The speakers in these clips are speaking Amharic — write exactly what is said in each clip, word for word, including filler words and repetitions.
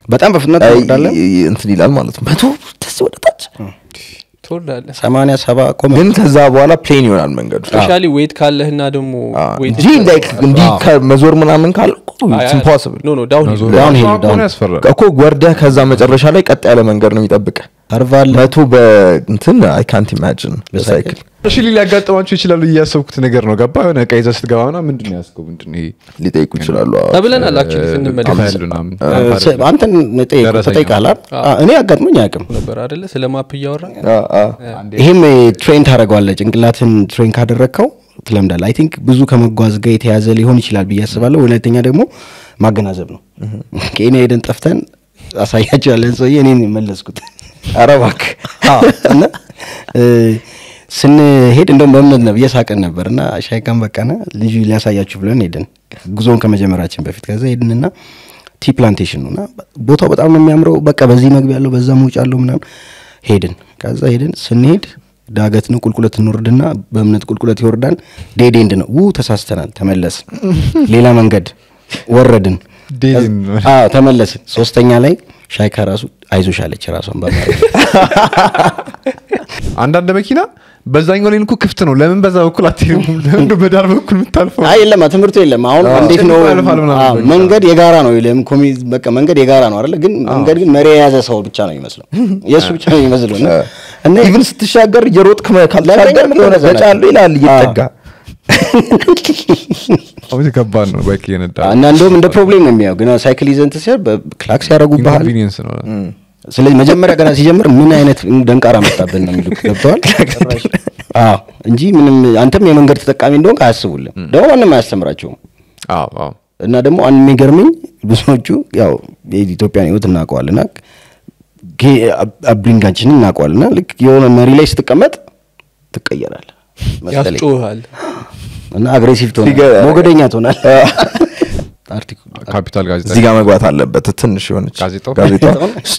በጣም በፍጥነት ወርዳለ እንትን ይላል ማለት ነው መቶ ደስ ወደታች ተወርዳለ ሰማንያ ሰባት ኮማ ግን ከዛ በኋላ ፕሌን ይሆናል መንገዱ ስፔሻሊ ዌት ካለህና ደሞ ዌት ጂ ላይክ እንዲ ከመዞር ምናምን ካል it's impossible no no down down hill down እኮ ወርደህ ከዛ መጨረሻ ላይ ቀጥ ያለ መንገድ ነው የሚጠብቀ አርቫል መቶ በእንትን I can't imagine በሳይክል እሺ ሊያጋጥማችሁ ይችላል እያሰብኩት ነገር ነው ገባ የሆነ ቀይዛ ስትገባና ምንድነው ያስከው ምንድነው ይሄ ሊጠይቁ ይችላሉ ተብለናል actually ስንመለስ አንተን ተጠይቃላ እኔ አጋጥሞኝ አያውቅም ነበር አይደለ ስለማፕ ያወራ ይሄም ትሬን ታረጋዋለህ ጭንቅላትን ትሬን ካደረከው ትለምዳል I think ብዙ ከመጓዝ ጋር የተያዘ ሊሆን ይችላል በያስባለሁ ሁለተኛ ደግሞ ማገናዘብ ነው ከኔ ሄደን ጠፍተን አሳያቻለን ሰው የኔን መለስኩት አረባክ እና ስንሄድ እንደም በእምነት ነው እየሳቀን ነበርና ሻይካን በቃና ልጅ ሊያሳያችሁ ብለን ሄደን ጉዞን ከመጀመራችን በፊት ከዛ ሄድንና ቲ ፕላንቴሽን ነውና ቦታው በጣም ነው የሚያምረው በቃ በዚህ መግቢያ ያለው በዛ መውጫ ያለው ምናምን ሄድን ከዛ ሄድን ስንሄድ ዳገት ነው ቁልቁለት እንወርድና በእምነት ቁልቁለት ይወርዳን ዴድ ኤንድ ነው ው ተሳስተናል ተመለስ ሌላ መንገድ ወረድን አዎ ተመለስ ሶስተኛ ላይ ሻይካ ራሱ አይዞሽ አለች ራሷን በማለት አንዳንድ መኪና በዛኛው ላይ እንኩ ክፍት ነው ለምን በዛ በኩል አትሄዱም ለምን በዳር በኩል ምታልፈው አይ የለም ትምርቱ የለም አሁን እንዴት ነው መንገድ የጋራ ነው ይለም ኮሚ በቃ መንገድ የጋራ ነው አይደል ግን መንገድ ግን መሪ የያዘ ሰው ብቻ ነው የሚመስለው የሱ ብቻ ነው የሚመስለው እና ኢቭን ስትሻገር የሮጥክ ካልተሻገር የሆነ ዘጫሉ ይላል ይጠጋ አሁን ከባድ ነው ባይክ የነዳ እና እንደውም እንደ ፕሮብሌም ነው የሚያው ግን ሳይክል ይዘንት ሲያር በክላክስ ያረጉባል ኢንኮንቪኒየንስ ነው ስለዚህ መጀመሪያ ገና ሲጀምር ምን አይነት ደንቃራ መጣበል ነው የሚሉት ገብቷል አዎ እንጂ ምንም አንተም የመንገድ ተጠቃሚ እንደሆነ አያስቡልም ደግሞ ማንንም አያስተምራቸውም አዎ አዎ እና ደግሞ አንድ የሚገርመኝ ብዙዎቹ ያው የኢትዮጵያን ህይወት እናውቀዋልና አብሪንጋችን እናውቀዋልና ልክ የሆነ መሪ ላይ ስትቀመጥ ትቀየራለህ መሰለኝ ያስጮሃል እና አግሬሲቭ ትሆናለህ ሞገደኛ ትሆናለህ አርቲክል ካፒታል ጋዜጣ እዚህ ጋር መግባት አለበት ትንሽ የሆነች ጋዜጣው ጋዜጣው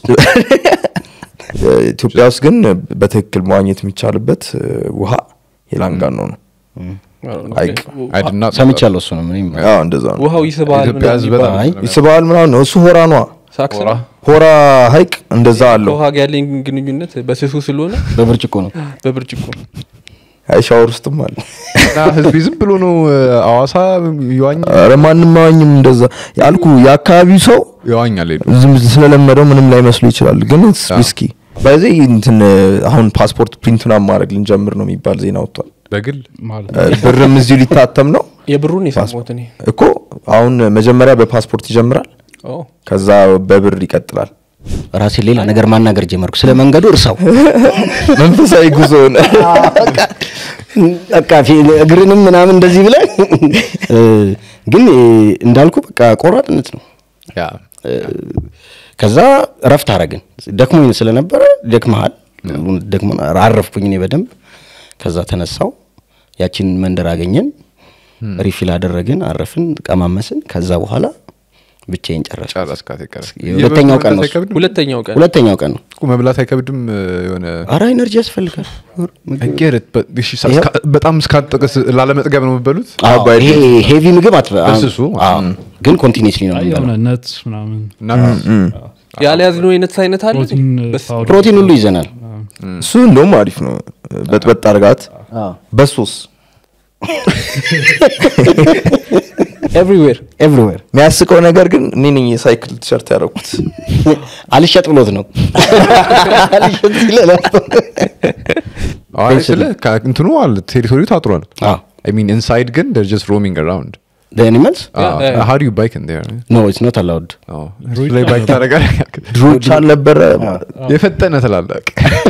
ኢትዮጵያ ውስጥ ግን በትክክል ማግኘት የሚቻልበት ውሃ የላንጋኖ ነው አይክ አይደና ሰምቻለሁ እሱ ነው ምንም አዎ እንደዛ ነው ውሃው ይስባል ምናምን ይስባል ምናምን ነው እሱ ሆራ ነው ሳክሰራ ሆራ ሃይቅ እንደዛ አለው ውሃ ጋር ያለኝ ግንኙነት በስሱ ስለሆነ በብርጭቆ ነው በብርጭቆ አይሻወር ውስጥም አለ እና ህዝብ ዝም ብሎ ነው አዋሳ ይዋኝ ረማንም ማዋኝም እንደዛ ያልኩ ያካባቢው ሰው ይዋኛል ሄዶ ዝም ስለለመደው ምንም ላይ መስሎ ይችላል ግን ስዊስኪ በዚህ እንትን አሁን ፓስፖርት ፕሪንቱን ማድረግ ልንጀምር ነው የሚባል ዜና ወጥቷል በግል ማለት ብርም እዚህ ሊታተም ነው የብሩን ይሰማውት እኔ እኮ አሁን መጀመሪያ በፓስፖርት ይጀምራል ኦ ከዛ በብር ይቀጥላል ራሴ ሌላ ነገር ማናገር ጀመርኩ ስለ መንገዱ እርሳው መንፈሳዊ ጉዞ ነው በቃ እግርንም ምናምን እንደዚህ ብለ ግን እንዳልኩ በቃ ቆራጥነት ነው ያ ከዛ ረፍት አረግን ደክሞኝ ስለነበረ ደክመሃል ደክሞና አረፍኩኝ እኔ በደንብ ከዛ ተነሳው ያቺን መንደር አገኘን ሪፊል አደረግን አረፍን ቀማመስን ከዛ በኋላ ብቻዬን ጨረስኩ ጨረስካት ይቀር ሁለተኛው ቀን ነው ሁለተኛው ቀን ሁለተኛው ቀን ነው ቁ መብላት አይከብድም የሆነ አራ ኢነርጂ ያስፈልጋል አገረት በጣም ስካጠቅስ ላለመጥገብ ነው የምበሉት ይሄ ሄቪ ምግብ አትበሱ ግን ኮንቲኒዩስሊ ነው የሚበላው ነትስ ምናምን ያለ ያዝነው አይነት አይነት አለ ፕሮቲን ሁሉ ይዘናል እሱ እንደውም አሪፍ ነው በጥበጥ አርጋት በሶስ everywhere everywhere የሚያስቀው ነገር ግን እኔ ነኝ የሳይክል ቲሸርት ያደረኩት አልሸጥ ብሎት ነው አልሸጥ ይላል አይ ስለ እንትኑ አለ ቴሪቶሪው ታጥሯል I mean inside ግን they're just roaming around the animals uh, yeah. how do you bike in there no it's not allowed oh play bike ታረጋለ ድሮች አልነበረ የፈጠነ ተላላቅ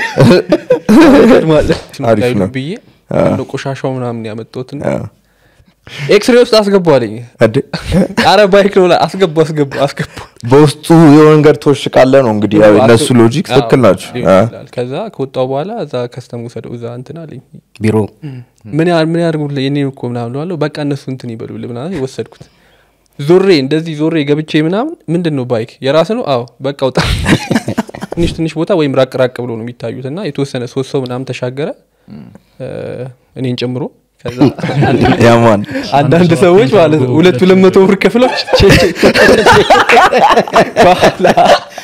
አሪፍ ነው ብዬ ነው ቆሻሻው ምናምን ያመጣሁትና ኤክስሬ ውስጥ አስገባለኝ አደ አረ ባይክ ነው አስገባ አስገባ አስገባ በውስጡ የሆነ ነገር ተወሽቃለ ነው እንግዲህ ያው እነሱ ሎጂክ ትክክል ናቸው ከዛ ከወጣው በኋላ እዛ ከስተሙ ሰደው እዛ እንትን አለኝ ቢሮ ምን ያር ምን ያርጉልኝ እኔ እኮ ምናምን ብለው በቃ እነሱ እንትን ይበሉልኝ ምናምን ይወሰድኩት ዞሬ እንደዚህ ዞሬ ገብቼ ምናምን ምንድነው ባይክ የራስ ነው አዎ በቃ ወጣ ትንሽ ትንሽ ቦታ ወይም ራቅ ራቅ ብሎ ነው የሚታዩትና የተወሰነ ሶስት ሰው ምናምን ተሻገረ እኔን ጨምሮ ከዛ ያማን አንዳንድ ሰዎች ማለት ሁለት ሁለት መቶ ብር ከፍለው ባላ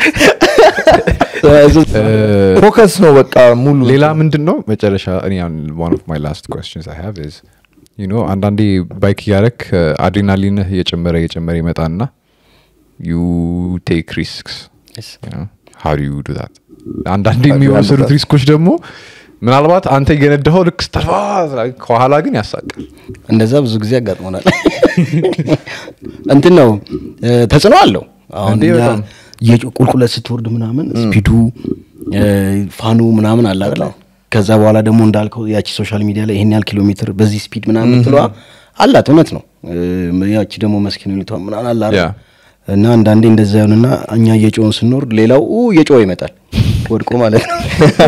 ፎከስ ነው በቃ ሙሉ ሌላ ምንድነው መጨረሻ እኔ one of my last questions I have is you know አንዳንዴ ባይክ ያረክ አድሬናሊን እየጨመረ እየጨመረ ይመጣና you take risks Yes. you know how do you do that አንዳንዴ የሚወሰዱት ሪስኮች ደግሞ ምናልባት አንተ የገነደኸው ልክ ስተፋ ከኋላ ግን ያሳቃል እንደዛ ብዙ ጊዜ ያጋጥመናል እንትን ነው ተጽዕኖ አለው አሁን የቁልቁለት ስትወርድ ምናምን ስፒዱ ፋኑ ምናምን አለ አይደል ከዛ በኋላ ደግሞ እንዳልከው ያቺ ሶሻል ሚዲያ ላይ ይሄን ያህል ኪሎ ሜትር በዚህ ስፒድ ምናምን ትሏ አላት እውነት ነው ያቺ ደግሞ መስኪን ልቷ ምናምን አለ አይደል እና አንዳንዴ እንደዛ ይሆንና እኛ እየጮህን ስንወርድ ሌላው እየጮኸ ይመጣል ወድቆ ማለት ነው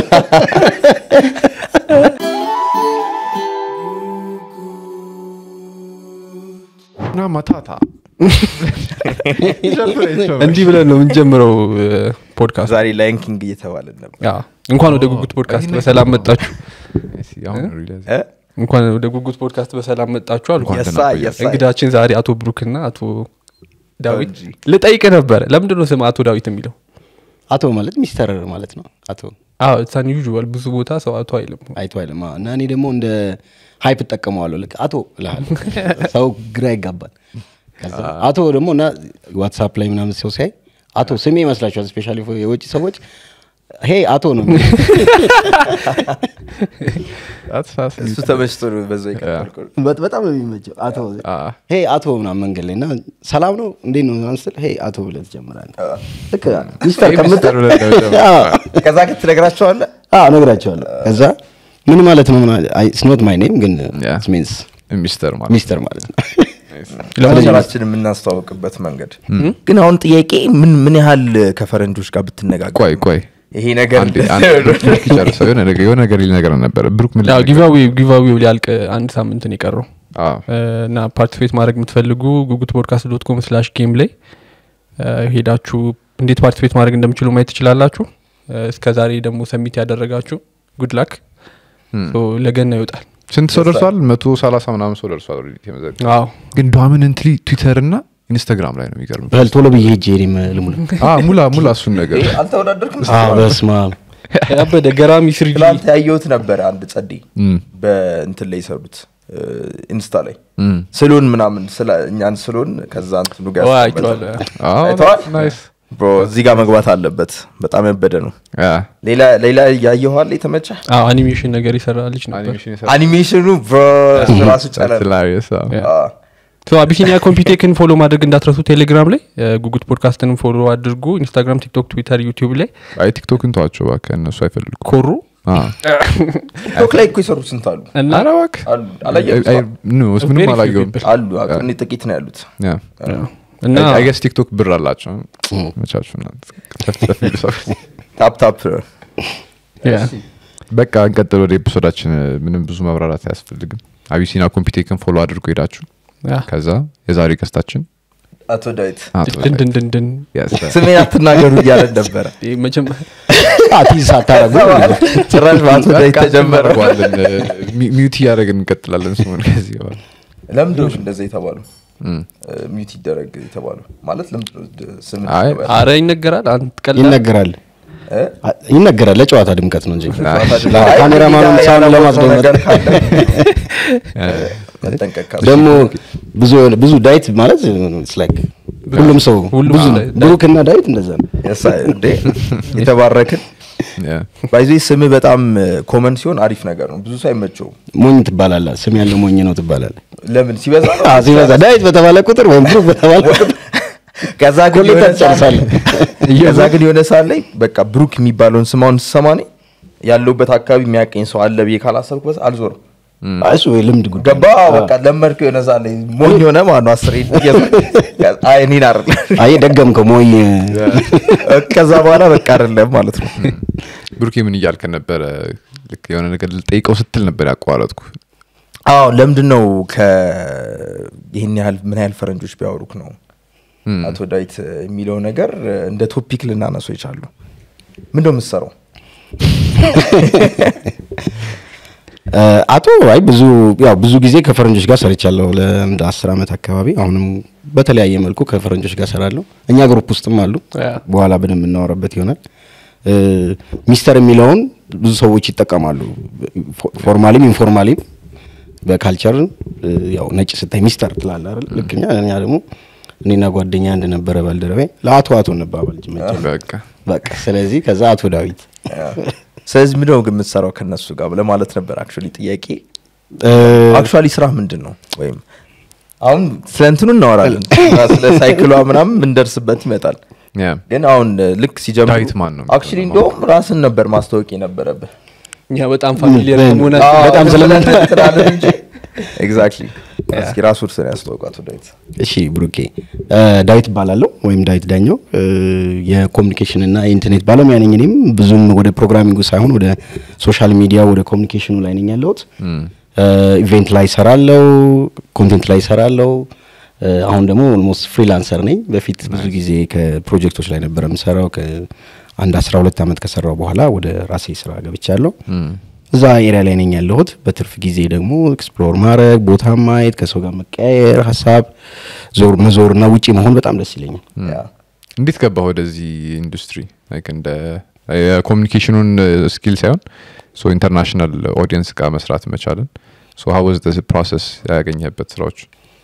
ና ማታታ እንዲህ ብለን ነው የምንጀምረው ፖድካስት ዛሬ ላይን ኪንግ እየተባለ ነበር ያ እንኳን ወደ ጉጉት ፖድካስት በሰላም መጣችሁ እንኳን ወደ ጉጉት ፖድካስት በሰላም መጣችሁ አልኩ እንግዳችን ዛሬ አቶ ብሩክና አቶ ዳዊት ልጠይቅ ነበር ለምንድን ነው ስም አቶ ዳዊት የሚለው አቶ ማለት ሚስተር ማለት ነው አቶ አዎ ኢትስ ዩዥዋል ብዙ ቦታ ሰው አቶ አይልም አይቶ አይልም እና እኔ ደግሞ እንደ ሃይፕ ተጠቀመዋለሁ ልክ አቶ ለሃል ሰው ግራ ይጋባል ከዛ አቶ ደግሞ እና ዋትስአፕ ላይ ምናምን ሰው ሳይ አቶ ስሜ ይመስላችኋል ስፔሻሊ የውጭ ሰዎች ሄ አቶ ነው እሱ ተመችቶ ነው በዛ ይቀጥል በጣም ነው የሚመቸው አቶ ሄ አቶ ምናምን መንገድ ላይ እና ሰላም ነው እንዴት ነው አንስል ሄ አቶ ብለህ ትጀምራለህ ልክ ሚስተር ከምትል ከዛ ክትነግራቸዋለህ አዎ ነግራቸዋለሁ ከዛ ምን ማለት ነው it's not my name ግን it means ሚስተር ማለት ሚስተር ማለት ነው ለማንኛውም የምናስተዋውቅበት መንገድ ግን አሁን ጥያቄ ምን ምን ያህል ከፈረንጆች ጋር ብትነጋገር ቆይ ቆይ ይሄ ነገር አንዴ ብሩክ ይጨርሰው የሆነ ነገር የሆነ ነገር ሊነገር ነበር ብሩክ ምን ያው ጊቫዌ ጊቫዌ ሊያልቅ አንድ ሳምንት ነው የቀረው አዎ እና ፓርቲሲፔት ማድረግ የምትፈልጉ ጉጉት ፖድካስት ዶት ኮም ስላሽ ጌም ላይ ሄዳችሁ እንዴት ፓርቲሲፔት ማድረግ እንደምትችሉ ማየት ትችላላችሁ እስከዛሬ ደግሞ ሰሚት ያደረጋችሁ ጉድ ላክ ሶ ለገና ይወጣል ስንት ሰው ደርሷል መቶ ሰላሳ ምናምን ሰው ደርሷል ኦልሬዲ ተመዘገበ አዎ ግን ዶሚናንትሊ ትዊተር እና ኢንስታግራም ላይ ነው የሚገርም በል ቶሎ ብዬ ሄጄ እኔም ልሙላ አዎ ሙላ ሙላ እሱን ነገር አንተ ወዳደርክም አዎ በስማ ያበደ ገራሚ ስሪጂ ትላንት ያየሁት ነበር አንድ ጸዲ በእንትን ላይ ይሰሩት ኢንስታ ላይ ስሎን ምናምን ስለ እኛን ስሎን ከዛ እንትኑ ጋር አዎ ናይስ ብሮ እዚህ ጋር መግባት አለበት በጣም ያበደ ነው ያ ሌላ ሌላ ያየኋል የተመቸ አዎ አኒሜሽን ነገር ይሰራልች ነበር አኒሜሽኑ ብሮ ራሱ ቻላል አዎ ሶ አቢሲኒያ ኮምፒቴክን ፎሎ ማድረግ እንዳትረሱ ቴሌግራም ላይ ጉጉት ፖድካስትንም ፎሎ አድርጉ ኢንስታግራም ቲክቶክ ትዊተር ዩቲዩብ ላይ አይ ቲክቶክን ተዋቸው ባካ እነሱ አይፈልጉ ኮሩ አዎ ቲክቶክ ላይ እኮ ይሰሩት ስንት አሉ እና አራዋክ አሉ አላየሁም ኖ ምንም አላየሁም አሉ አቅኒ ጥቂት ነው ያሉት ያ እና አይ ገስ ቲክቶክ ብር አላቸው መቻቹና ታፕ ታፕ ያ በቃ እንቀጥል ወደ ኤፒሶዳችን ምንም ብዙ ማብራራት አያስፈልግም አቢሲኒያ ኮምፒቴክን ፎሎ አድርጉ ሄዳችሁ ከዛ የዛሬ ቀስታችን አቶ ዳዊት ድን ድን ድን ስሜን አትናገሩ እያለ ነበር መቼም አቲስ አታረጉ ጭራሽ አቶ ዳዊት ተጀመረ ሚውት ያደረግን እንቀጥላለን ስሙን ከዚህ በኋላ ለምንድን ነው እንደዛ የተባሉ ሚውት ይደረግ የተባሉ ማለት ለምንድን ነው ስም አረ ይነገራል አንተ ቀላል ይነገራል ይነገራል ለጨዋታ ድምቀት ነው እንጂ ካሜራማኑን ሳን ለማስደመጥ ደግሞ ብዙ ብዙ ዳይት ማለት it's like ሁሉም ሰው ብዙ ብሩክና ዳዊት እንደዛ ነው ያሳ እንዴ የተባረከን ያ ባይዚ ስም በጣም ኮመን ሲሆን አሪፍ ነገር ነው ብዙ ሳይመቸው ሞኝ ትባላለህ ስም ያለው ሞኝ ነው ትባላለህ ለምን ሲበዛ አዎ ሲበዛ ዳዊት በተባለ ቁጥር ወይም ብሩክ በተባለ ከዛ ግን ይወነሳል ከዛ ግን ይወነሳል ላይ በቃ ብሩክ የሚባለውን ስማውን ሰማኒ ያለውበት አካባቢ የሚያቀኝ ሰው አለ ብዬ ካላሰብኩበት አልዞርም አይሱ ልምድ ጉዳይ ገባ በቃ ለመርኩ ይወነሳል ሞኝ ሆነ ማን ነው አስሬ አይ እኔ ናርል አይ ደገምከው ሞኝ ከዛ በኋላ በቃ አይደለም ማለት ነው ብሩክ ምን ይያልከ ነበር ልክ የሆነ ነገር ልጠይቀው ስትል ነበር ያቋረጥኩ አዎ ለምንድነው ከ ይሄን ያህል ምን ያህል ፈረንጆች ቢያወሩክ ነው አቶ ዳዊት የሚለው ነገር እንደ ቶፒክ ልናነሳው ይቻላል ምንድነው የምትሰራው አቶ አይ ብዙ ያው ብዙ ጊዜ ከፈረንጆች ጋር ሰርቻለሁ ለአስር አመት አካባቢ አሁንም በተለያየ መልኩ ከፈረንጆች ጋር ሰራለሁ እኛ ግሩፕ ውስጥም አሉ በኋላ በደንብ እናወራበት ይሆናል ሚስተር የሚለውን ብዙ ሰዎች ይጠቀማሉ ፎርማሊም ኢንፎርማሊም በካልቸር ያው ነጭ ስታይ ሚስተር ትላለህ አይደል ልክኛ እኛ ደግሞ እኔና ጓደኛ እንደነበረ ባልደረባይ ለአቶ አቶ ነባባል ጅመጭ በቃ በቃ ስለዚህ ከዛ አቶ ዳዊት ስለዚህ ምንድነው ግን የምትሰራው ከነሱ ጋር ለማለት ነበር አክቹሊ ጥያቄ አክቹሊ ስራ ምንድነው ወይም አሁን ስለንቱን እናወራለን ስለ ሳይክሏ ምናምን ምን ደርስበት ይመጣል ግን አሁን ልክ ሲጀምሩ ዳዊት ማን ነው አክቹሊ እንደውም ራስን ነበር ማስተዋወቅ የነበረብህ ያ በጣም ፋሚሊየር ሆነ በጣም ስለምትተራለህ እንጂ ኤግዛክትሊ እስኪ ራሱ እርሰን ያስተዋውቃቱ ዳዊት እሺ ብሩኬ ዳዊት ባላለው ወይም ዳዊት ዳኛው የኮሙኒኬሽን እና ኢንተርኔት ባለሙያ ነኝ እኔም ብዙም ወደ ፕሮግራሚንጉ ሳይሆን ወደ ሶሻል ሚዲያ ወደ ኮሙኒኬሽኑ ላይ ነኝ ያለሁት ኢቨንት ላይ ሰራለው ኮንቴንት ላይ ሰራለው አሁን ደግሞ ኦልሞስት ፍሪላንሰር ነኝ በፊት ብዙ ጊዜ ከፕሮጀክቶች ላይ ነበር የምሰራው ከአንድ አስራ ሁለት አመት ከሰራው በኋላ ወደ ራሴ ስራ ገብቻለሁ እዛ ኤሪያ ላይ ነኝ ያለሁት በትርፍ ጊዜ ደግሞ ኤክስፕሎር ማድረግ ቦታ ማየት ከሰው ጋር መቀያየር ሐሳብ ዞር መዞርና ውጪ መሆን በጣም ደስ ይለኛል እንዴት ገባህ ወደዚህ ኢንዱስትሪ ላይክ እንደ የኮሙኒኬሽኑን ስኪል ሳይሆን ሶ ኢንተርናሽናል ኦዲየንስ ጋር መስራት መቻለን ሶ ሃው ዋዝ ዘ ፕሮሰስ ያገኘበት ስራዎች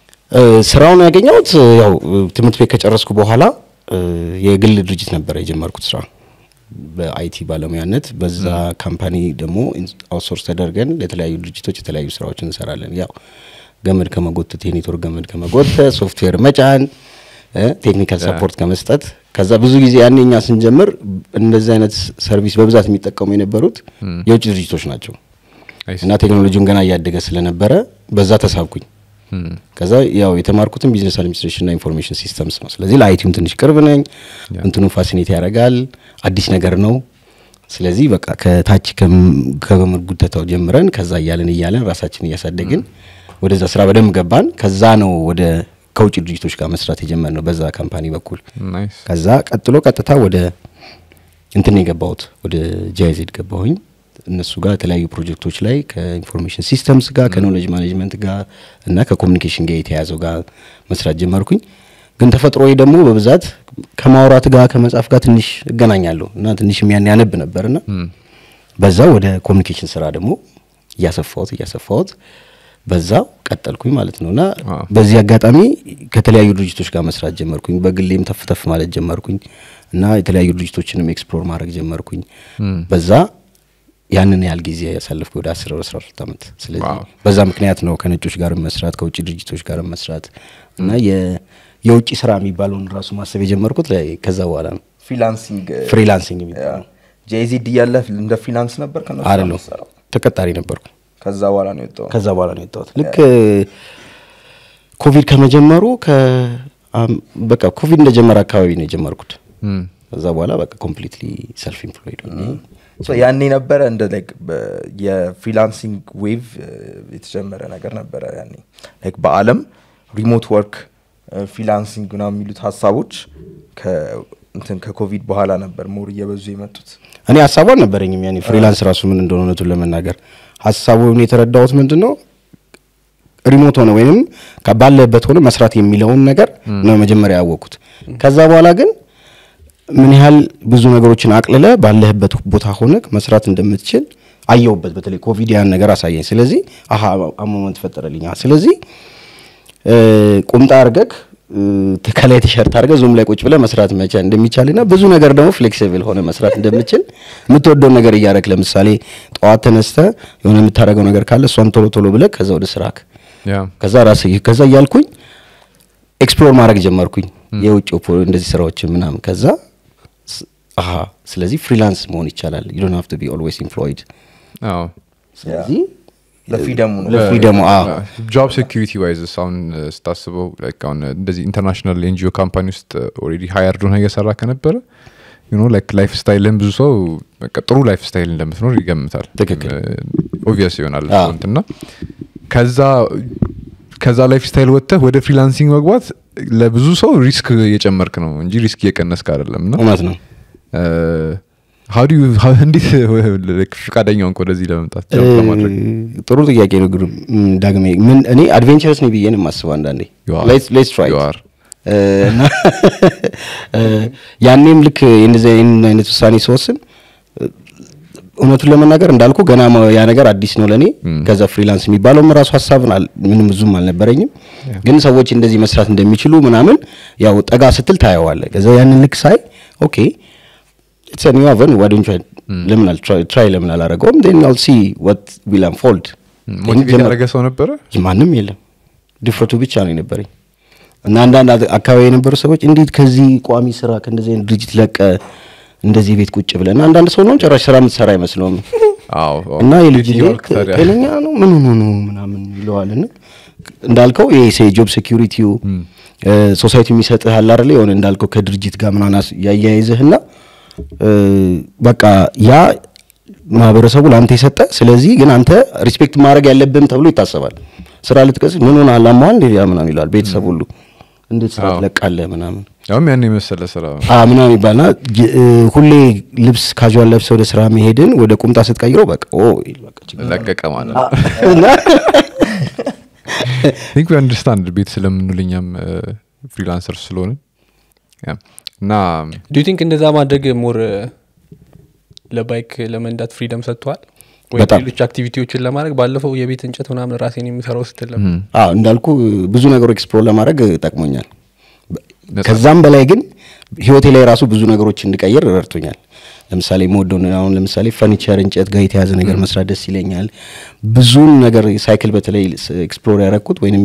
ስራውን ያገኘሁት ያው ትምህርት ቤት ከጨረስኩ በኋላ የግል ድርጅት ነበር የጀመርኩት ስራ በአይቲ ባለሙያነት በዛ ካምፓኒ ደግሞ አውትሶርስ ተደርገን ለተለያዩ ድርጅቶች የተለያዩ ስራዎችን እንሰራለን ያው ገመድ ከመጎተት የኔትወርክ ገመድ ከመጎተት ሶፍትዌር መጫን ቴክኒካል ሰፖርት ከመስጠት ከዛ ብዙ ጊዜ ያንኛ ስንጀምር እንደዚህ አይነት ሰርቪስ በብዛት የሚጠቀሙ የነበሩት የውጭ ድርጅቶች ናቸው እና ቴክኖሎጂውን ገና ያደገ ስለነበረ በዛ ተሳብኩኝ ከዛ ያው የተማርኩትን ቢዝነስ አድሚኒስትሬሽን እና ኢንፎርሜሽን ሲስተምስ ነው ስለዚህ ለአይቲም ትንሽ ቅርብ ነኝ እንትኑ ፋሲኔት ያደርጋል አዲስ ነገር ነው ስለዚህ በቃ ከታች ከገመድ ጉተታው ጀምረን ከዛ ያለን ያለን ራሳችንን ያሳደግን ወደዛ ስራ በደም ገባን ከዛ ነው ወደ ከውጭ ድርጅቶች ጋር መስራት የጀመርነው በዛ ካምፓኒ በኩል ናይስ ከዛ ቀጥሎ ቀጥታ ወደ እንትን የገባሁት ወደ ጃይዜድ ገባሁኝ እነሱ ጋር የተለያዩ ፕሮጀክቶች ላይ ከኢንፎርሜሽን ሲስተምስ ጋር ከኖሌጅ ማኔጅመንት ጋር እና ከኮሙኒኬሽን ጋር የተያዘው ጋር መስራት ጀመርኩኝ ግን ተፈጥሮዬ ደግሞ በብዛት ከማውራት ጋር ከመጻፍ ጋር ትንሽ እገናኛለሁ እና ትንሽም ያን ያነብ ነበርና በዛ ወደ ኮሙኒኬሽን ስራ ደግሞ ያሰፋሁት ያሰፋሁት በዛው ቀጠልኩኝ ማለት ነውና በዚህ አጋጣሚ ከተለያዩ ድርጅቶች ጋር መስራት ጀመርኩኝ በግሌም ተፍተፍ ማለት ጀመርኩኝ እና የተለያዩ ድርጅቶችንም ኤክስፕሎር ማድረግ ጀመርኩኝ በዛ ያንን ያህል ጊዜ ያሳለፍኩ ወደ አስራ አስራ ሁለት አመት ስለዚህ በዛ ምክንያት ነው ከነጮች ጋር መስራት ከውጭ ድርጅቶች ጋር መስራት እና የውጭ ስራ የሚባለውን ራሱ ማሰብ የጀመርኩት ከዛ በኋላ ነው ፍሪላንሲንግ ፍሪላንሲንግ የሚባለው ጄዚዲ ያለ እንደ ፍሪላንስ ነበር ከነሱ አይደለም ተቀጣሪ ነበርኩ ከዛ በኋላ ነው የወጣው ከዛ በኋላ ነው የወጣው ልክ ኮቪድ ከመጀመሩ ከ በቃ ኮቪድ እንደጀመረ አካባቢ ነው የጀመርኩት ከዛ በኋላ በቃ ኮምፕሊትሊ ሰልፍ ኢምፕሎይድ ነው ሶ ያኔ ነበር እንደ ላይክ የፍሪላንሲንግ ዌቭ የተጀመረ ነገር ነበር ያኔ ላይክ በአለም ሪሞት ወርክ ፍሪላንሲንግ እና የሚሉት ሐሳቦች ከ እንትን ከኮቪድ በኋላ ነበር ሞር እየበዙ የመጡት እኔ ሐሳቡ ነበርኝም ያኔ ፍሪላንስ ራሱ ምን እንደሆነ ነው ለመናገር ሐሳቡን የተረዳሁት ምንድነው ሪሞት ሆነ ወይንም ከባለበት ሆነ መስራት የሚለውን ነገር ነው መጀመሪያ ያወቁት ከዛ በኋላ ግን ምን ያህል ብዙ ነገሮችን አቅልለ ባለህበት ቦታ ሆነ መስራት እንደምትችል አየውበት በተለይ ኮቪድ ያን ነገር አሳየኝ ስለዚህ አሃ አሞመንት ፈጠረልኝ ስለዚህ ቁምጣ አርገክ ተከላይ ቲሸርት አርገ ዙም ላይ ቁጭ ብለ መስራት መቻ እንደሚቻልና ብዙ ነገር ደግሞ ፍሌክሲብል ሆነ መስራት እንደምትችል የምትወደው ነገር ያረክ ለምሳሌ ጧት ተነስተ የሆነ የምታረገው ነገር ካለ እሷን ቶሎ ቶሎ ብለ ከዛ ወደ ስራክ ያ ከዛ ራስ ከዛ ያልኩኝ ኤክስፕሎር ማድረግ ጀመርኩኝ የውጭ እንደዚህ ስራዎች ምናምን ከዛ አሃ ስለዚህ ፍሪላንስ መሆን ይቻላል you don't have to be always employed አዎ ስለዚህ ለፍሪደሙ ነው ለፍሪደሙ አዎ ጆብ ሴኩሪቲ ዋይዝ ሳውን ስታስበው ላይክ አሁን እንደዚህ ኢንተርናሽናል ኤንጂኦ ካምፓኒ ውስጥ ኦሬዲ ሃየርድ ሆነ እየሰራ ከነበረ you know like life style ብዙ ሰው በቃ ጥሩ ላይፍ ስታይል እንደምትኖር ይገምታል ትክክል ኦብቪየስ ይሆናል እንትና ከዛ ከዛ ላይፍ ስታይል ወጥተህ ወደ ፍሪላንሲንግ መግባት ለብዙ ሰው ሪስክ እየጨመርክ ነው እንጂ ሪስክ እየቀነስክ አይደለምና ማለት ነው how do you how እንዴት ፍቃደኛውን ወደዚህ ለመምጣት ጀምሮ ለማድረግ ጥሩ ጥያቄ ነው ግሩም ዳግሜ ምን እኔ አድቬንቸርስ ነኝ ብዬ ነው የማስበው አንዳንዴ let's let's try you are እና ያኔም ልክ እንደዚህ አይነት ውሳኔ ሲወስን እውነቱን ለመናገር እንዳልኩ ገና ያ ነገር አዲስ ነው ለኔ ከዛ ፍሪላንስ የሚባለውም ራሱ ሐሳብን ምንም ብዙም አልነበረኝም ግን ሰዎች እንደዚህ መስራት እንደሚችሉ ምናምን ያው ጠጋ ስትል ታየዋለህ ከዛ ያንን ልክ ሳይ ኦኬ it's a new oven why don't you ለምን አል try ለምን አላረገውም then I'll see what will unfold ሞቲቬት ያደረገ ሰው ነበረ ማንም የለም ድፍረቱ ብቻ ነው የነበረኝ እና አንዳንድ አካባቢ የነበሩ ሰዎች እንዴት ከዚህ ቋሚ ስራ ከእንደዚህ አይነት ድርጅት ለቀ እንደዚህ ቤት ቁጭ ብለና አንዳንድ ሰው ነው ጭራሽ ስራ የምትሰራ አይመስለውም አዎ እና የልጅ ከለኛ ነው ምን ሆኖ ነው ምናምን ይለዋልና እንዳልከው ይሄ ጆብ ሴኩሪቲው ሶሳይቲ የሚሰጥህ አለ አይደል የሆነ እንዳልከው ከድርጅት ጋር ምናምን ያያይዘህና በቃ ያ ማህበረሰቡ ላንተ ይሰጣ ስለዚህ ግን አንተ ሪስፔክት ማድረግ ያለብህም ተብሎ ይታሰባል ስራ ልትቀስ ምን ሆነ አላማው እንዴ ያ ምናምን ይላል ቤተሰብ ሁሉ እንዴት ስራ ትለቃለህ ምናምን ያው ምን የመሰለ ስራ አ ምናምን ይባልና ሁሌ ልብስ ካጁዋል ለብሰው ወደ ስራ መሄድን ወደ ቁምጣ ስትቀይረው በቃ ኦ በቃ ለቀቀ ማለት ነው think we understand ቤት ስለምንልኛም ፍሪላንሰር ስለሆነ ያ እና do you think እንደዛ ማድረግ ሞር ለባይክ ለመንዳት ፍሪደም ሰጥቷል ወይ ሌሎች አክቲቪቲዎችን ለማድረግ ባለፈው የቤት እንጨት ምናምን ራሴን የሚሰራው ስትለም አዎ እንዳልኩ ብዙ ነገር ኤክስፕሎር ለማድረግ ጠቅሞኛል ከዛም በላይ ግን ህይወቴ ላይ ራሱ ብዙ ነገሮች እንድቀይር ረድቶኛል ለምሳሌ ሞዶን አሁን ለምሳሌ ፈርኒቸር እንጨት ጋር የተያዘ ነገር መስራት ደስ ይለኛል ብዙ ነገር ሳይክል በተለይ ኤክስፕሎር ያረኩት ወይንም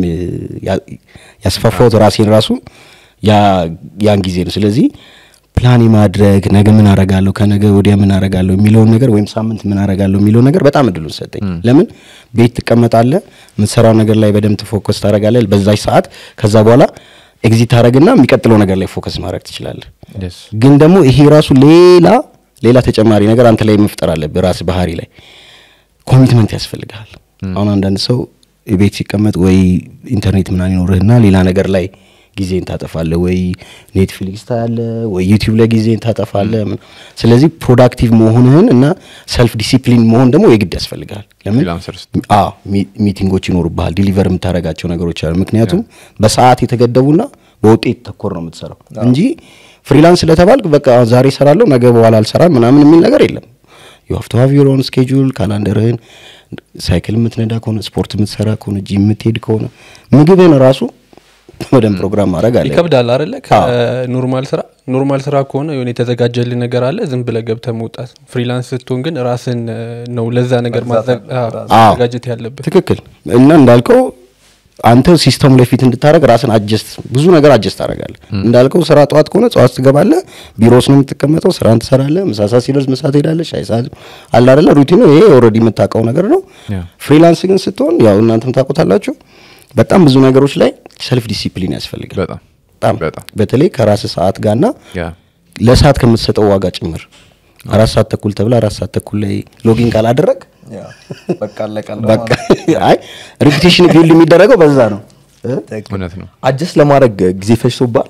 ያስፋፋሁት ራሴን ራሱ ያ ያን ጊዜ ነው ስለዚህ ፕላን ማድረግ ነገ ምን አረጋለሁ ከነገ ወዲያ ምን አረጋለሁ የሚለው ነገር ወይም ሳምንት ምን አረጋለሁ የሚለው ነገር በጣም እድሉን ሰጠኝ ለምን ቤት ተቀመጣለህ ምትሰራው ነገር ላይ በደንብ ፎከስ ታረጋለህ በዛይ ሰዓት ከዛ በኋላ ኤግዚት አረጋግና የሚቀጥለው ነገር ላይ ፎከስ ማድረግ ትችላለህ ግን ደግሞ ይሄ ራሱ ሌላ ሌላ ተጨማሪ ነገር አንተ ላይ መፍጠር አለብህ ራስ ባህሪ ላይ ኮሚትመንት ያስፈልጋል አሁን አንዳንድ ሰው ቤት ሲቀመጥ ወይ ኢንተርኔት ምናምን ይኖርህና ሌላ ነገር ላይ ጊዜን ታጠፋለህ ወይ ኔትፍሊክስ ታያለህ ወይ ዩቲዩብ ላይ ጊዜን ታጠፋለህ ስለዚህ ፕሮዳክቲቭ መሆንህን እና ሰልፍ ዲሲፕሊን መሆን ደግሞ የግድ ያስፈልጋል ለምን አዎ ሚቲንጎች ይኖርብሃል ዲሊቨር የምታረጋቸው ነገሮች አሉ ምክንያቱም በሰዓት የተገደቡና በውጤት ተኮር ነው የምትሰራው እንጂ ፍሪላንስ ስለተባልክ በቃ ዛሬ እሰራለሁ ነገ በኋላ አልሰራም ምናምን የሚል ነገር የለም you have to have your own schedule ካላንደርህን ሳይክል የምትነዳ ከሆነ ስፖርት የምትሰራ ከሆነ ጂም የምትሄድ ከሆነ ምግብህን ራሱ ወደም ፕሮግራም ማድረግ አለ ይከብዳል አይደለ ከኖርማል ስራ ኖርማል ስራ ከሆነ የሆነ የተዘጋጀልህ ነገር አለ ዝም ብለህ ገብተህ መውጣት ፍሪላንስ ስትሆን ግን ራስን ነው ለዛ ነገር ማዘጋጀት ያለብህ ትክክል እና እንዳልከው አንተ ሲስተም ላይ ፊት እንድታረግ ራስን አጀስት ብዙ ነገር አጀስት አረጋለህ እንዳልከው ስራ ጧት ከሆነ ጧት ትገባለህ ቢሮስ ነው የምትቀመጠው ስራን ትሰራለህ ምሳሳ ሲደርስ ምሳ ትሄዳለህ ሻይ ሰዓት አለ አይደለ ሩቲኑ ይሄ ኦሬዲ የምታውቀው ነገር ነው ፍሪላንስ ግን ስትሆን ያው እናንተም ታውቁታላችሁ በጣም ብዙ ነገሮች ላይ ሰልፍ ዲሲፕሊን ያስፈልጋል በጣም በጣም በተለይ ከራስ ሰዓት ጋርና ለሰዓት ከምትሰጠው ዋጋ ጭምር አራት ሰዓት ተኩል ተብላ አራት ሰዓት ተኩል ላይ ሎጊን ካላደረግ ያ በቃ ለቀለ በቃ አይ ሪፒቲሽን ቢልድ የሚደረገው በዛ ነው እውነት ነው አጀስት ለማድረግ ጊዜ ፈጅቶባል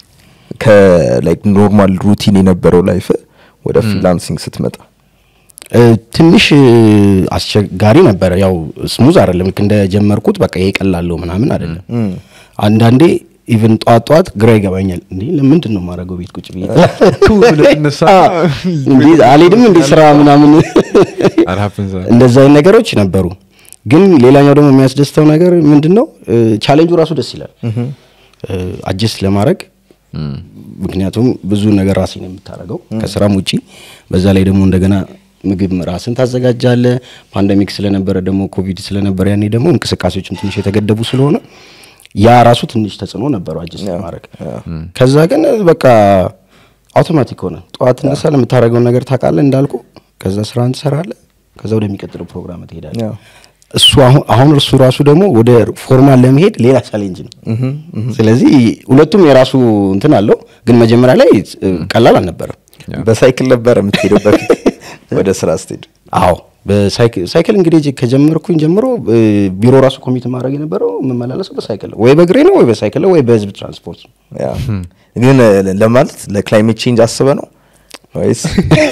ከላይክ ኖርማል ሩቲን የነበረው ላይፍ ወደ ፍሪላንሲንግ ስትመጣ ትንሽ አስቸጋሪ ነበር ያው ስሙዝ አይደለም ልክ እንደጀመርኩት በቃ ይቀላልው ምናምን አይደለም አንዳንዴ ኢቭን ጧት ጧት ግራ ይገባኛል እንዴ ለምንድን ነው ማረገው ቤት ቁጭ ብዬ ቱ ለነሳ እንዴ አልሄድም እንዴ ስራ ምናምን እንደዛ አይነት ነገሮች ነበሩ ግን ሌላኛው ደግሞ የሚያስደስተው ነገር ምንድነው ቻሌንጁ ራሱ ደስ ይላል አጀስት ለማድረግ ምክንያቱም ብዙ ነገር ራስን የምታረገው ከስራም ውጪ በዛ ላይ ደግሞ እንደገና ምግብ ራስን ታዘጋጃለህ ፓንደሚክ ስለነበረ ደግሞ ኮቪድ ስለነበረ ያኔ ደግሞ እንቅስቃሴዎችም ትንሽ የተገደቡ ስለሆነ ያ ራሱ ትንሽ ተጽዕኖ ነበር አጀስት ማድረግ ከዛ ግን በቃ አውቶማቲክ ሆነ ጧት እንደሰለ የምታረገው ነገር ታውቃለህ እንዳልኩ ከዛ ስራን ትሰራለህ ከዛ ወደሚቀጥለው ፕሮግራም ትሄዳለህ እሱ አሁን አሁን እሱ ራሱ ደግሞ ወደ ፎርማል ለመሄድ ሌላ ቻሌንጅ ነው ስለዚህ ሁለቱም የራሱ እንትን አለው ግን መጀመሪያ ላይ ቀላል አልነበረም በሳይክል ነበር የምትሄደው በፊት ወደ ስራ ስትሄድ አዎ በሳይክል ሳይክል እንግዲህ ከጀመርኩኝ ጀምሮ ቢሮ ራሱ ኮሚት ማድረግ የነበረው መመላለሰው በሳይክል ወይ በእግሬ ነው ወይ በሳይክል ወይ በህዝብ ትራንስፖርት ያ ግን ለማለት ለክላይሜት ቼንጅ አስበ ነው ወይስ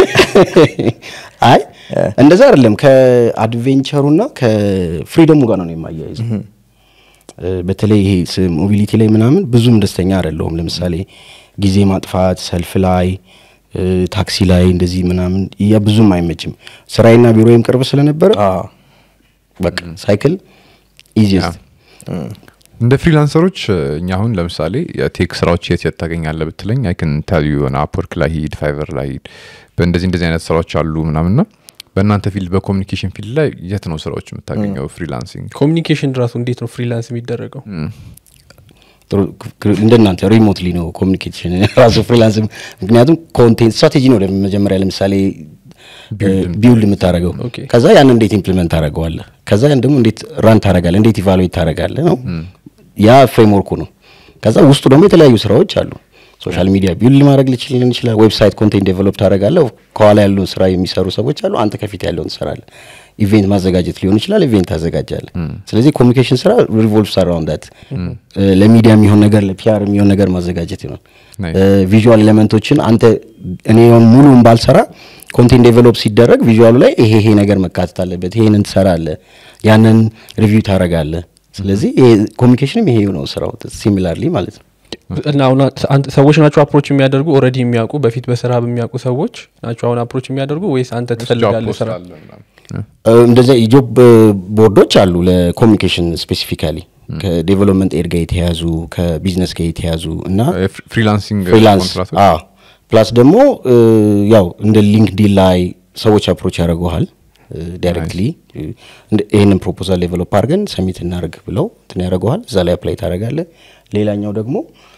አይ እንደዛ አይደለም ከአድቬንቸሩና ከፍሪደሙ ጋር ነው የማያይዘው በተለይ ይሄ ሞቢሊቲ ላይ ምናምን ብዙም ደስተኛ አይደለሁም ለምሳሌ ጊዜ ማጥፋት ሰልፍ ላይ ታክሲ ላይ እንደዚህ ምናምን ያ ብዙም አይመችም ስራዬና ቢሮዬም ቅርብ ስለነበር በቃ ሳይክል ኢዚየስት እንደ ፍሪላንሰሮች እኛ አሁን ለምሳሌ የቴክ ስራዎች የት የት ታገኛለህ ብትለኝ አይ ካን ቴል ዩ ኦን አፕወርክ ላይ ሂድ ፋይቨር ላይ ሂድ በእንደዚህ እንደዚህ አይነት ስራዎች አሉ ምናምንና በእናንተ ፊልድ በኮሙኒኬሽን ፊልድ ላይ የት ነው ስራዎች የምታገኘው ፍሪላንሲንግ ኮሙኒኬሽን ራሱ እንዴት ነው ፍሪላንስ የሚደረገው እንደናንተ ሪሞትሊ ነው ኮሙኒኬሽን ራሱ ፍሪላንስ ምክንያቱም ኮንቴንት ስትራቴጂ ነው ለመጀመሪያ ለምሳሌ ቢልድ የምታረጋው ከዛ ያን እንዴት ኢምፕሊመንት ታረጋዋለህ ከዛ ያን ደግሞ እንዴት ራን ታረጋለህ እንዴት ኢቫሉዌት ታረጋለህ ነው ያ ፍሬምወርኩ ነው ከዛ ውስጡ ደግሞ የተለያዩ ስራዎች አሉ ሶሻል ሚዲያ ቢልድ ማድረግ ልችል ይችላል ዌብሳይት ኮንቴንት ዴቨሎፕ ታረጋለህ ከኋላ ያሉን ስራ የሚሰሩ ሰዎች አሉ አንተ ከፊት ያለውን ትሰራለህ ኢቨንት ማዘጋጀት ሊሆን ይችላል ኢቨንት ታዘጋጃለህ ስለዚህ ኮሙኒኬሽን ስራ ሪቮልቭስ አራውንድ ዳት ለሚዲያ የሚሆን ነገር ለፒአር የሚሆን ነገር ማዘጋጀት ይሆናል ቪዥዋል ኤሌመንቶችን አንተ እኔ የሆነ ሙሉን ባልሰራ ኮንቴንት ዴቨሎፕ ሲደረግ ቪዥዋሉ ላይ ይሄ ይሄ ነገር መካተት አለበት ይሄንን ትሰራለህ ያንን ሪቪው ታረጋለህ ስለዚህ ኮሙኒኬሽንም ይሄ ነው ስራው ሲሚላርሊ ማለት ነው እና አሁን ሰዎች ናቸው አፕሮች የሚያደርጉ ኦሬዲ የሚያውቁ በፊት በስራ በሚያውቁ ሰዎች ናቸው አሁን አፕሮች የሚያደርጉ ወይስ አንተ ትፈልጋለህ ስራ እንደዚህ የጆብ ቦርዶች አሉ ለኮሙኒኬሽን ስፔሲፊካሊ ከዴቨሎፕመንት ኤድ ጋር የተያዙ ከቢዝነስ ጋር የተያዙ እና ፍሪላንሲንግ ኮንትራክት አዎ ፕላስ ደግሞ ያው እንደ ሊንክድኢን ላይ ሰዎች አፕሮች ያደርጉሃል ዳይሬክትሊ ይሄንን ፕሮፖዛል ዴቨሎፕ አድርገን ሰሚት እናርግ ብለው እንትን ያደርጉሃል እዛ ላይ አፕላይ ታደርጋለህ ሌላኛው ደግሞ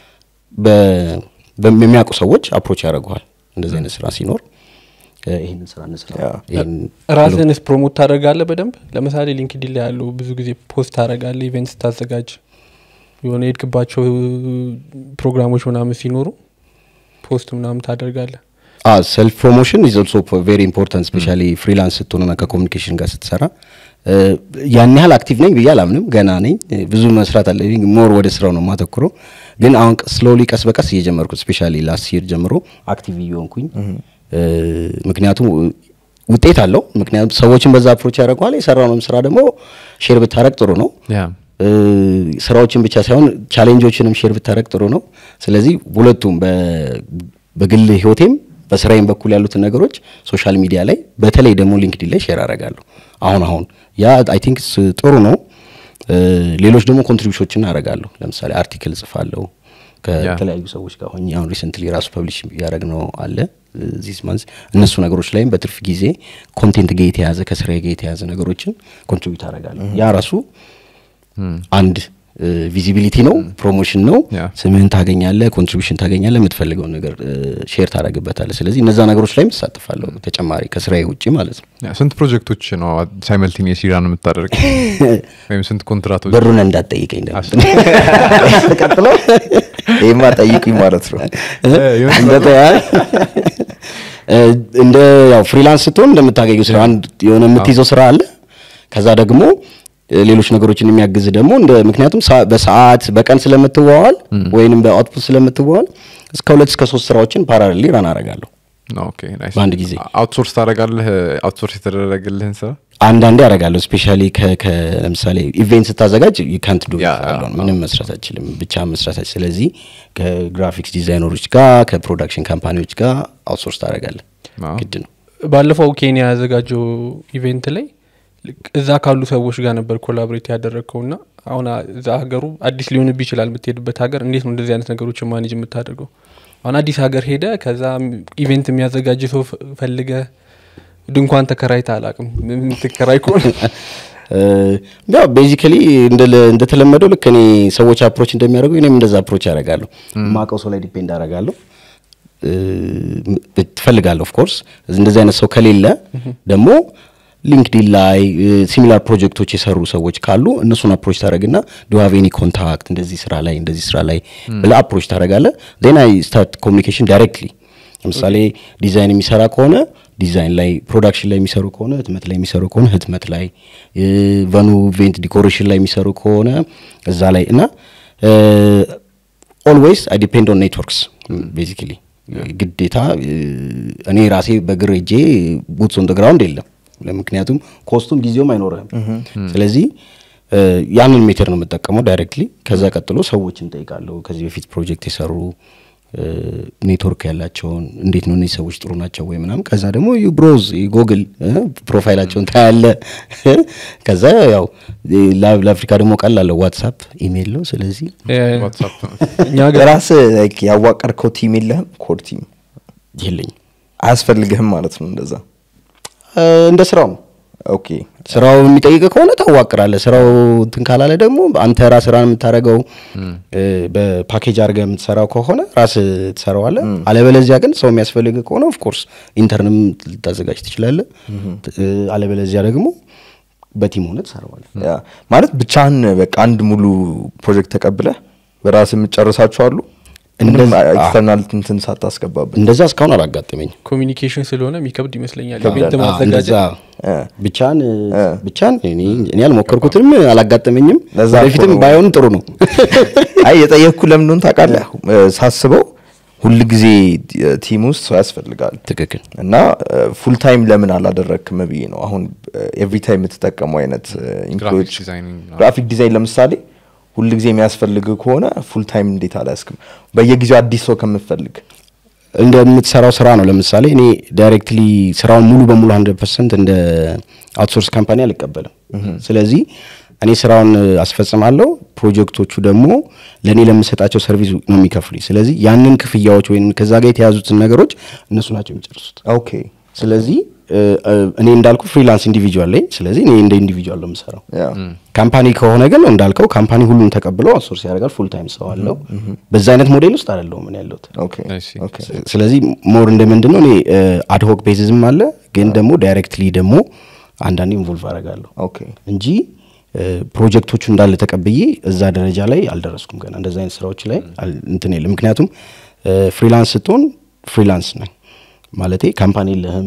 በሚያውቁ ሰዎች አፕሮች ያደርጉሃል እንደዚህ አይነት ስራ ሲኖር ይሄንን ስራ እንስራ ይሄን ራስህንስ ፕሮሞት ታደርጋለህ በደንብ ለምሳሌ ሊንክድኢን ላይ ያሉ ብዙ ጊዜ ፖስት ታደርጋለህ ኢቨንትስ ታዘጋጅ የሆነ የድክባቸው ፕሮግራሞች ምናምን ሲኖሩ ፖስት ምናምን ታደርጋለህ ah self promotion is also very important especially mm. freelance ስትሆንና ከኮሙኒኬሽን ጋር ስትሰራ ያን ያህል አክቲቭ ነኝ ብዬ አላምንም ገና ነኝ ብዙ መስራት አለኝ ሞር ወደ ስራው ነው ማተኩረው ግን አሁን ስሎሊ ቀስ በቀስ እየጀመርኩት ስፔሻሊ ላስት ይር ጀምሮ አክቲቭ እየሆንኩኝ ምክንያቱም ውጤት አለው ምክንያቱም ሰዎችን በዛ አፕሮች ያደርጋሉ የሰራውንም ስራ ደግሞ ሼር ብታረግ ጥሩ ነው ያ ስራዎችን ብቻ ሳይሆን ቻሌንጆችንም ሼር ብታረግ ጥሩ ነው ስለዚህ ሁለቱም በግል ህይወቴም በስራዬም በኩል ያሉት ነገሮች ሶሻል ሚዲያ ላይ በተለይ ደግሞ ሊንክድኢን ላይ ሼር አደርጋለሁ አሁን አሁን ያ አይ ቲንክ ጥሩ ነው ሌሎች ደግሞ ኮንትሪቢዩሽኖችን አደርጋለሁ ለምሳሌ አርቲክል ጽፋለሁ ከተለያዩ ሰዎች ጋር ሆኜ አሁን ሪሰንትሊ ራሱ ፐብሊሽ ያደረግነው አለ ዚስ ማንስ እነሱ ነገሮች ላይም በትርፍ ጊዜ ኮንቴንት ጋር የተያዘ ከስራዬ ጋር የተያዘ ነገሮችን ኮንትሪቢዩት አደርጋለሁ ያ ራሱ አንድ ቪዚቢሊቲ ነው ፕሮሞሽን ነው ስምህን ታገኛለህ ኮንትሪቢዩሽን ታገኛለህ የምትፈልገው ነገር ሼር ታደርግበታለህ ስለዚህ እነዛ ነገሮች ላይም ተሳትፋለሁ ተጨማሪ ከስራዬ ውጪ ማለት ነው ስንት ፕሮጀክቶች ነው ሳይመልቲኒየስሊ ራን የምታደርግ ወይም ስንት ኮንትራክቶች ብሩን እንዳትጠይቀኝ ደግሞ ተቀጥሎ ይሄማ ጠይቁኝ ማለት ነው እንደ እንደ ያው ፍሪላንስ ስትሆን እንደምታገኘው ስራ አንድ የሆነ የምትይዘው ስራ አለ ከዛ ደግሞ ሌሎች ነገሮችን የሚያግዝ ደግሞ እንደ ምክንያቱም በሰዓት በቀን ስለምትዋዋል ወይንም በአውትፑት ስለምትዋዋል እስከ ሁለት እስከ ሶስት ስራዎችን ፓራሌሊ ራን አደርጋለሁ ኦኬ ናይስ በአንድ ጊዜ አውትሶርስ ታደርጋለህ አውትሶርስ የተደረገልህን ስራ አንዳንዴ አደርጋለሁ ስፔሻሊ ከለምሳሌ ኢቨንት ስታዘጋጅ you can't do it alone ምንም መስራት አትችልም ብቻ መስራት አትችልም ስለዚህ ከግራፊክስ ዲዛይነሮች ጋር ከፕሮዳክሽን ካምፓኒዎች ጋር አውትሶርስ ታደርጋለህ ግድ ነው ባለፈው ኬንያ ያዘጋጀው ኢቨንት ላይ እዛ ካሉ ሰዎች ጋር ነበር ኮላቦሬት ያደረግከውና አሁን እዛ ሀገሩ አዲስ ሊሆንብ ይችላል የምትሄድበት ሀገር እንዴት ነው እንደዚህ አይነት ነገሮችን ማኔጅ የምታደርገው አሁን አዲስ ሀገር ሄደ ከዛ ኢቨንት የሚያዘጋጅ ሰው ፈልገ ድንኳን ተከራይታ አላቅም ምትከራይ ከሆነ ያው ቤዚካሊ እንደ እንደተለመደው ልክ እኔ ሰዎች አፕሮች እንደሚያደርጉ እኔም እንደዛ አፕሮች ያደርጋለሁ ማቀው ሰው ላይ ዲፔንድ አደርጋለሁ ትፈልጋለህ ኦፍ ኮርስ እንደዚህ አይነት ሰው ከሌለ ደግሞ ሊንክድኢን ላይ ሲሚላር ፕሮጀክቶች የሰሩ ሰዎች ካሉ እነሱን አፕሮች ታደርግና ዱ ሃቭ ኤኒ ኮንታክት እንደዚህ ስራ ላይ እንደዚህ ስራ ላይ ብላ አፕሮች ታደርጋለህ then I start communication directly ለምሳሌ ዲዛይን የሚሰራ ከሆነ ዲዛይን ላይ ፕሮዳክሽን ላይ የሚሰሩ ከሆነ ህትመት ላይ የሚሰሩ ከሆነ ህትመት ላይ ቫኑ ኢቨንት ዲኮሬሽን ላይ የሚሰሩ ከሆነ እዛ ላይ እና always I depend on networks basically ግዴታ እኔ ራሴ በግሬጄ boots on the ground የለም ለምክንያቱም ኮስቱም ጊዜውም አይኖርም ስለዚህ ያንን ሜተር ነው የምጠቀመው ዳይሬክትሊ ከዛ ቀጥሎ ሰዎችን ጠይቃለሁ ከዚህ በፊት ፕሮጀክት የሰሩ ኔትወርክ ያላቸውን እንዴት ነው እነዚህ ሰዎች ጥሩ ናቸው ወይ ምናምን ከዛ ደግሞ ዩ ብሮዝ ጉግል ፕሮፋይላቸውን ታያለ ከዛ ያው ለአፍሪካ ደግሞ ቀላል ዋትስአፕ ኢሜል ነው ስለዚህ ዋትስአፕ እኛ ገራስ ላይክ ያዋቀርከው ቲም የለህም ኮር ቲም የለኝ አያስፈልግህም ማለት ነው እንደዛ እንደ ስራው ኦኬ ስራው የሚጠይቅ ከሆነ ታዋቅራለህ ስራው እንትን ካላለ ደግሞ አንተ ራስ ራን የምታረጋው በፓኬጅ አድርገህ የምትሰራው ከሆነ ራስ ትሰራዋለህ አለበለዚያ ግን ሰው የሚያስፈልግ ከሆነ ኦፍ ኮርስ ኢንተርንም ልታዘጋጅ ትችላለህ አለበለዚያ ደግሞ በቲም ሆነ ትሰራዋለህ ያ ማለት ብቻህን በቃ አንድ ሙሉ ፕሮጀክት ተቀብለህ በራስ የምትጨርሳቸው አሉ እንደዛ ኤክስተርናል እንትን ሳታስገባበት እንደዛ እስካሁን አላጋጠመኝ ኮሚኒኬሽን ስለሆነ የሚከብድ ይመስለኛል ለቤት ማዘጋጀት ብቻን ብቻን እኔ እኔ አልሞከርኩትም አላጋጠመኝም ወደፊትም ባይሆን ጥሩ ነው አይ የጠየቅኩ ለምን ነው ታውቃለህ ሳስበው ሁሉ ጊዜ ቲም ውስጥ ሰው ያስፈልጋል ትክክል እና ፉል ታይም ለምን አላደረክም ብዬ ነው አሁን ኤቭሪ ታይም ተጠቀመው አይነት ኢምፕሎይስ ግራፊክ ዲዛይን ለምሳሌ ሁሉ ጊዜ የሚያስፈልግ ከሆነ ፉል ታይም እንዴት አላስከም በየጊዜው አዲስ ሰው ከመፈልግ እንደምትሰራው ስራ ነው ለምሳሌ እኔ ዳይሬክትሊ ስራውን ሙሉ በሙሉ one hundred percent እንደ አውትሶርስ ካምፓኒ አልቀበልም ስለዚህ እኔ ስራውን አስፈጽማለሁ ፕሮጀክቶቹ ደግሞ ለኔ ለምሰጣቸው ሰርቪስ ነው የሚከፍሉኝ ስለዚህ ያንን ክፍያዎች ወይ ከዛ ጋር የተያዙትን ነገሮች እነሱ ናቸው የሚጨርሱት ኦኬ ስለዚህ እኔ እንዳልኩ ፍሪላንስ ኢንዲቪጁዋል ላይ ስለዚህ እኔ እንደ ኢንዲቪጁዋል ነው የምሰራው ካምፓኒ ከሆነ ግን እንዳልከው ካምፓኒ ሁሉን ተቀብሎ አውትሶርስ ያደርጋል ፉል ታይም ሰው አለው በዛ አይነት ሞዴል ውስጥ አይደለም ምን ያለውት ኦኬ ኦኬ ስለዚህ ሞር እንደምንድነው እኔ አድሆክ ቤዚስም አለ ግን ደግሞ ዳይሬክትሊ ደግሞ አንዳንዴ ኢንቮልቭ አደርጋለሁ ኦኬ እንጂ ፕሮጀክቶቹ እንዳለ ተቀብዬ እዛ ደረጃ ላይ አልደረስኩም ገና እንደዛ አይነት ስራዎች ላይ እንትን የለም ምክንያቱም ፍሪላንስ ስትሆን ፍሪላንስ ነኝ ማለቴ ካምፓኒ ለህም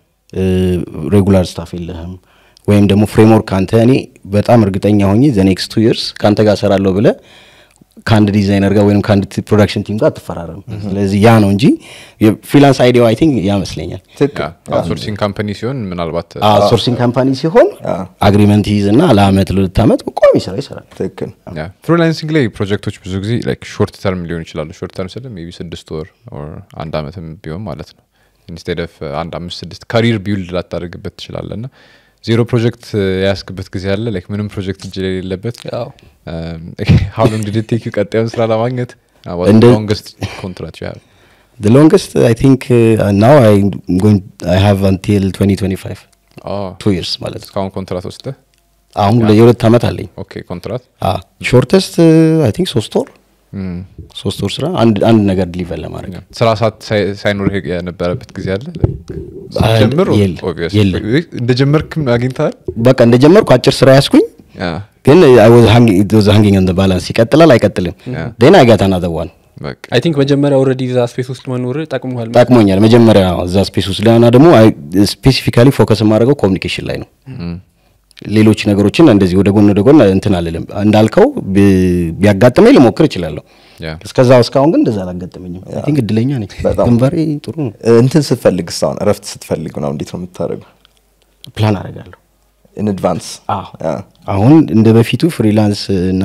ሬጉላር ስታፍ የለህም ወይም ደግሞ ፍሬምወርክ አንተ እኔ በጣም እርግጠኛ ሆኜ ዘ ኔክስት two years ካንተ ጋር ሰራለሁ ብለ ካንድ ዲዛይነር ጋር ወይም ካንድ ፕሮዳክሽን ቲም ጋር ተፈራረም ስለዚህ ያ ነው እንጂ ፍሪላንስ አይዲያው አይ ቲንክ ያመስለኛል አውትሶርሲንግ ካምፓኒ ሲሆን ምናልባት አውትሶርሲንግ ካምፓኒ ሲሆን አግሪመንት ይዝና ለአመት ለሁለት ቋሚ ስራ ይሰራል ትክክል ያ ፍሪላንሲንግ ላይ ፕሮጀክቶች ብዙ ጊዜ ላይክ ሾርት ተርም ሊሆን ይችላል ሾርት ተርም ስለ ሜቢ ስድስት ወር ኦር አንድ አመትም ቢሆን ማለት ነው instead of አንድ አምስት ስድስት ካሪር ቢልድ ላታደርግበት ትችላለና ዜሮ ፕሮጀክት ያስክበት ጊዜ አለ ላይክ ምንም ፕሮጀክት እጅ ላይ የሌለበት ያው how long did it take you ቀጣዩን ስራ ለማግኘት what was the longest contract you have the longest I think uh, now I'm going I have until twenty twenty-five oh two years ማለት እስካሁን ኮንትራት ወስደ አሁን ለሁለት አመት አለኝ ኦኬ ኮንትራት አ ሾርተስት I think ሶስት ወር ሶስት ወር ስራ አንድ አንድ ነገር ዲሊቨር ለማድረግ ስራ ሰዓት ሳይኖር የነበረበት ጊዜ አለ ጀምሮ obviously እንደጀመርክም አግኝታል በቃ እንደጀመርኩ አጭር ስራ ያስኩኝ ግን I was hanging it was hanging on the balance ይቀጥላል አይቀጥልም then I got another one በቃ I think መጀመሪያ already ዛ ስፔስ ውስጥ መኖር ጠቅሞሃል ጠቅሞኛል መጀመሪያ ዛ ስፔስ ውስጥ ለና ደግሞ ስፔሲፊካሊ ፎከስ ማድረገው ኮሙኒኬሽን ላይ ነው ሌሎች ነገሮችን እንደዚህ ወደ ጎን ወደ ጎን እንትን አለለም እንዳልከው ቢያጋጥመኝ ልሞክር ይችላልው እስከዛው እስካሁን ግን እንደዛ አላጋጠመኝም I think እድለኛ ነኝ ግንባሬ ጥሩ ነው እንትን ስትፈልግ ሳውን ረፍት ስትፈልግ ነው እንዴት ነው የምታደርገው ፕላን አደርጋለሁ in advance አሁን እንደ በፊቱ ፍሪላንስ እና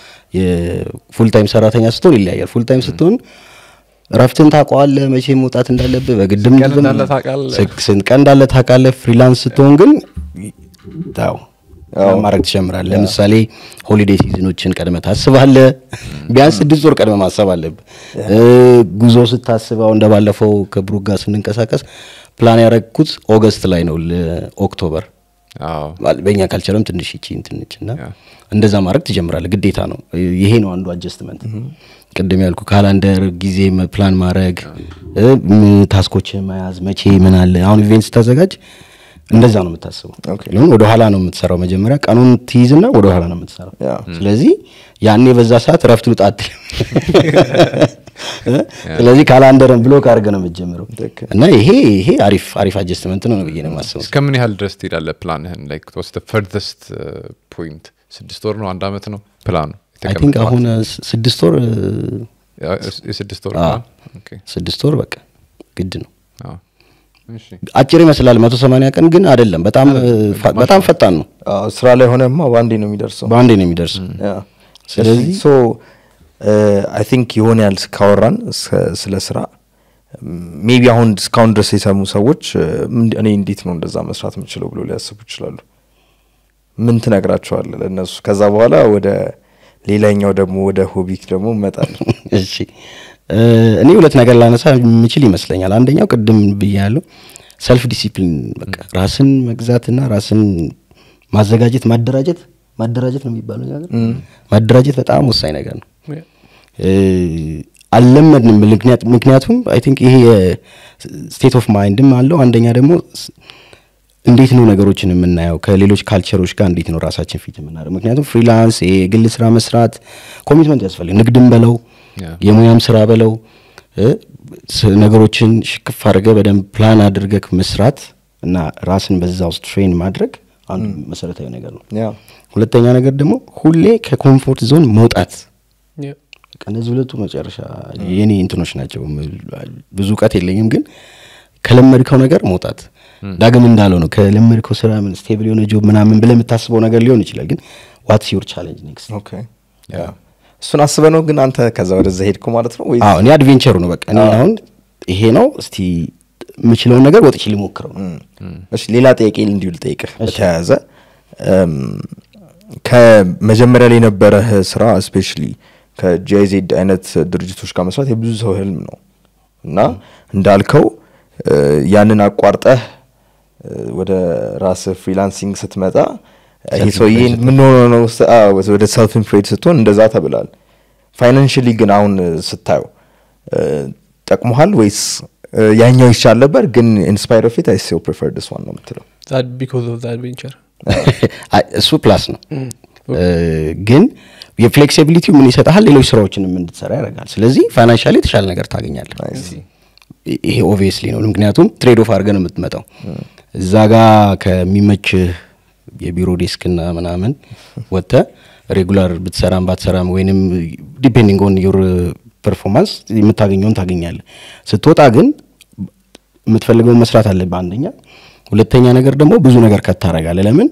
የፉል ታይም ሰራተኛ ስትሆን ይለያያል ፉል ታይም ስትሆን ረፍትን ታቋለ መቼ መውጣት እንዳለበት በግድም እንዳለ ታቃለ ስንት ቀን እንዳለ ታቃለ ፍሪላንስ ስትሆን ግን ታው ማረግ ትጀምራለህ ለምሳሌ ሆሊዴይ ሲዝኖችን ቀድመ ታስባለህ ቢያንስ ስድስት ወር ቀድመ ማሰብ አለብህ ጉዞ ስታስበው እንደባለፈው ከብሩክ ጋር ስንንቀሳቀስ ፕላን ያረኩት ኦገስት ላይ ነው ለኦክቶበር አዎ በእኛ ካልቸርም ትንሽ እቺ እንትንችና እንደዛ ማረግ ትጀምራለህ ግዴታ ነው ይሄ ነው አንዱ አጀስትመንት ቅድም ያልኩ ካላንደር ጊዜ ፕላን ማረግ ታስኮችን መያዝ መቼ ምን አለ አሁን ኢቨንት ተዘጋጅ እንደዛ ነው የምታስበው ለምን ወደ ኋላ ነው የምትሰራው መጀመሪያ ቀኑን ትይዝና ወደ ኋላ ነው የምትሰራው ስለዚህ ያኔ በዛ ሰዓት ረፍት ልጣት ስለዚህ ካላንደርን ብሎክ አድርገ ነው የምትጀምረው እና ይሄ ይሄ አሪፍ አሪፍ አጀስትመንት ነው ነው ብዬ ነው የማስበው እስከምን ያህል ድረስ ትሄዳለህ ፕላንህን ላይክ what's the furthest uh, point ስድስት ወር ነው አንድ አመት ነው ፕላኑ I think አሁን ስድስት ወር ስድስት ወር ኦኬ ስድስት ወር በቃ ግድ ነው አዎ እሺ አጭር ይመስላል መቶ ሰማንያ ቀን ግን አይደለም በጣም በጣም ፈጣን ነው አዎ ስራ ላይ ሆነማ ባንዴ ነው የሚደርሰው በአንዴ ነው የሚደርሰው ያ ስለዚህ ሶ አይ ቲንክ ይሆን ያል ካወራን ስለ ስራ ሜቢ አሁን እስካሁን ድረስ የሰሙ ሰዎች እኔ እንዴት ነው እንደዛ መስራት የምችለው ብሎ ሊያስቡ ይችላሉ ምን ትነግራቸዋለህ ለነሱ ከዛ በኋላ ወደ ሌላኛው ደግሞ ወደ ሆቢክ ደግሞ መጣል እሺ እኔ ሁለት ነገር ላነሳ የምችል ይመስለኛል አንደኛው ቅድም ብያለሁ ሰልፍ ዲሲፕሊን በቃ ራስን መግዛትና ራስን ማዘጋጀት ማደራጀት ማደራጀት ነው የሚባለው ነገር ማደራጀት በጣም ወሳኝ ነገር ነው አለመድንም ምክንያት ምክንያቱም አይ ቲንክ ይሄ ስቴት ኦፍ ማይንድም አለው አንደኛ ደግሞ እንዴት ነው ነገሮችን የምናየው ከሌሎች ካልቸሮች ጋር እንዴት ነው ራሳችን ፊት የምናደርገው ምክንያቱም ፍሪላንስ የግል ስራ መስራት ኮሚትመንት ያስፈልጋል ንግድም በለው የሙያም ስራ በለው ነገሮችን ሽክፍ አድርገህ በደንብ ፕላን አድርገህ መስራት እና ራስን በዛ ውስጥ ትሬን ማድረግ አንዱ መሰረታዊ ነገር ነው ያ ሁለተኛ ነገር ደግሞ ሁሌ ከኮምፎርት ዞን መውጣት ከነዚህ ሁለቱ መጨረሻ የኔ እንትኖች ናቸው ብዙ ቃት የለኝም ግን ከለመድከው ነገር መውጣት ዳግም እንዳለው ነው ከለመድከው ስራ ምን ስቴብል የሆነ ጆብ ምናምን ብለህ የምታስበው ነገር ሊሆን ይችላል ግን ዋትስ ዩር ቻሌንጅ ኔክስት ኦኬ ያ እሱን አስበህ ነው ግን አንተ ከዛ ወደዛ ሄድኩ ማለት ነው ወይ አዎ እኔ አድቬንቸሩ ነው በቃ እኔ አሁን ይሄ ነው እስቲ የምችለውን ነገር ወጥቼ ሊሞክረው እሺ ሌላ ጥያቄ እንዲሁ ልጠይቅህ በተያያዘ ከመጀመሪያ ላይ የነበረህ ስራ ስፔሻሊ ከጄዜድ አይነት ድርጅቶች ጋር መስራት የብዙ ሰው ህልም ነው እና እንዳልከው ያንን አቋርጠህ ወደ ራስ ፍሪላንሲንግ ስትመጣ ይሄ ሰውዬ ምን ሆኖ ነው ወደ ሰልፍ ኢምፕሎይድ ስትሆን እንደዛ ተብላል ፋይናንሻሊ ግን አሁን ስታዩ ጠቅሞሃል ወይስ ያኛው ይሻል ነበር ግን ኢንስፓየር ኦፍ ኢት አይ ስቲል ፕሪፈር ዲስ ዋን ነው የምትለው that because of the adventure እሱ ፕላስ ነው ግን የፍሌክሲቢሊቲ ምን ይሰጣል ሌሎች ስራዎችንም እንድትሰራ ያደርጋል ስለዚህ ፋይናንሻሊ ተሻለ ነገር ታገኛለህ ይሄ ኦብቪየስሊ ነው ምክንያቱም ትሬድ ኦፍ አድርገን የምትመጣው እዛ ጋር ከሚመች የቢሮ ዴስክና ምናምን ወጣ ሬጉላር ብትሰራም ባትሰራም ወይንም ዲፔንዲንግ ኦን ዩር ፐርፎርማንስ የምታገኘውን ታገኛለህ ስትወጣ ግን የምትፈልገው መስራት አለብህ አንደኛ ሁለተኛ ነገር ደግሞ ብዙ ነገር ከታረጋለህ ለምን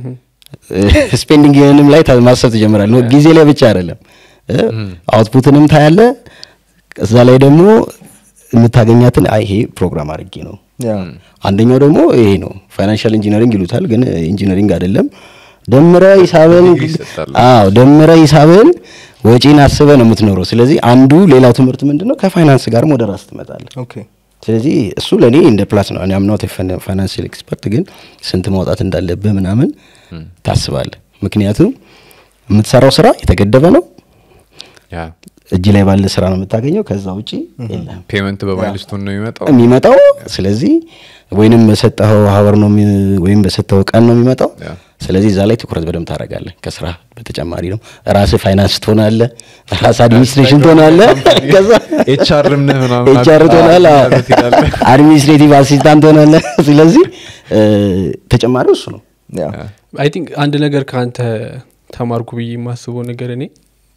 ስፔንዲንግ የንም ላይ ማሰብ ተጀምራለህ ነው ጊዜ ላይ ብቻ አይደለም አውትፑትንም ታያለ እዛ ላይ ደግሞ የምታገኛትን አይ ይሄ ፕሮግራም አድርጌ ነው አንደኛው ደግሞ ይሄ ነው ፋይናንሻል ኢንጂነሪንግ ይሉታል ግን ኢንጂነሪንግ አይደለም ደምረ ሂሳብን አዎ ደምረ ሂሳብን ወጪን አስበህ ነው የምትኖረው ስለዚህ አንዱ ሌላው ትምህርት ምንድነው ከፋይናንስ ጋርም ወደ ራስ ትመጣለህ ኦኬ ስለዚህ እሱ ለኔ እንደ ፕላስ ነው እኔ አም ኖት ፋይናንሻል ኤክስፐርት ግን ስንት ማውጣት እንዳለብህ ምናምን ታስባለህ ምክንያቱም የምትሰራው ስራ የተገደበ ነው ያ እጅ ላይ ባለ ስራ ነው የምታገኘው ከዛ ውጪ የለም ፔመንት በማይልስቶን ነው የሚመጣው የሚመጣው ስለዚህ ወይንም በሰጠው ሀወር ነው ወይንም በሰጠው ቀን ነው የሚመጣው ስለዚህ እዛ ላይ ትኩረት በደም ታረጋለህ ከስራ በተጨማሪ ነው ራስ ፋይናንስ ትሆናለህ ራስ አድሚኒስትሬሽን ትሆናለህ ከዛ ኤችአርም ነህ ምናምን ኤችአር ትሆናለህ አድሚኒስትሬቲቭ አሲስታንት ትሆናለህ ስለዚህ ተጨማሪው እሱ ነው አይ ቲንክ አንድ ነገር ካንተ ተማርኩ ብዬ ማስበው ነገር እኔ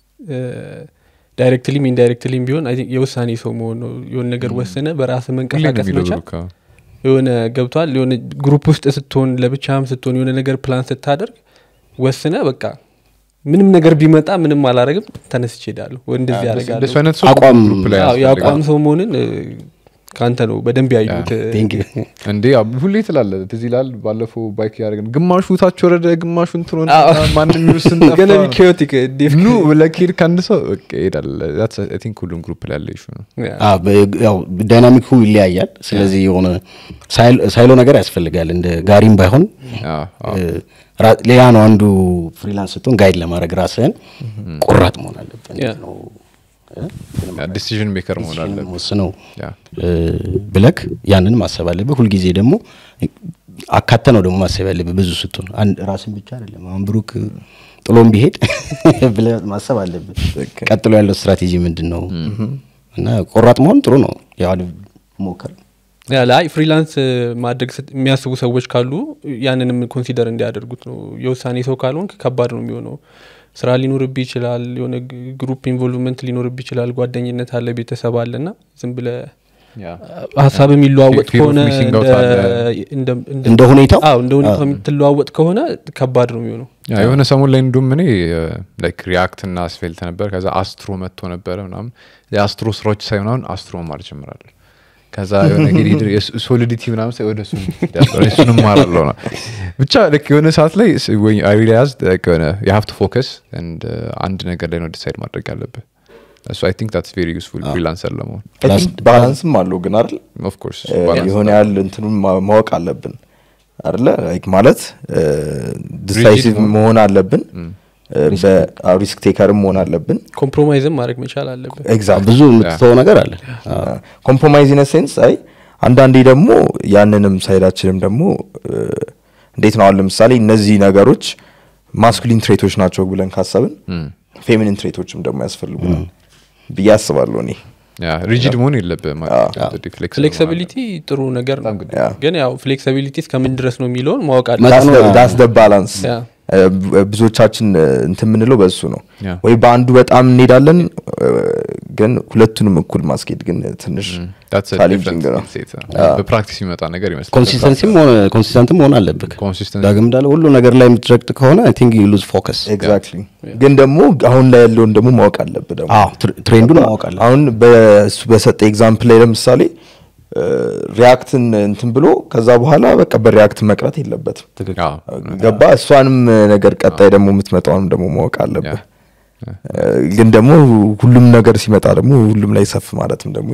ዳይሬክትሊ ኢንዳይሬክትሊ ቢሆን አይ ቲንክ የውሳኔ ሰው መሆን ነው የሆነ ነገር ወሰነ በራስ መንቀሳቀስ መቻል የሆነ ገብቷል የሆነ ግሩፕ ውስጥ ስትሆን ለብቻም ስትሆን የሆነ ነገር ፕላን ስታደርግ ወሰነ በቃ ምንም ነገር ቢመጣ ምንም አላረግም ተነስቼ ሄዳለሁ ወይ እንደዚህ ያደርጋለሁ አቋም ያቋም ሰው መሆንን ካንተ ነው በደንብ ያዩት ቴንክ ዩ እንዴ ሁሌ ትላለ ትዝ ይላል ባለፈው ባይክ ያደርገን ግማሹ ታች ወረደ ግማሹ እንትሮን ማንንም ይወስን ተፋ ገና ቢኬዮቲክ ኑ ለኪር ካንድ ሰው ኦኬ ይላል that's I think ሁሉም ግሩፕ ላይ ያለ ኢሹ ነው አ ያው ዳይናሚኩ ይለያያል ስለዚህ የሆነ ሳይሎ ነገር ያስፈልጋል እንደ ጋሪም ባይሆን ሌላ ነው አንዱ ፍሪላንስ ስትሆን ጋይድ ለማድረግ ራስህን ቁራጥ መሆን አለበት ነው ዲሲዥን ሜከር መሆን አለበት ነው ብለክ ያንን ማሰብ አለበት ሁሉ ጊዜ ደግሞ አካተነው ደግሞ ማሰብ አለበት ብዙ ስትሆን አንድ ራስን ብቻ አይደለም አሁን ብሩክ ጥሎም ቢሄድ ብለህ ማሰብ አለበት ቀጥሎ ያለው ስትራቴጂ ምንድነው እና ቆራጥ መሆን ጥሩ ነው ያው ሞከር ያ ላይ ፍሪላንስ ማድረግ የሚያስቡ ሰዎች ካሉ ያንንም ኮንሲደር እንዲያደርጉት ነው የውሳኔ ሰው ካልሆንክ ከባድ ነው የሚሆነው ስራ ሊኖርብ ይችላል የሆነ ግሩፕ ኢንቮልቭመንት ሊኖርብ ይችላል ጓደኝነት አለ ቤተሰብ አለና ዝም ብለ ሀሳብ የሚለዋወጥ ከሆነ እንደ ሁኔታው አዎ እንደ ሁኔታው የሚለዋወጥ ከሆነ ከባድ ነው የሚሆነው ያ የሆነ ሰሞን ላይ እንደውም እኔ ላይክ ሪአክት እና አስፌልት ነበር ከዛ አስትሮ መጥቶ ነበር ምናምን የአስትሮ ስራዎች ሳይሆን አስትሮ ማር ጀምራለሁ ከዛ የሆነ እንግዲህ ሶሊዲቲ ምናምን ሳይ ወደሱ ያለው እሱንም ማራለው ነው ብቻ ልክ የሆነ ሰዓት ላይ when I realized like you have to focus and አንድ ነገር ላይ ነው ዲሳይድ ማድረግ ያለብህ so I think that's very useful freelancer ለመሆን ባላንስም አለው ግን አይደል of course የሆነ ያለ እንትኑን ማወቅ አለብን አይደል like ማለት ዲሳይሲቭ መሆን አለብን በሪስክ ቴከርም መሆን አለብን ኮምፕሮማይዝም ማድረግ መቻል አለብን ኤግዛክት ብዙ የምትተው ነገር አለ ኮምፕሮማይዝ ኢን ሴንስ አይ አንዳንዴ ደግሞ ያንንም ሳይዳችንም ደግሞ እንዴት ነው አለ ለምሳሌ እነዚህ ነገሮች ማስኩሊን ትሬቶች ናቸው ብለን ካሰብን ፌሚኒን ትሬቶችም ደግሞ ያስፈልጉናል ብያስባለሁ እኔ ያ ሪጂድ መሆን የለብህ ማለት ፍሌክሲቢሊቲ ጥሩ ነገር ነው ግን ያው ፍሌክሲቢሊቲ እስከምን ድረስ ነው የሚለውን ማወቅ አለ that's the balance ብዙዎቻችን እንትን ምንለው በሱ ነው ወይ በአንዱ በጣም እንሄዳለን ግን ሁለቱንም እኩል ማስኬድ ግን ትንሽ ቻሌንጂንግ ነው በፕራክቲስ ይመጣ ነገር ይመስላል ኮንሲስተንሲም ሆነ ኮንሲስተንትም ሆነ አለብህ ዳግም እንዳለ ሁሉ ነገር ላይ የምትረግጥ ከሆነ I think you lose focus exactly ግን ደግሞ አሁን ላይ ያለውን ደግሞ ማወቅ አለብህ ደግሞ አዎ ትሬንዱን ማወቅ አለብህ አሁን በሱ በሰጠ ኤግዛምፕል ላይ ለምሳሌ ሪአክትን እንትን ብሎ ከዛ በኋላ በቃ በሪአክት መቅረት የለበትም ገባ እሷንም ነገር ቀጣይ ደግሞ የምትመጣውንም ደግሞ ማወቅ አለብህ ግን ደግሞ ሁሉም ነገር ሲመጣ ደግሞ ሁሉም ላይ ሰፍ ማለትም ደግሞ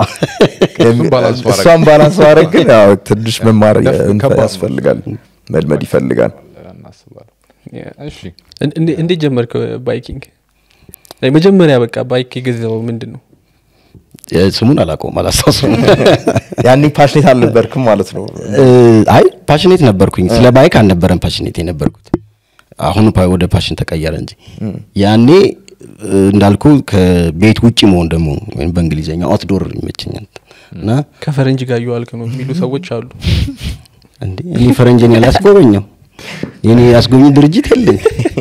ይላል እሷን ባላንስ ማድረግ ግን ያው ትንሽ መማር ያስፈልጋል መልመድ ይፈልጋል እሺ እንዴ ጀመርክ ባይኪንግ ላይ መጀመሪያ በቃ ባይክ የገዛው ምንድነው ስሙን አላውቀውም አላስታውሰውም ያኔ ፓሽኔት አልነበርክም ማለት ነው አይ ፓሽኔት ነበርኩኝ ስለ ባይክ አልነበረም ፓሽኔት የነበርኩት አሁን ወደ ፓሽን ተቀየረ እንጂ ያኔ እንዳልኩ ከቤት ውጪ መሆን ደግሞ ወይም በእንግሊዘኛ አውትዶር ይመቸኛል እና ከፈረንጅ ጋር ይዋልክ ነው የሚሉ ሰዎች አሉ እንዴ እኔ ፈረንጅን ያላስጎበኘው የኔ ያስጎበኝ ድርጅት የለኝ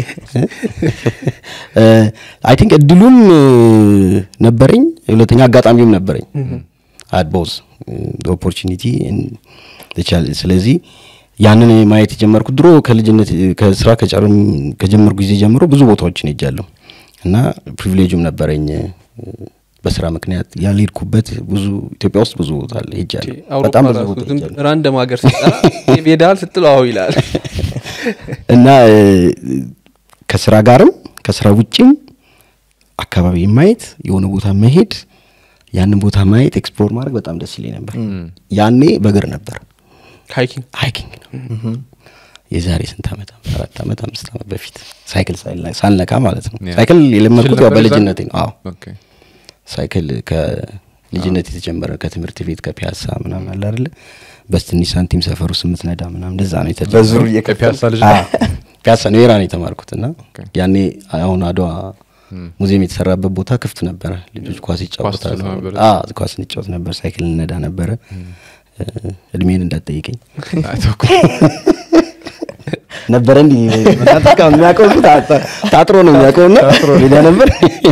አይ ቲንክ እድሉም ነበረኝ ሁለተኛ አጋጣሚውም ነበረኝ at both the opportunity and the challenge ስለዚህ ያንን ማየት ጀመርኩ ድሮ ከልጅነት ከስራ ከጨርም ከጀመርኩ ጊዜ ጀምሮ ብዙ ቦታዎችን ሄጃለሁ እና ፕሪቪሌጅም ነበረኝ በስራ ምክንያት ያልሄድኩበት ብዙ ኢትዮጵያ ውስጥ ብዙ ቦታ አለ ሄጃለሁ በጣም ብዙ ቦታ ሄጃለሁ ራንደም ሀገር ሲጣራ ይቤዳል ስትለው አው ይላል እና ከስራ ጋርም ከስራ ውጪም አካባቢ ማየት የሆነ ቦታ መሄድ ያንን ቦታ ማየት ኤክስፕሎር ማድረግ በጣም ደስ ይለኝ ነበር ያኔ በእግር ነበር ሃይኪንግ ሃይኪንግ ነው የዛሬ ስንት አመት አራት አመት አምስት አመት በፊት ሳይክል ሳልነካ ማለት ነው ሳይክል የለመድኩት ያው በልጅነቴ ነው አዎ ኦኬ ሳይክል ከልጅነቴ የተጀመረ ከትምህርት ቤት ከፒያሳ ምናምን አለ አይደል በትንሽ ሳንቲም ሰፈሩ ስምንት ነዳ ምናምን እንደዛ ነው የተጀመረው በዙር የከፒያሳ ልጅ ፒያሳ ነው የራኔ ተማርኩትና ያኔ አሁን አድዋ ሙዚየም የተሰራበት ቦታ ክፍት ነበር ልጆች ኳስ ይጫወታሉ አዎ ኳስ እንጫወት ነበር ሳይክል ነዳ ነበር እድሜን እንዳትጠይቀኝ ነበር እንዴ ታጣቃው የሚያቆም ታጥሮ ነው የሚያቆምና ሌላ ነበር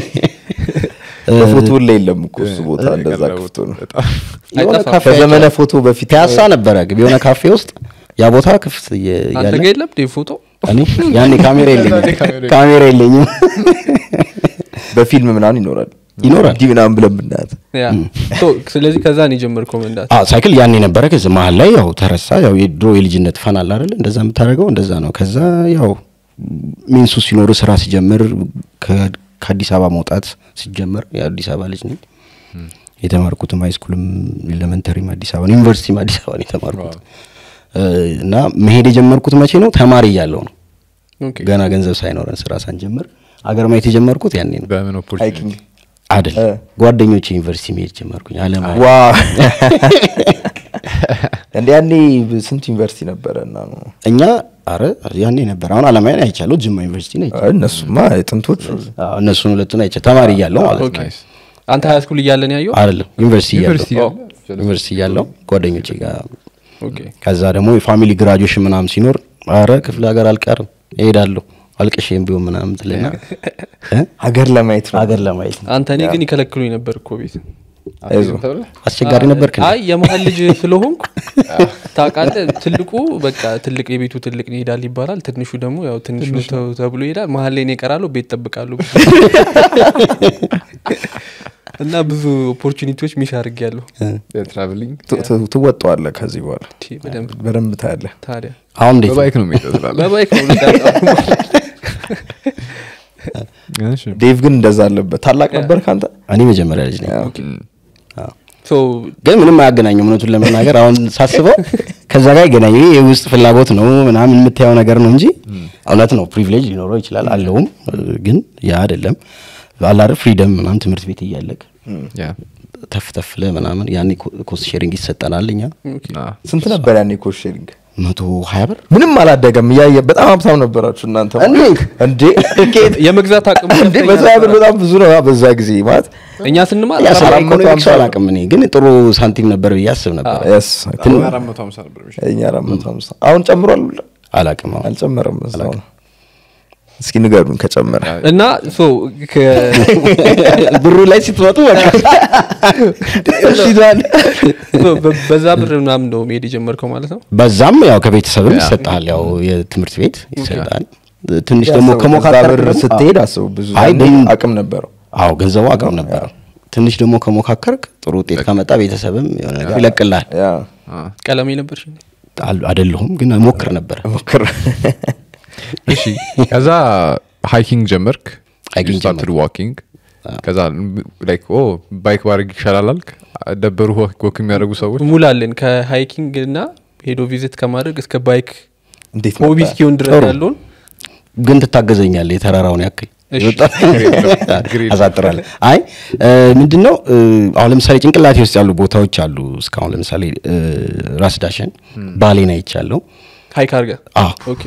ፎቶ ላይ የለም እኮ እሱ ቦታ እንደዛ ክፍቶ ነው የሆነ ካፌ ከዘመነ ፎቶ በፊት ፒያሳ ነበር የሆነ ካፌ ውስጥ ያ ቦታ ክፍት ያለ አንተ ጋር የለም ፎቶ እኔ ያኔ ካሜራ የለኝም ካሜራ የለኝም በፊልም ምናምን ይኖራል ይኖራል ዲቪናም ብለን ብናት ያ ሶ ስለዚህ ከዛ ነው ጀመርኩ መንዳት አዎ ሳይክል ያኔ ነበር ከዛ መሃል ላይ ያው ተረሳ ያው የድሮ የልጅነት ፈን አለ አይደል እንደዛ የምታደርገው እንደዛ ነው ከዛ ያው ሚንሱ ሲኖር ስራ ሲጀምር ከአዲስ አበባ መውጣት ሲጀምር የአዲስ አበባ ልጅ ነኝ የተማርኩትም ሃይ ስኩልም ኤሌመንተሪም አዲስ አበባ ዩኒቨርሲቲም አዲስ አበባ ነው የተማርኩት እና መሄድ የጀመርኩት መቼ ነው ተማሪ እያለሁ ነው ኦኬ ገና ገንዘብ ሳይኖረን ስራ ሳንጀምር አገር ማየት የጀመርኩት ያኔ ነው በምን ኦፖርቹኒቲ አይደል ጓደኞቼ ዩኒቨርሲቲ መሄድ ጀመርኩኝ አለማ ዋው እንዴ ያኔ ስንት ዩኒቨርሲቲ ነበርና ነው እኛ አረ ያኔ ነበር አሁን አለማያን አይቻለው ጅማ ዩኒቨርሲቲ ነው እነሱማ ጥንቶች አዎ እነሱን ሁለቱን አይቻ ተማሪ እያለሁ ማለት ነው አንተ ሃይ ስኩል እያለን ያየው አይደለም ዩኒቨርሲቲ እያለሁ ዩኒቨርሲቲ እያለሁ ጓደኞቼ ጋር ኦኬ ከዛ ደግሞ የፋሚሊ ግራጁዌሽን ምናምን ሲኖር አረ ክፍለ ሀገር አልቀርም እሄዳለሁ አልቀሽም ቢሆን ምናምን ትለና ሀገር ለማየት ነው ሀገር ለማየት አንተ እኔ ግን ይከለክሉኝ ነበር እኮ ቤት አስቸጋሪ ነበር ከ አይ የመሀል ልጅ ስለሆንኩ ታውቃለህ ትልቁ በቃ ትልቅ የቤቱ ትልቅ ይሄዳል ይባላል ትንሹ ደግሞ ያው ትንሹ ተብሎ ይሄዳል መሀል ላይ ነው ይቀራሉ ቤት ተጠብቃሉ እና ብዙ ኦፖርቹኒቲዎች ሚስ አድርጌያለሁ ትራቨሊንግ ትወጣዋለህ ከዚህ በኋላ በደንብ በደንብ ታያለህ ታዲያ አሁን እንዴት በባይክ ነው የሚሄደው በባይክ ነው እሺ ዴቭ ግን እንደዛ አለበት ታላቅ ነበር ካንተ እኔ መጀመሪያ ልጅ ነኝ ሶ ግን ምንም አያገናኘው እውነቱን ለመናገር አሁን ሳስበው ከዛ ጋር ይገናኝ የውስጥ ፍላጎት ነው ምናምን የምታየው ነገር ነው እንጂ እውነት ነው ፕሪቪሌጅ ሊኖረው ይችላል አለውም ግን ያ አይደለም አላረ ፍሪደም ምናምን ትምህርት ቤት እያለክ ያ ተፍተፍለ ምናምን ያኔ ኮስት ሼሪንግ ይሰጠናልኛ ስንት ነበር ያኔ ኮስት ሼሪንግ መቶ ሀያ ብር ምንም አላደገም ያየ በጣም ሀብታም ነበራችሁ እናንተ እንዴ እንዴ የመግዛት አቅም እንዴ በዛ ብር በጣም ብዙ ነው በዛ ጊዜ ማለት እኛ ስንማር ያ ሰላም ኢኮኖሚክስ አላውቅም እኔ ግን ጥሩ ሳንቲም ነበር ብዬ አስብ ነበር yes አራት መቶ ሃምሳ ነበር እኛ አራት መቶ ሃምሳ አሁን ጨምሯል አላውቅም አሁን አልጨመረም መሰለኝ እስኪ ንገሩን ከጨመረ እና ሶ ብሩ ላይ ሲትወጡ በቃ ሲዳል በዛ ብር ምናምን ነው መሄድ የጀመርከው ማለት ነው በዛም ያው ከቤተሰብም ይሰጣል ያው የትምህርት ቤት ይሰጣል ትንሽ ደግሞ ከሞካከር ስትሄድ አስቡ ብዙ አቅም ነበረው አው ገንዘቡ አቅም ነበር ትንሽ ደግሞ ከሞካከርክ ጥሩ ውጤት ከመጣ ቤተሰብም የሆነ ነገር ይለቅልሃል ያ ቀለሜ ነበርሽ አይደለሁም ግን ሞክር ነበር ሞክር እሺ ከዛ ሃይኪንግ ጀመርክ Hiking started walking ከዛ ላይክ ኦ ባይክ ባርግ ይሻላልክ ደበሩ ወክ የሚያደርጉ ሰዎች ሙላልን ከሃይኪንግ እና ሄዶ ቪዚት ከማድረግ እስከ ባይክ እንዴት ሆቢ እስኪሆን ድረስ ያለውን ግን ትታገዘኛለህ የተራራውን ያክል አሳጥራለ አይ ምንድነው አሁን ለምሳሌ ጭንቅላቴ ውስጥ ያሉ ቦታዎች አሉ እስካሁን ለምሳሌ ራስ ዳሽን ባሌና ይቻለው ሃይክ አርገ አዎ ኦኬ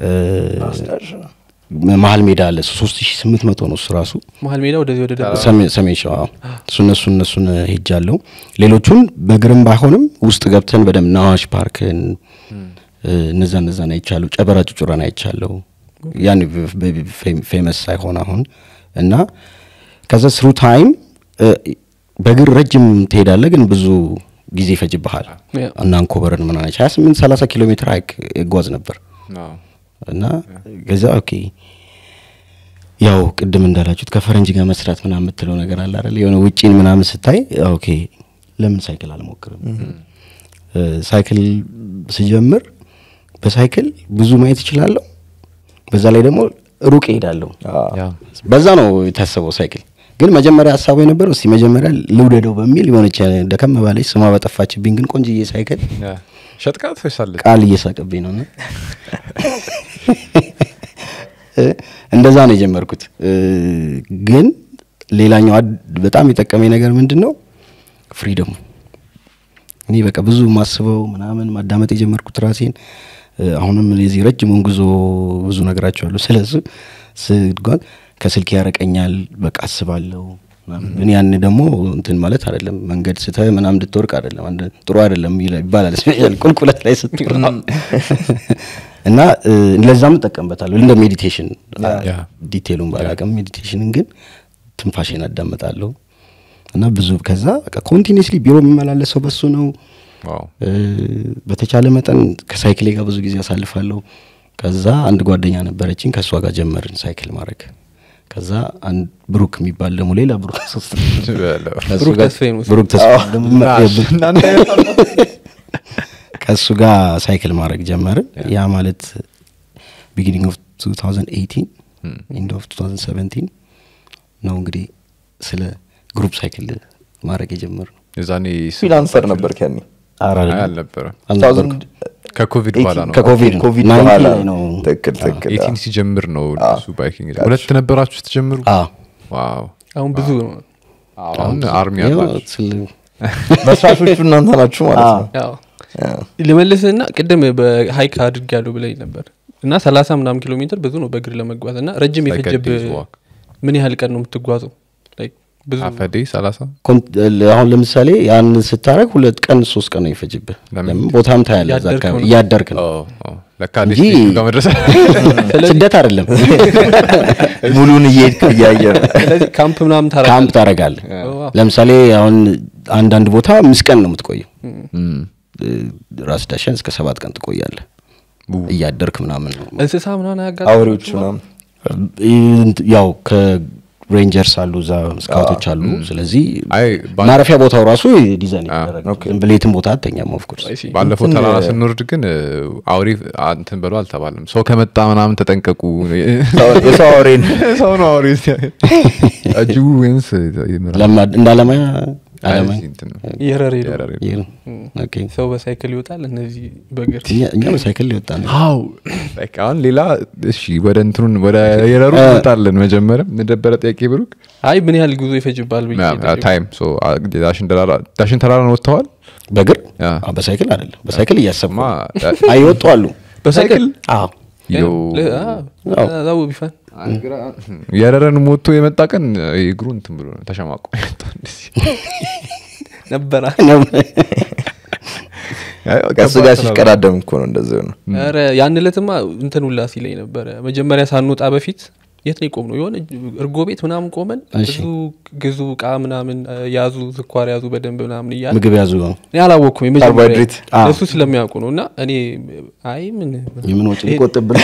መሃል ሜዳ አለ ሶስት ሺህ ስምንት መቶ ነው ራሱ መሃል ሜዳ ወደዚህ ወደ ደቡብ ሰሜን ሰሜን ሸዋ እሱ እነሱ እነሱን ሄጃለሁ ሌሎቹን በግርም ባይሆንም ውስጥ ገብተን በደም ናዋሽ ፓርክን እነዛ እነዛ ነው ይቻላል ጨበራ ጩጩራና ይቻላል ያን ፌመስ ሳይሆን አሁን እና ከዛ ስሩ ታይም በግር ረጅም ትሄዳለህ ግን ብዙ ጊዜ ይፈጅብሃል እና አንኮበርን ምን አነች ሃያ ስምንት ሰላሳ ኪሎ ሜትር ሃይክ እጓዝ ነበር እና ገዛ ኦኬ ያው ቅድም እንዳላችሁት ከፈረንጅ ጋር መስራት ምናምን የምትለው ነገር አለ አይደል የሆነ ውጪን ምናምን ስታይ ኦኬ ለምን ሳይክል አልሞክርም ሳይክል ሲጀምር በሳይክል ብዙ ማየት ይችላል በዛ ላይ ደግሞ ሩቅ ሄዳለሁ በዛ ነው የታሰበው ሳይክል ግን መጀመሪያ ሐሳቡ የነበረው እስቲ መጀመሪያ ልውደደው በሚል የሆነች ደከም ባለች ስማ በጠፋችብኝ ግን ቆንጆዬ ሳይክል ሸጥቃት ፈሳለች ቃል እየሳቀብኝ ነውና እንደዛ ነው የጀመርኩት ግን ሌላኛው በጣም የጠቀመኝ ነገር ምንድነው ፍሪደም እኔ በቃ ብዙ ማስበው ምናምን ማዳመጥ የጀመርኩት ራሴን አሁንም ለዚህ ረጅሙን ጉዞ ብዙ ነገራቸው አሉ ስለዚህ ስጓዝ ከስልክ ያረቀኛል በቃ አስባለሁ ግን ያን ደግሞ እንትን ማለት አይደለም መንገድ ስታይ ምናምን እንድትወርቅ አይደለም አንድ ጥሩ አይደለም ይባላል ስፔሻሊ ቁልቁለት ላይ ስትወርቅ እና ለዛም ተጠቀምበታለሁ እንደ ሜዲቴሽን ዲቴሉን ባላቀም ሜዲቴሽንን ግን ትንፋሽን አዳምጣለሁ እና ብዙ ከዛ በቃ ኮንቲኒዩስሊ ቢሮ መመላለሰው በሱ ነው ዋው በተቻለ መጠን ከሳይክል ጋር ብዙ ጊዜ አሳልፋለሁ ከዛ አንድ ጓደኛ ነበረችኝ ከሷ ጋር ጀመርን ሳይክል ማድረግ ከዛ አንድ ብሩክ የሚባል ደግሞ ሌላ ብሩክ ሶስት ብሩክ ተስፋዬ ብሩክ ተስፋዬ ከሱ ጋር ሳይክል ማድረግ ጀመርን ያ ማለት ቢጊኒንግ ኦፍ twenty eighteen ኢንድ ኦፍ twenty seventeen ነው እንግዲህ ስለ ግሩፕ ሳይክል ማድረግ የጀመርነው የዛኔ ፍሪላንሰር ነበር ከኔ አራራ አልነበረ ከኮቪድ በኋላ ነው ከኮቪድ ኮቪድ በኋላ ነው ትክክል ትክክል eighteen ሲጀምር ነው እሱ ባይኪንግ ሁለት ነበራችሁ ተጀምሩ ዋው አሁን ብዙ ነው አሁን አርሚ ያላችሁ መስራቾቹ እናንተ ናችሁ ማለት ነው ያው ለመለስና ቅድም በሃይክ አድርጋለሁ ብለኝ ነበር እና ሰላሳ ምናምን ኪሎ ሜትር ብዙ ነው በእግር ለመጓዝ እና ረጅም ይፈጀብ ምን ያህል ቀን ነው የምትጓዘው ላይክ ብዙ አፈዴ ሰላሳ አሁን ለምሳሌ ያን ስታረግ ሁለት ቀን ሶስት ቀን ነው ይፈጅብህ ለምን ቦታም ታያለህ ዛካ ያደርክ ነው ለካ ዲስቲኒ ጋር መድረስ ስደት አይደለም ሙሉን እየሄድክ እያየ ስለዚህ ካምፕ ምናምን ታረጋለህ ካምፕ ታረጋለህ ለምሳሌ አሁን አንድ አንድ ቦታ አምስት ቀን ነው የምትቆየው ራስ ዳሽን እስከ ሰባት ቀን ትቆያለህ እያደርክ ምናምን ነው እንስሳ ምናምን ያጋጥማል አውሬዎች ምናምን ያው ከሬንጀርስ አሉ እዛ ስካውቶች አሉ ስለዚህ አይ ማረፊያ ቦታው ራሱ ዲዛይን ያደረገ ብሌትም ቦታ አተኛም ኦፍ ኮርስ ባለፈው ተራራ ስንወርድ ግን አውሪ አንተን በለው አልተባለም ሰው ከመጣ ምናምን ተጠንቀቁ የሰው አውሬን ሰው ነው አውሪ አጅቡ ወንስ ለማ እንዳለማ አለማ ይረሬ ኦኬ ሰው በሳይክል ይወጣል እነዚህ በእግር እኛ በሳይክል ይወጣል አው ላይክ አሁን ሌላ እሺ ወደ እንትኑን ወደ የረሩ ይወጣልን መጀመሪያ እንደበረ ጥያቄ ብሩክ አይ ምን ያህል ጉዞ ይፈጅባል ብዬ ታይም ሶ ዳሽን ተራራ ዳሽን ተራራ ነው ወጥተዋል በእግር አዎ በሳይክል አይደለም በሳይክል እያሰማ አይወጡ አሉ በሳይክል አዎ ዮ አዎ ቢፋን የረረን ሞቶ የመጣ ቀን እግሩ እንትን ብሎ ተሸማቆ ነበር ከሱ ጋር ሲቀዳደም እኮ ነው እንደዚህ ነው አረ ያን ለተማ እንትን ሁላ ሲለኝ ነበር መጀመሪያ ሳንወጣ በፊት የት ነው ቆም ነው የሆነ እርጎ ቤት ምናምን ቆመን ብዙ ግዙ ቃ ምናምን ያዙ ዝኳር ያዙ በደንብ ምናምን ይያል ምግብ ያዙ ነው ያላወቅኩኝ መጀመሪያ እሱ ስለሚያውቁ ነው እና እኔ አይ ምን ምን ወጪ ይቆጥብል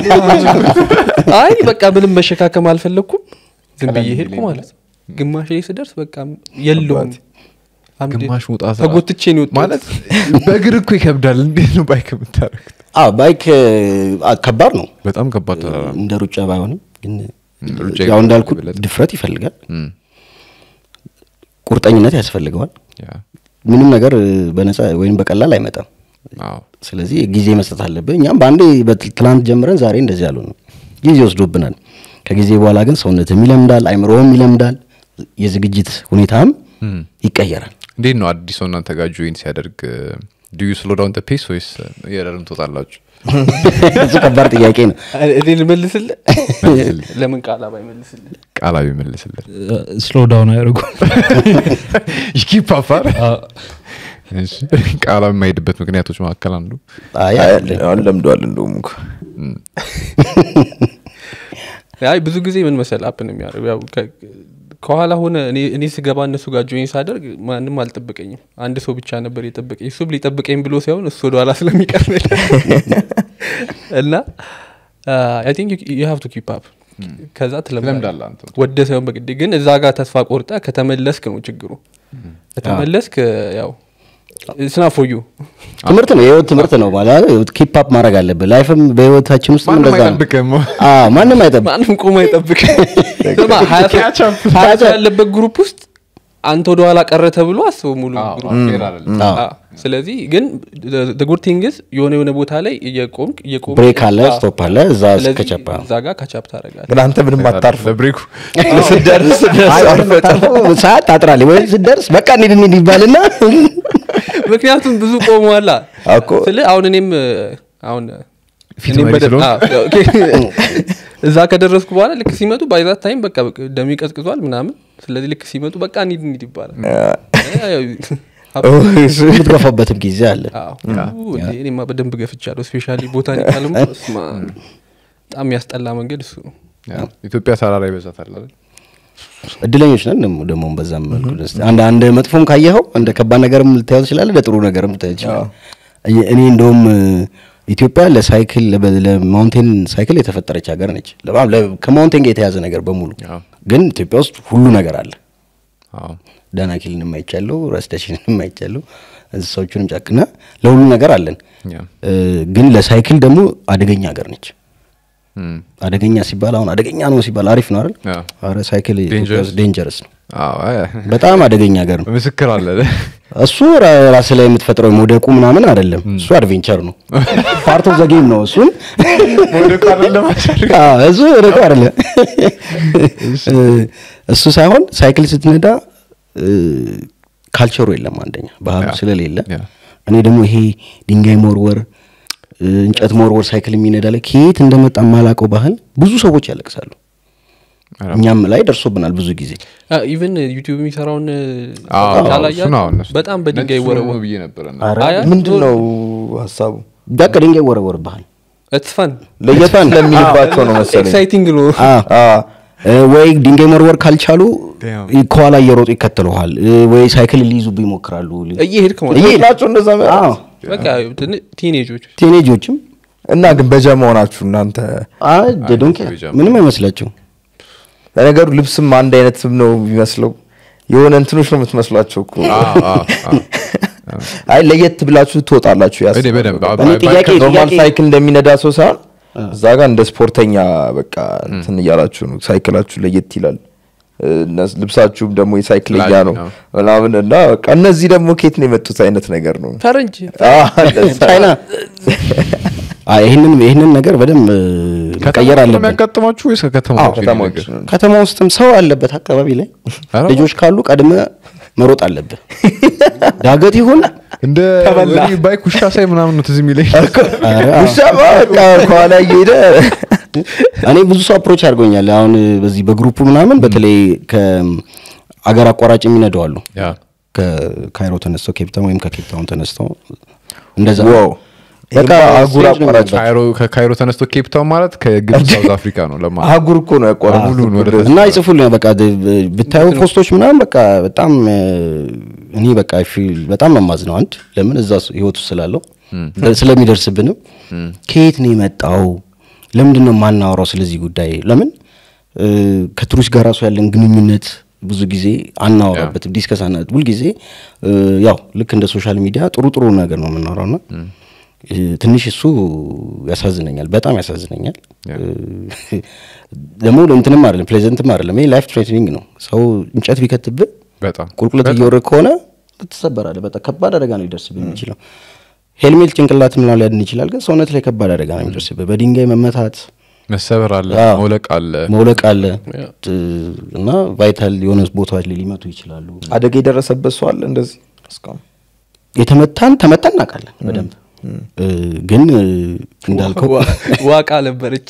አይ በቃ ምንም መሸካከም አልፈለኩም ዝም ብዬ ሄድኩ ማለት ግማሽ ላይ ስደርስ በቃ የለውም ግማሽ ወጣታ ተጎትቼ ነው ማለት በእግር እኮ ይከብዳል እንዴት ነው ባይክ የምታረክት አዎ ባይክ ከባድ ነው በጣም ከባድ ተራራ እንደ ሩጫ ባይሆንም ግን ያው እንዳልኩት ድፍረት ይፈልጋል ቁርጠኝነት ያስፈልጋል ምንም ነገር በነፃ ወይንም በቀላል አይመጣም አዎ ስለዚህ ጊዜ መስጠት አለበት እኛም ባንዴ በትላንት ጀምረን ዛሬ እንደዚህ ያለው ነው ጊዜ ወስዶብናል ከጊዜ በኋላ ግን ሰውነትም ይለምዳል አይምሮም ይለምዳል የዝግጅት ሁኔታም ይቀየራል እንዴት ነው አዲስ ሆና ተጋጆይን ሲያደርግ do you slow down the pace ወይስ የረርም ተጣላችሁ እሱ ከባድ ጥያቄ ነው እኔ ልመልስልህ ለምን ቃላ ባይመልስልህ ቃላ ባይመልስልህ ስሎ ዳውን አያርጉ ይኪ ፓፋር እሺ ቃላ የማይሄድበት ምክንያቶች መካከል አንዱ አይ አለምዷል እንደውም እኮ አይ ብዙ ጊዜ ምን መሰል አፕ ነው የሚያደርገው ያው ከኋላ ሆነ እኔ እኔ ስገባ እነሱ ጋር ጆይን ሳደርግ ማንንም አልጠበቀኝም አንድ ሰው ብቻ ነበር የጠበቀኝ እሱ ሊጠብቀኝ ብሎ ሳይሆን እሱ ወደ ኋላ ስለሚቀር እና አይ ቲንክ you have to keep up ከዛ ትለምዳለህ አንተ ወደ ሳይሆን በግድ ግን እዛ ጋር ተስፋ ቆርጣ ከተመለስክ ነው ችግሩ ከተመለስክ ያው it's not for you ትምርት ነው የህይወት ትምርት ነው ማለት ኪፕ አፕ ማድረግ አለበት ላይፍም በህይወታችን ውስጥ እንደዛ ነው አዎ ማንንም አይጠብቅ ማንንም ቆሞ አይጠብቅ ለማ ሀያ ያለበት ግሩፕ ውስጥ አንተ ወደ ኋላ ቀረ ተብሎ አስበው ሙሉ ግሩፕ አዎ ስለዚህ ግን the good thing is የሆነ የሆነ ቦታ ላይ እየቆምክ እየቆምክ ብሬክ አለ ስቶፕ አለ እዛ ከቻፓ እዛ ጋር ካቻፕ ታረጋለህ ግን አንተ ምንም አታርፍ ለብሬኩ ስደርስ ሰዓት ታጥራለህ ወይ ስደርስ በቃ እንሂድ እንሂድ ይባልና ምክንያቱም ብዙ ቆመዋል አኮ ስለ አሁን እኔም አሁን ፊትም በደም እዛ ከደረስኩ በኋላ ልክ ሲመጡ ባይዛ ታይም በቃ ደም ይቀዝቅዟል ምናምን ስለዚህ ልክ ሲመጡ በቃ እንሂድ እንሂድ ይባላል ምትገፋበትም ጊዜ አለ አዎ እኔማ በደንብ ገፍቻለሁ ስፔሻሊ ቦታኒካልም ስማ በጣም ያስጠላ መንገድ እሱ ነው ኢትዮጵያ ተራራ ይበዛታል አይደል እድለኞች ነን ደሞ ደሞ በዛም መልኩ አንድ አንድ መጥፎም ካየኸው እንደ ከባድ ነገርም ልታየው ይችላል ለጥሩ ነገርም ልታየው ይችላል እኔ እንደውም ኢትዮጵያ ለሳይክል ለማውንቴን ሳይክል የተፈጠረች ሀገር ነች ከማውንቴን ጋር የተያዘ ነገር በሙሉ ግን ኢትዮጵያ ውስጥ ሁሉ ነገር አለ አዎ ዳናኪልን የማይቻለው ራስዳሽንን የማይቻለው እንስሳዎቹንም ጫቅና ለሁሉ ነገር አለን ግን ለሳይክል ደግሞ አደገኛ ሀገር ነች አደገኛ ሲባል አሁን አደገኛ ነው ሲባል አሪፍ ነው አይደል አረ ሳይክል ዴንጀረስ ነው አዎ በጣም አደገኛ ሀገር ነው ምስክር አለ እሱ ራስ ላይ የምትፈጥረው ሞደቁ ምናምን አይደለም እሱ አድቬንቸር ነው ፓርት ኦፍ ዘ ጌም ነው እሱ ሞደቁ አይደለም አዎ እሱ ሞደቁ አይደለም እሱ ሳይሆን ሳይክል ስትነዳ ካልቸሩ የለም አንደኛ ባህሉ ስለሌለ እኔ ደግሞ ይሄ ድንጋይ ሞርወር እንጨት ሞርወር ሳይክል የሚነዳ ላይ ከየት እንደመጣ ማላቀው ባህል ብዙ ሰዎች ያለቅሳሉ እኛም ላይ ደርሶብናል ብዙ ጊዜ ኢቭን ዩቲዩብ የሚሰራውን ታላያ በጣም በድንጋይ ወረወር ብዬ ነበር ምንድነው ሐሳቡ በቃ ድንጋይ ወረወር ባህል it's fun ለየት ለሚልባቸው ነው መሰለኝ exciting ነው አ ወይ ድንጋይ መወርወር ካልቻሉ Damn. ከኋላ እየሮጡ ይከተሉሃል ወይ ሳይክል ሊይዙ ይሞክራሉ እየሄድክ ማለት እየሄዳቸው እንደዛ አዎ በቃ ቲኔጆች ቲኔጆችም እና ግን በጀማ ሆናችሁ እናንተ አይ ዶንት ኬር ምንም አይመስላችሁ ለነገሩ ልብስም አንድ አይነትም ነው የሚመስለው የሆነ እንትኖች ነው የምትመስሏቸው እኮ አይ ለየት ብላችሁ ትወጣላችሁ ያስ ኖርማል ሳይክል እንደሚነዳ ሰው ሳይሆን እዛ ጋር እንደ ስፖርተኛ በቃ እንትን እያላችሁ ነው ሳይክላችሁ ለየት ይላል ልብሳችሁም ደግሞ የሳይክልኛ ነው ምናምን እና በቃ እነዚህ ደግሞ ከየት ነው የመጡት አይነት ነገር ነው ፈረንጅ ቻይና አይ ይሄንን ይሄንን ነገር በደም ቀየር አለበት ያጋጥማችሁ ወይስ ከተማው ከተማ ውስጥም ሰው አለበት አካባቢ ላይ ልጆች ካሉ ቀድመ መሮጥ አለበት ዳገት ይሁን እንደ ባይክ ውሻ ሳይ ምናምን ነው ትዝም ይለኝ ውሻ በቃ ከኋላ እየሄደ እኔ ብዙ ሰው አፕሮች አድርጎኛል አሁን በዚህ በግሩፑ ምናምን በተለይ ከአገር አቋራጭ የሚነደው አሉ ከካይሮ ተነስተው ኬፕታውን ወይም ከኬፕታውን ተነስተው እንደዛ ዋው በቃ አጉር አቋራጭ ካይሮ ከካይሮ ተነስቶ ኬፕታውን ማለት ከግብጽ ሳውዝ አፍሪካ ነው ለማ አጉር እኮ ነው ያቋራጭ ሙሉን ወደ እና ይጽፉልኝ በቃ ብታዩ ፖስቶች ምናምን በቃ በጣም እኔ በቃ ፊል በጣም መማዝ ነው አንድ ለምን እዛ ህይወቱ ስላለው ስለሚደርስብንም ከየት ነው የመጣው ለምንድነው ማናወራው ስለዚህ ጉዳይ ለምን ከቱሪስት ጋር ራሱ ያለን ግንኙነት ብዙ ጊዜ አናወራበት ዲስከስ አናት ሁሉ ጊዜ ያው ልክ እንደ ሶሻል ሚዲያ ጥሩ ጥሩ ነገር ነው የምናወራውና ትንሽ እሱ ያሳዝነኛል በጣም ያሳዝነኛል ደግሞ እንትንም አይደለም ፕሌዘንትም አይደለም ይሄ ላይፍ ትሬኒንግ ነው ሰው እንጨት ቢከትብ በጣም ቁልቁለት እየወረደ ከሆነ ተሰበራለህ በጣም ከባድ አደጋ ነው ሊደርስብህ የሚችለው ሄልሜት ጭንቅላት ምናምን ሊያድን ይችላል ግን ሰውነት ላይ ከባድ አደጋ ነው የሚደርስብህ በድንጋይ መመታት መሰበር አለ መውለቅ አለ መውለቅ አለ እና ቫይታል የሆነ ቦታዎች ላይ ሊመቱ ይችላሉ አደጋ የደረሰበት ሰው አለ እንደዚህ እስካሁን የተመታን ተመታን እናውቃለን በደንብ ግን እንዳልከው ዋቃ ነበርች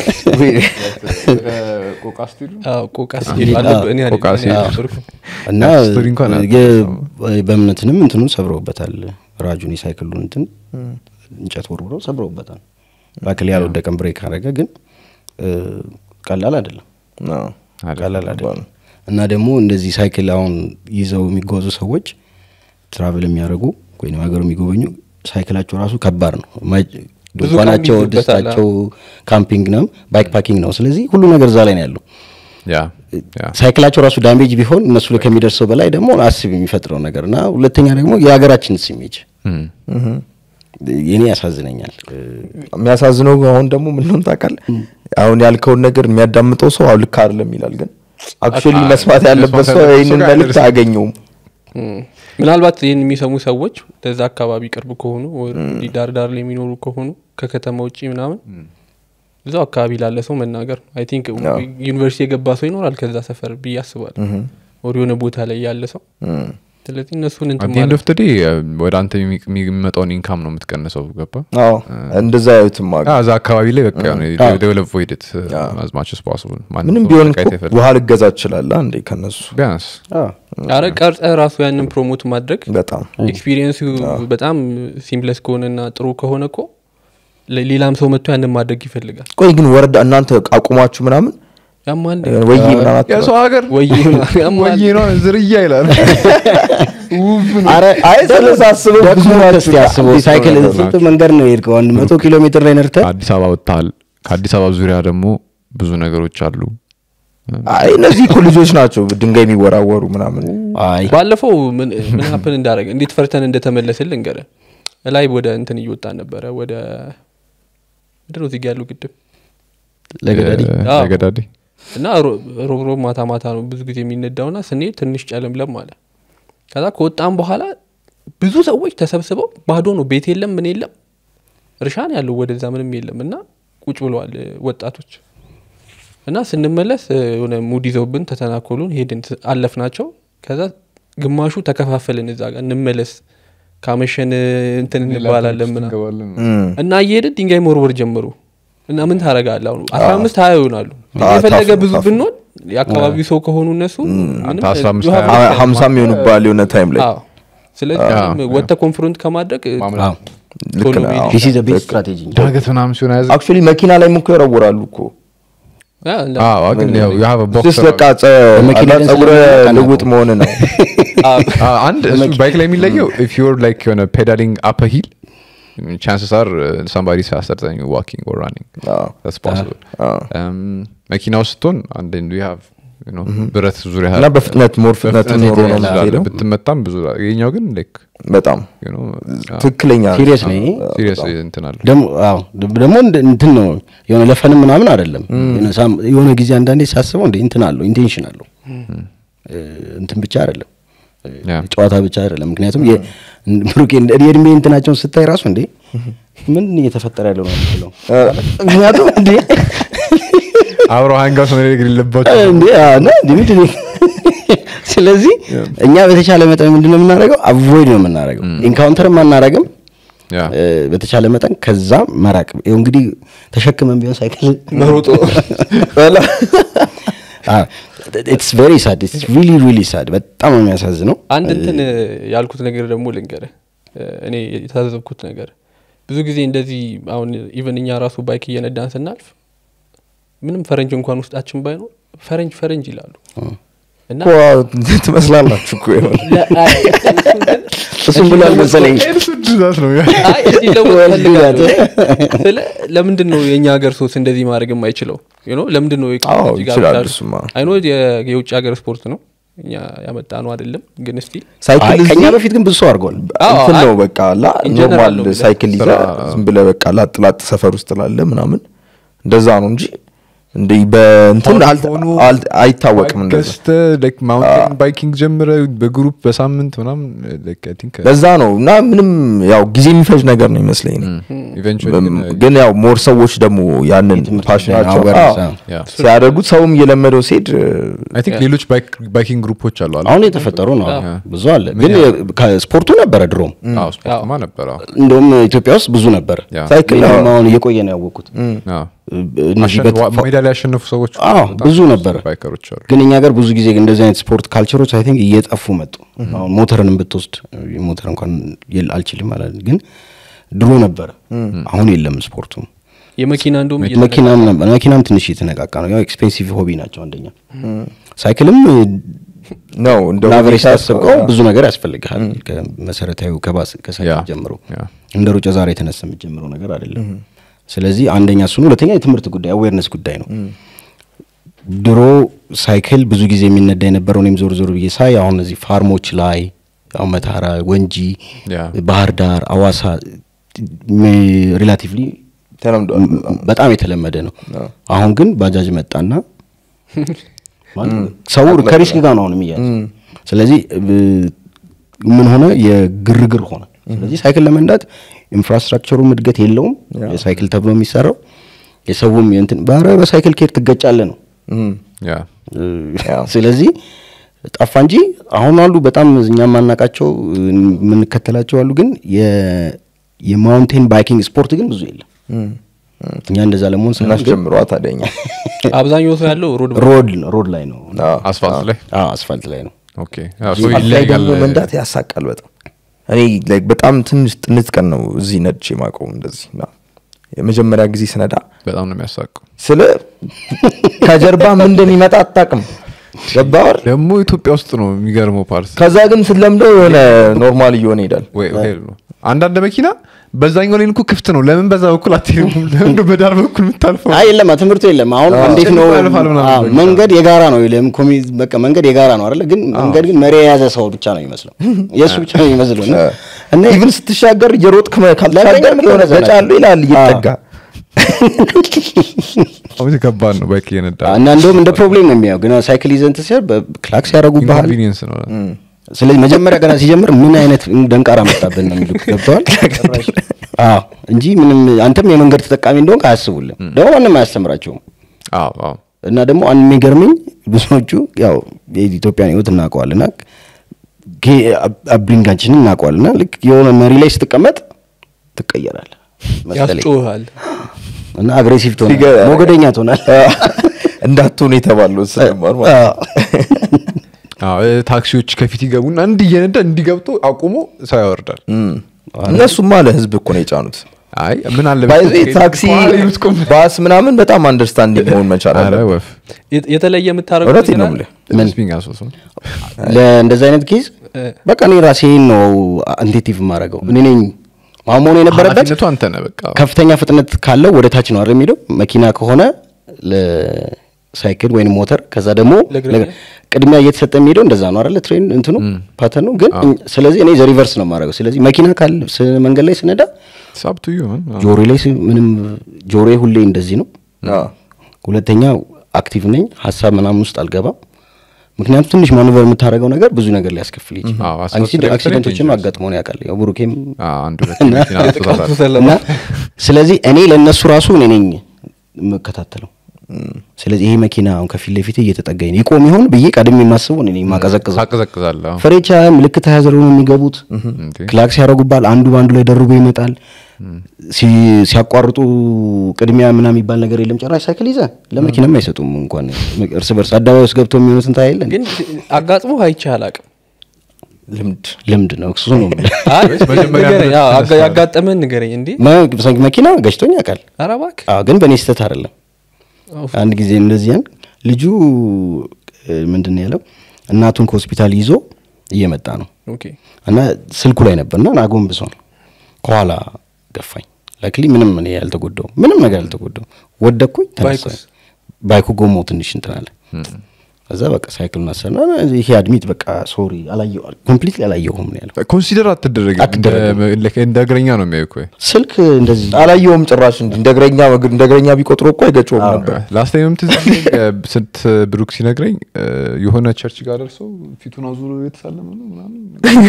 ቆቃ ስቲሉ አዎ ቆቃ ስቲሉ አለ እኔ አለ እና በእምነትንም እንትኑ ሰብረውበታል ራጁን ሳይክሉን እንትን እንጨት ወርውረው ሰብረውበታል ባክል ያልወደቀም ብሬክ አረገ ግን ቀላል አይደለም ነው ቀላል አይደለም እና ደግሞ እንደዚህ ሳይክል አሁን ይዘው የሚጓዙ ሰዎች ትራቨል የሚያደርጉ ወይንም ሀገሩ የሚጎበኙ ሳይክላቸው ራሱ ከባድ ነው ድንኳናቸው ደስታቸው ካምፒንግ ነው ባይክ ፓኪንግ ነው ስለዚህ ሁሉ ነገር እዛ ላይ ነው ያለው ያ ያ ሳይክላቸው ራሱ ዳሜጅ ቢሆን እነሱ ላይ ከሚደርሰው በላይ ደግሞ አስብ የሚፈጥረው ነገርና ሁለተኛ ደግሞ የሀገራችን ኢሜጅ የኔ ያሳዝነኛል የሚያሳዝነው አሁን ደግሞ ምን ነው ታውቃለህ አሁን ያልከው ነገር የሚያዳምጠው ሰው አው ልክ አይደለም ይላል ግን አክቹሊ መስማት ያለበት ሰው ይሄንን መልእክት አገኘው ምናልባት ይሄን የሚሰሙ ሰዎች ለዛ አካባቢ ቅርብ ከሆኑ ወይ ዳር ዳር ላይ የሚኖሩ ከሆኑ ከከተማ ውጪ ምናምን እዛው አካባቢ ላለ ሰው መናገር አይ ቲንክ ዩኒቨርሲቲ የገባ ሰው ይኖራል ከዛ ሰፈር ቢያስባል ወር የሆነ ቦታ ላይ ያለ ሰው ስለዚህ እነሱን እንትን ማለት ነው ተዲ ወደ አንተ የሚመጣውን ኢንካም ነው የምትቀንሰው ገባ አዎ እንደዛ ያዩትም ማለት አዛ አካባቢ ላይ በቃ ነው ዴቨሎፕ avoid it as much as possible ምንም ቢሆን ውሃ ልገዛ ይችላል አንዴ ከነሱ ቢያንስ አረ ቀርጸ ራሱ ያንን ፕሮሞት ማድረግ በጣም ኤክስፒሪየንሱ በጣም ሲምፕለስ ከሆነና ጥሩ ከሆነኮ ሌላም ሰው መጥቶ ያንን ማድረግ ይፈልጋል ቆይ ግን ወረዳ እናንተ አቁማችሁ ምናምን ያማል ወይ ምናምን ያሰው ሀገር ወይ ወይ ነው ዝርያ ይላል አረ አይ ስለሳስበው ብዙ ነው ያስበው ሳይክል ስንት መንገድ ነው የሄድከው አንድ መቶ ኪሎ ሜትር ላይ ነርተ አዲስ አበባ ወጣል ከአዲስ አበባ ዙሪያ ደግሞ ብዙ ነገሮች አሉ አይ እነዚህ እኮ ልጆች ናቸው ድንጋይ የሚወራወሩ ምናምን አይ ባለፈው ምን ምን ሀፕን እንዳረገ እንዴት ፈርተን እንደተመለሰልን እንገረ ላይ ወደ እንትን እየወጣ ነበር ወደ ምንድነው እዚህ ያለው ግድብ ለገዳዲ ለገዳዲ እና ሮብ ሮብ ማታ ማታ ነው ብዙ ጊዜ የሚነዳውና ስንሄድ ትንሽ ጨለምለም አለ ከዛ ከወጣን በኋላ ብዙ ሰዎች ተሰብስበው ባዶ ነው ቤት የለም ምን የለም እርሻን ያለው ወደዛ ምንም የለምና ቁጭ ብለዋል ወጣቶች እና ስንመለስ የሆነ ሙድ ይዘውብን ተተናኮሉን ሄድን አለፍናቸው ከዛ ግማሹ ተከፋፈልን እዛ ጋር እንመለስ ካመሸን እንትን እንባላለን እና እየሄድን ድንጋይ መወርወር ጀመሩ እና ምን ታረጋለህ አሁን አስራ አምስት ሃያ ይሆናሉ የፈለገ ብዙ ብንሆን ያካባቢው ሰው ከሆኑ እነሱ ምንም ሀምሳ የሚሆኑባል የሆነ ታይም ላይ አዎ ስለዚህ ወጣ ኮንፍሮንት ከማድረግ ልክ ነው this is the best strategy ዳገት ምናምን ሲሆን ያዘ actually መኪና ላይ ሙከ ይወረወራሉ እኮ አዎ ግን ያው you have a box በቃ ጸጉረ ልውጥ መሆን ነው አንድ እሱ ባይክ ላይ የሚለየው if you're like you know pedaling up a hill chances are uh, somebody is starting walking or running oh. that's possible oh. um መኪናው ስትሆን and then we have you know ብረት ዙሪያ እና በፍጥነት ሞር ፍጥነት ኖሮ ነው ማለት ብትመታም ብዙ የኛው ግን like በጣም you know ትክክለኛ ሲሪየስ ነው seriously እንትን አለ ደሞ አዎ ደሞ እንትን ነው የሆነ ለፈን ምናምን አይደለም የሆነ ጊዜ አንዳንዴ ሳስበው እንደ እንትን አለው ኢንቴንሽን አለው እንትን ብቻ አይደለም ጨዋታ ብቻ አይደለም ምክንያቱም የብሩክ የእድሜ እንትናቸውን ስታይ ራሱ እንዴ ምን እየተፈጠረ ያለው ነው የሚለው ምክንያቱም እንዴ አብሮ ሃንጋስ ነው ነገር ይለባቸው እንዴ አና ዲሚት ስለዚህ እኛ በተቻለ መጠን ምንድነው የምናደርገው አቮይድ ነው የምናደርገው ኢንካውንተር ማናረግም ያ በተቻለ መጠን ከዛ መራቅ ይሄ እንግዲህ ተሸክመን ቢሆን ሳይክል መሮጦ ah it's very sad it's really really sad በጣም የሚያሳዝነው አንድ እንትን ያልኩት ነገር ደግሞ ልንገር እኔ የታዘብኩት ነገር ብዙ ጊዜ እንደዚህ አሁን ኢቭን እኛ ራሱ ባይክ እየነዳን ስናልፍ ምንም ፈረንጅ እንኳን ውስጣችን ባይኖር ፈረንጅ ፈረንጅ ይላሉ እና ትመስላላችሁ እኮ ይሆን እሱም ብሏል መሰለኝ እሱ ድዛት ነው አይ እዚህ ለምን ስለ ለምንድን ነው የኛ ሀገር ሶስ እንደዚህ ማድረግ የማይችለው you know ለምንድን ነው እዚህ ጋር አይ ኖ የውጭ ሀገር ስፖርት ነው እኛ ያመጣ ነው አይደለም ግን እስቲ ሳይክል ከኛ በፊት ግን ብዙ ሰው አድርጓል እንትን ነው በቃ ላ ኖርማል ሳይክል ይዛ ዝም ብለ በቃ ላጥ ላጥ ሰፈር ውስጥ ላለ ምናምን እንደዛ ነው እንጂ እንዴ በእንትን አይታወቅም እንደዛ like mountain biking ጀምረ በግሩፕ በሳምንት ምናምን like I think በዛ ነው እና ምንም ያው ጊዜ የሚፈጅ ነገር ነው ይመስለኝ eventually ግን ያው ሞር ሰዎች ደግሞ ያንን ፓሽናቸው ሲያደርጉት ሰውም እየለመደው ሲሄድ I think ሌሎች ባይኪንግ ግሩፖች አሉ አሁን የተፈጠሩ ነው ብዙ አለ ግን ስፖርቱ ነበር ድሮም አዎ ስፖርቱማ ነበር እንደውም ኢትዮጵያ ውስጥ ብዙ ነበር ሳይክል አሁን እየቆየ ነው ያወቁት አዎ ሜዳሊያ ያሸነፉ ሰዎች አዎ ብዙ ነበር ባይከሮች አሉ ግን እኛ ጋር ብዙ ጊዜ እንደዚህ አይነት ስፖርት ካልቸሮች አይ ቲንክ እየጠፉ መጡ አሁን ሞተርን ብትወስድ ሞተር እንኳን አልችልም ማለት ግን ድሮ ነበር አሁን የለም ስፖርቱ የመኪና እንደውም መኪናም ነበር መኪናም ትንሽ እየተነቃቃ ነው ያው ኤክስፔንሲቭ ሆቢ ናቸው አንደኛ ሳይክልም ነው እንደው አቨሬጅ ታስበው ብዙ ነገር ያስፈልጋል ከመሰረታዊ ከባስ ከሳይክል ጀምሮ እንደ ሩጫ ዛሬ የተነሳ የሚጀምረው ነገር አይደለም ስለዚህ አንደኛ እሱ ነው ሁለተኛ የትምህርት ጉዳይ አዌርነስ ጉዳይ ነው ድሮ ሳይክል ብዙ ጊዜ የሚነዳ የነበረው እኔም ዞር ዞር ብዬ ሳይ አሁን እዚህ ፋርሞች ላይ አሁን መታራ ወንጂ ባህር ዳር አዋሳ ሪላቲቭሊ ተለምዶ በጣም የተለመደ ነው አሁን ግን ባጃጅ መጣና ሰው ከሪስክ ጋር ነው የሚያዝ ስለዚህ ምን ሆነ የግርግር ሆነ ስለዚህ ሳይክል ለመንዳት ኢንፍራስትራክቸሩ ምድገት የለውም የሳይክል ተብሎ የሚሰራው የሰውም እንትን ባረ በሳይክል ኬር ትገጫለ ነው ያ ስለዚህ ጠፋ እንጂ አሁን አሉ በጣም እኛም ማናቃቸው ምን ከተላቸው አሉ ግን የ የማውንቴን ባይኪንግ ስፖርት ግን ብዙ የለም እኛ እንደዛ ለሞን ስናሽ ጀምሯ ታደኛ አብዛኛው ሰው ያለው ሮድ ሮድ ሮድ ላይ ነው አስፋልት ላይ አዎ አስፋልት ላይ ነው ኦኬ አዎ ሶ ይለያል መንዳት ያሳቃል በጣም እኔ ላይክ በጣም ትንሽ ጥንት ቀን ነው እዚህ ነድቼ ማቆም እንደዚህና የመጀመሪያ ጊዜ ስነዳ በጣም ነው የሚያሳቀው ስለ ከጀርባ ምን እንደሚመጣ አጣቅም ገባር ደግሞ ኢትዮጵያ ውስጥ ነው የሚገርመው ፓርት ከዛ ግን ስለምደው የሆነ ኖርማል ይሆን ይላል ወይ ሄል ነው አንዳንድ መኪና በዛኛው ላይ እንኩ ክፍት ነው ለምን በዛ በኩል አትሄድም ለምን በዳር በኩል የምታልፈው አይ የለም ትምርቱ የለም አሁን እንዴት ነው መንገድ የጋራ ነው ይለም ኮሚ በቃ መንገድ የጋራ ነው አይደል ግን መንገድ ግን መሪ የያዘ ሰው ብቻ ነው የሚመስለው የሱ ብቻ ነው የሚመስለው እና ኢቭን ስትሻገር የሮጥክ ካልተሻገር የሆነ ዘጫሉ ይላል ይጠጋ አሁን ከባድ ነው ባይክ የነዳ እና እንደውም እንደ ፕሮብሌም ነው የሚያው ግን ሳይክል ይዘንት ሲያር በክላክስ ያረጉባል ኮንቪኒየንስ ነው ስለዚህ መጀመሪያ ገና ሲጀምር ምን አይነት ደንቃራ መጣበን ነው የሚሉት ገብቷል አዎ እንጂ ምንም አንተም የመንገድ ተጠቃሚ እንደሆነ አያስቡልም ደግሞ ማንንም አያስተምራቸውም አዎ አዎ እና ደግሞ አንድ የሚገርመኝ ብዙዎቹ ያው የኢትዮጵያን ህይወት እናውቀዋልና አብሪንጋችን እናውቀዋልና ልክ የሆነ መሪ ላይ ስትቀመጥ ትቀየራለህ መሰለኝ ያስጮሃል እና አግሬሲቭ ትሆናለህ ሞገደኛ ትሆናለህ እንዳትሆን የተባለው ስለማር ማለት አዎ ታክሲዎች ከፊት ይገቡና እንዲየነዳ እንዲገብቶ አቁሞ ሰው ያወርዳል እነሱማ ለህዝብ እኮ ነው የጫኑት አይ ምን አለ ባይዘ ታክሲ ባስ ምናምን በጣም አንደርስታንዲንግ መሆን መቻል አለ አለ ወፍ የተለየ የምታረጉት እውነት ነው የምልህ ምን ስፒንግ አሶሶ ለእንደዛ አይነት ኬዝ በቃ እኔ ራሴን ነው አንዴቲቭ ማረገው እኔ ነኝ ማሞን የነበረበት ኃላፊነቱ አንተ ነህ በቃ ከፍተኛ ፍጥነት ካለው ወደ ታች ነው አይደል የሚሄደው መኪና ከሆነ ለሳይክል ወይንም ሞተር ከዛ ደግሞ ቅድሚያ እየተሰጠ የሚሄደው እንደዛ ነው አይደል ትሬን እንትኑ ፓተርኑ ግን ስለዚህ እኔ ዘ ሪቨርስ ነው ማረገው ስለዚህ መኪና ካለ መንገድ ላይ ስነዳ ሳብቱ ይሁን ጆሮ ላይ ምንም ጆሮ ሁሌ እንደዚህ ነው አዎ ሁለተኛ አክቲቭ ነኝ ሐሳብ ምናምን ውስጥ አልገባም ምክንያቱም ትንሽ ማኑቨር የምታረገው ነገር ብዙ ነገር ሊያስከፍል ይችላል አክሲደንቶችም አጋጥመው ያውቃል ያው ብሩኬም አንዱ ለመኪና እና ስለዚህ እኔ ለነሱ ራሱ እኔ ነኝ መከታተለው ስለዚህ ይሄ መኪና አሁን ከፊት ለፊት እየተጠጋኝ ነው ይቆም ይሆን በየ ቀድም የማስበው እኔ ማቀዘቅዘው አቀዘቅዛለሁ ፍሬቻ ምልክት ያዘረው ነው የሚገቡት ክላክስ ያረጉባል አንዱ ባንዱ ላይ ደርቦ ይመጣል ሲያቋርጡ ቅድሚያ ምናምን ይባል ነገር የለም ጭራሽ ሳይክል ይዘ ለመኪናም አይሰጡም እንኳን እርስ በርስ አዳባይ ውስጥ ገብተው የሚሆኑትን ታይለን ግን አጋጥሞ አይቻል አቅም ልምድ ልምድ ነው እሱ ነው ያ ያጋጠመን ንገረኝ እንዴ መኪና ገጭቶኝ ያውቃል ኧረ እባክህ አዎ ግን በኔ ስተት አይደለም አንድ ጊዜ እንደዚያን ልጁ ምንድነው ያለው እናቱን ከሆስፒታል ይዞ እየመጣ ነው ኦኬ እና ስልኩ ላይ ነበርና ናጎንብሶ ከኋላ ገፋኝ ላክሊ ምንም እኔ ያልተጎዳው ምንም ነገር ያልተጎዳው ወደኩኝ ተነሳ ባይኩ ጎሞ ትንሽ እንተናለ ከዛ በቃ ሳይክሉን አሰና ይሄ አድሚት በቃ ሶሪ አላየው ኮምፕሊትሊ አላየውም ነው ያለው ኮንሲደር አትደረግ እንደ እግረኛ ነው የሚያውቁ ስልክ እንደዚህ አላየውም ጭራሽ እንጂ እንደግረኛ እንደግረኛ ቢቆጥሩ እኮ አይገጨውም ነበር ላስት ታይም ትዝ ስንት ብሩክ ሲነግረኝ የሆነ ቸርች ጋር ደርሶ ፊቱን አዙሮ የተሳለመ ነው ምናምን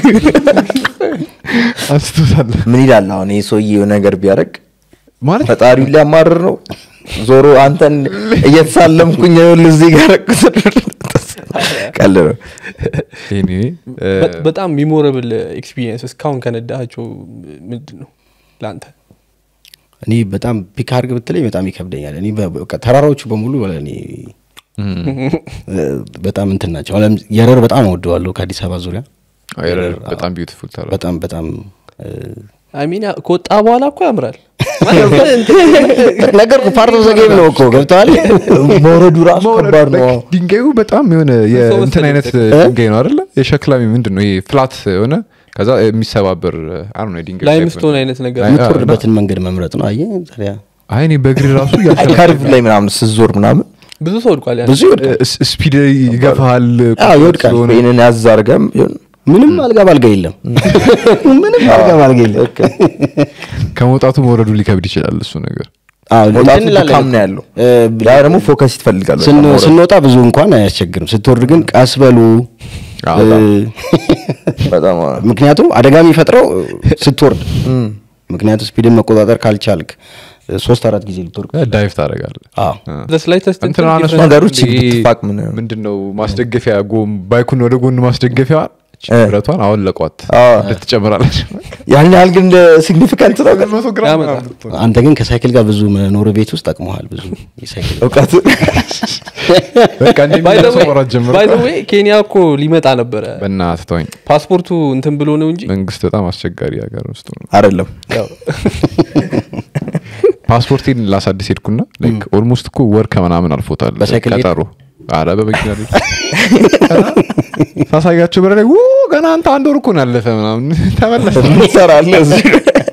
አስተሳለ ምን ይላል አሁን ይሄ ሰውዬው ነገር ቢያረግ ማለት ፈጣሪው ሊያማርር ነው ዞሮ አንተን እየተሳለምኩኝ ነው እዚህ ጋር ቀልሮ እኔ በጣም ሜሞራብል ኤክስፒሪየንስ እስካሁን ከነዳቸው ምንድነው ላንተ እኔ በጣም ፒክ አርግ ብትለኝ በጣም ይከብደኛል እኔ በቃ ተራራዎቹ በሙሉ ወለኔ በጣም እንትን ናቸው አለም የረር በጣም ወደዋለሁ ከአዲስ አበባ ዙሪያ የረር በጣም ቢዩቲፉል ተራ በጣም በጣም አይ ሚን ኮጣ በኋላ እኮ ያምራል ነገር ፓርት ኦፍ ዘ ጌም ነው እኮ ገብቷል ሞረዱ ራሱ ከባድ ነው ድንጋዩ በጣም የሆነ የእንትን አይነት ድንጋይ ነው አይደል የሸክላሚ ምንድነው ይሄ ፍላት የሆነ ከዛ የሚሰባበር አይ ነው ድንጋይ ላይምስቶን አይነት ነገር የምትወርድበትን መንገድ መምረጥ ነው አየህ ታዲያ አይ እኔ በእግሬ ራሱ ካርቭ ላይ ምናምን ስዞር ምናምን ብዙ ሰው ወድቋል ያ ብዙ ይወድቃል ስፒድ ይገፋል አዎ ይወድቃል ወይኔን ያዛርገም ምንም አልጋ ባልጋ የለም ምንም አልጋ ባልጋ የለም ከመውጣቱ መውረዱ ሊከብድ ይችላል እሱ ነገር አዎ ወጣቱ ካም ነው ያለው ያ ደግሞ ፎከስ ይፈልጋል ስንወጣ ብዙ እንኳን አያስቸግርም ስትወርድ ግን ቀስበሉ በጣም ምክንያቱም አደጋ የሚፈጥረው ስትወርድ ምክንያቱም ስፒድን መቆጣጠር ካልቻልክ ሶስት አራት ጊዜ ልትወርቅ ዳይቭ ታደርጋለህ አዎ ለስላይተስት እንትን ነገሮች ይጥፋቅ ምን ምንድነው ማስደገፊያ ጎም ባይኩን ወደ ጎን ማስደገፊያ ብረቷን አሁን ለቋት ልትጨምራለች ያን ያህል ግን ሲግኒፊካንት ነው ግን አንተ ግን ከሳይክል ጋር ብዙ መኖር ቤት ውስጥ አቅመሃል ብዙ የሳይክል እውቀት በቃ እንደሚሰው ወራ ጀምሮ ባይ ዘ ዌይ ኬንያ እኮ ሊመጣ ነበር በእናትህ ተወኝ ፓስፖርቱ እንትን ብሎ ነው እንጂ መንግስት በጣም አስቸጋሪ ሀገር ውስጥ ነው አይደለም ያው ፓስፖርቴን ላሳድስ ሄድኩና ላይክ ኦልሞስት እኮ ወር ከመናምን አልፎታል ቀጠሮ አረ በመኪና ላይ ሳሳያቸው በረ ላይ ው ገና አንተ አንድ ወር እኮ ነው ያለፈ ምናምን ተመለሰ ትሰራለህ እዚህ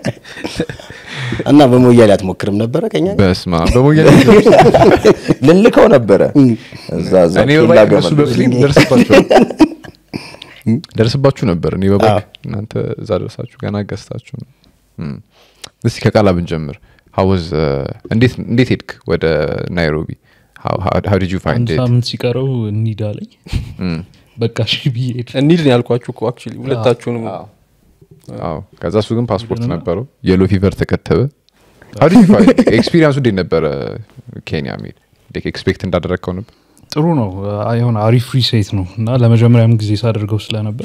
እና በሞያሌ አትሞክርም ነበር ከኛ በስማ በሞያሌ ልልከው ነበር እዛ እዛ እኔ ባይከሱ በፍሊም ደርስባችሁ ደርስባችሁ ነበር እኔ በባክ እናንተ እዛ ደርሳችሁ ገና ገስታችሁ ነው እስኪ ከቃላ ብንጀምር how was እንዴት እንዴት ሄድክ ወደ ናይሮቢ how how, how did you find it ሳምንት ሲቀረው እንሂዳለኝ በቃ እሺ ቢሄድ እንሂድ ነው ያልኳችሁ እኮ አክቹሊ ሁለታችሁንም አዎ ከዛ እሱ ግን ፓስፖርት ነበረው የሎ ፊቨር ተከተበ how did you find experience እንዴት ነበር ኬንያ ሜድ ዴክ ኤክስፔክት እንዳደረከው ነበር ጥሩ ነው አይሆን አሪፍ ሪሴት ነው እና ለመጀመሪያም ጊዜ ሳደርገው ስለነበር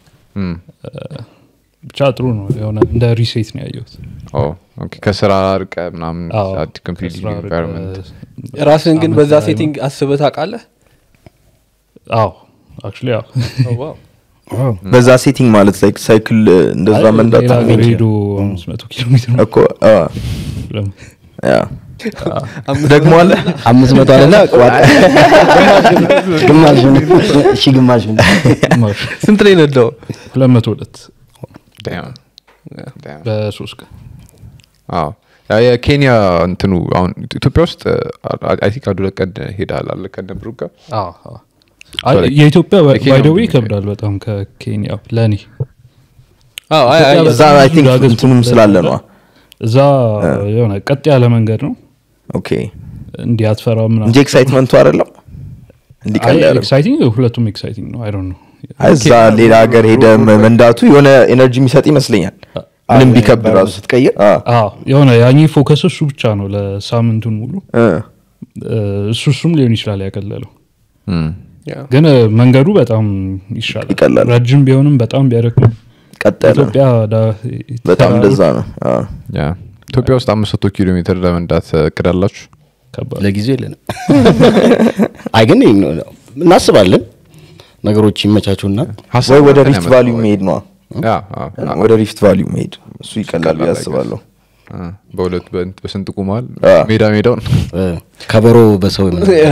ብቻ ጥሩ ነው የሆነ እንደ ሪሴት ነው ያየሁት ኦ ኦኬ ከስራ አርቀ ምናምን አድ ኮምፕሊትሊ ኢንቫይሮንመንት ራስን ግን በዛ ሴቲንግ አስበህ ታውቃለህ አዎ አክቹሊ አዎ ዋው በዛ ሴቲንግ ማለት ላይክ ሳይክል እንደዛ መንዳት ሄዶ አምስት መቶ ኪሎ ሜትር እኮ አ ያ ደግሞ አለ አምስት መቶ አለና ቋጥ ግማሽ እሺ ግማሽ ስንት ላይ ነዳው ሁለት መቶ ሁለት ዳም ዳም በሶስት ቀን አዎ የኬንያ እንትኑ አሁን ኢትዮጵያ ውስጥ አይ ቲንክ አንዱ ለቀን ሄዳል አለ ከነብሩጋ አዎ አይ የኢትዮጵያ ባይ ዘ ዌይ ከብዳል በጣም ከኬንያ ለኔ አዎ አይ አይ እዛ አይ ቲንክ እንትኑም ስላለ ነው እዛ የሆነ ቀጥ ያለ መንገድ ነው ኦኬ እንዴ አትፈራው ምናምን እንጂ ኤክሳይትመንቱ አይደለም እንዴ ቀላል ኤክሳይቲንግ ሁለቱም ኤክሳይቲንግ ነው አይ ዶንት ኖ እዛ ሌላ ሀገር ሄደ መንዳቱ የሆነ ኤነርጂ የሚሰጥ ይመስለኛል ምንም ቢከብድ ራሱ ስትቀይር አዎ የሆነ ያኚ ፎከስ እሱ ብቻ ነው ለሳምንቱን ሙሉ እሱ እሱም ሊሆን ይችላል ያቀለለው ግን መንገዱ በጣም ይሻላል ረጅም ቢሆንም በጣም ቢያደክም ቀጠለ ኢትዮጵያ በጣም እንደዛ ነው አዎ ያ ኢትዮጵያ ውስጥ አምስት መቶ ኪሎ ሜትር ለመንዳት እቅዳላችሁ ከባድ ለጊዜው የለንም አይ ግን እናስባለን ነገሮች ይመቻቹና ወይ ወደ ሪፍት ቫልዩ መሄድ ነው ያ ወደ ሪፍት ቫልዩ መሄድ እሱ ይቀላል ያስባለሁ በሁለት በስንጥቁ መሃል ሜዳ ሜዳውን ከበሮ በሰው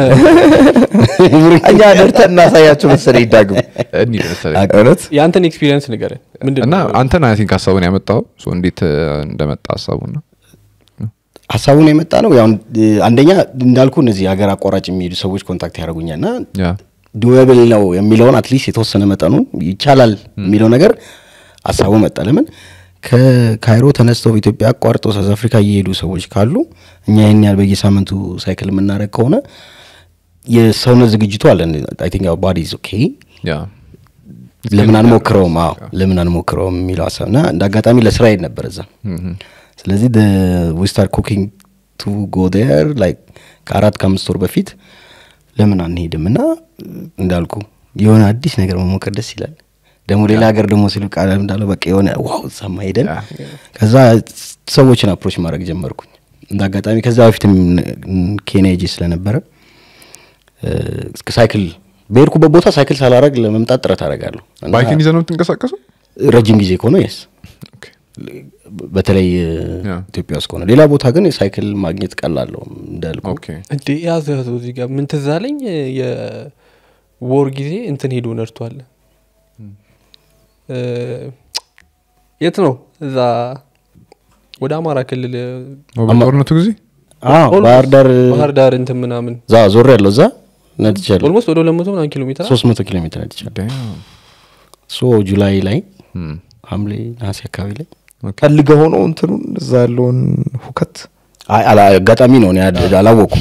እኛ ደርተን እናሳያቸው መሰለኝ ዳግም እኒ መሰለኝ እውነት ያንተን ኤክስፒሪየንስ ንገረኝ ምንድነው እና አንተን አይ ቲንክ ሐሳቡን ያመጣው ሶ እንዴት እንደመጣ ሐሳቡን ሐሳቡን የመጣ ነው ያው አንደኛ እንዳልኩ እነዚህ ሀገር አቋራጭ የሚሄዱ ሰዎች ኮንታክት ያደርጉኛልና ያ ዱዌብል ነው የሚለውን አትሊስት የተወሰነ መጠኑን ይቻላል የሚለው ነገር ሐሳቡ መጣ ለምን ከካይሮ ተነስተው ኢትዮጵያ አቋርጠው ሳውዝ አፍሪካ እየሄዱ ሰዎች ካሉ እኛ ይሄን ያህል በየሳምንቱ ሳይክል የምናረግ ከሆነ የሰውነት ዝግጅቱ አለ አይ ቲንክ our body is okay ያ ለምን አንሞክረውም አዎ ለምን አንሞክረውም የሚለው ሐሳብና እንዳጋጣሚ ለስራ ሄድ ነበር እዛ ስለዚህ the we start cooking to go there like ከአራት ከአምስት ወር በፊት ለምን አንሄድምና እንዳልኩ የሆነ አዲስ ነገር መሞከር ደስ ይላል ደሞ ሌላ ሀገር ደሞ ሲሉ ቃል እንዳለው በቃ የሆነ ዋው ሰማ ሄደን ከዛ ሰዎችን አፕሮች ማድረግ ጀመርኩኝ እንዳጋጣሚ ከዛ በፊትም ኬንያ ሄጄ ስለነበረ ሳይክል በርኩበት ቦታ ሳይክል ሳላረግ ለመምጣት ጥረት አደርጋለሁ ባይክን ይዘህ ነው የምትንቀሳቀሰው ረጅም ጊዜ ከሆነ yes በተለይ ኢትዮጵያ ውስጥ ከሆነ ሌላ ቦታ ግን ሳይክል ማግኘት ቀላል ነው እንዳልኩ ኦኬ እንዴ ያዘው እዚህ ጋር ምን ተዛለኝ የወር ጊዜ እንትን ሄዶ ነርቷል የት ነው እዛ ወደ አማራ ክልል በጦርነቱ ጊዜ አዎ ባህር ዳር ባህር ዳር እንትን ምናምን ዛ ዞር ያለው ዛ ነድቻለሁ ኦልሞስት ወደ ሁለት መቶ ኪሎ ሜትር ሶስት መቶ ኪሎ ሜትር ነድቻለሁ ሶ ጁላይ ላይ ሐምሌ ነሐሴ አካባቢ ላይ ፈልገ ሆኖ እንትኑ እዛ ያለውን ሁከት አይ አጋጣሚ ነው እኔ አላወኩም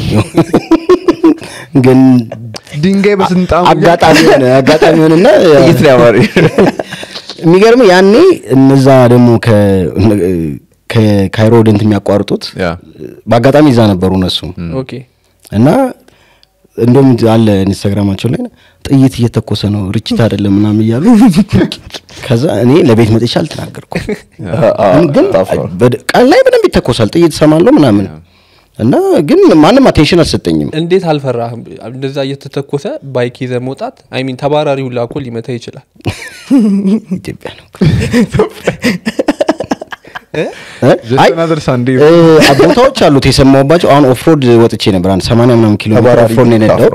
ግን ድንጋይ በስንጣሙ አጋጣሚ ነው አጋጣሚ ሆነና ይት ነው ያማሪ የሚገርም ያኔ እነዛ ደግሞ ከ ከካይሮ ወደንት የሚያቋርጡት ያ በአጋጣሚ እዛ ነበሩ እነሱ ኦኬ እና እንደም አለ ኢንስታግራማቸው ላይ ጥይት እየተኮሰ ነው ርችት አይደለም ምናምን ይያሉ ከዛ እኔ ለቤት መጥቻ አልተናገርኩም ግን ቃል ላይ በደንብ ይተኮሳል ጥይት ሰማለው ምናምን እና ግን ማንንም አቴንሽን አልሰጠኝም እንዴት አልፈራህም እንደዛ እየተተኮሰ ባይክ ይዘህ መውጣት አይ ሚን ተባራሪው ላኮ ሊመታ ይችላል ኢትዮጵያ ነው አይ another Sunday አቦታዎች አሉት የሰማውባቸው አሁን ኦፍሮድ ወጥቼ ነበር አንድ ሰማንያ ምናምን ኪሎ ሜትር ኦፍሮድ ነው የነዳው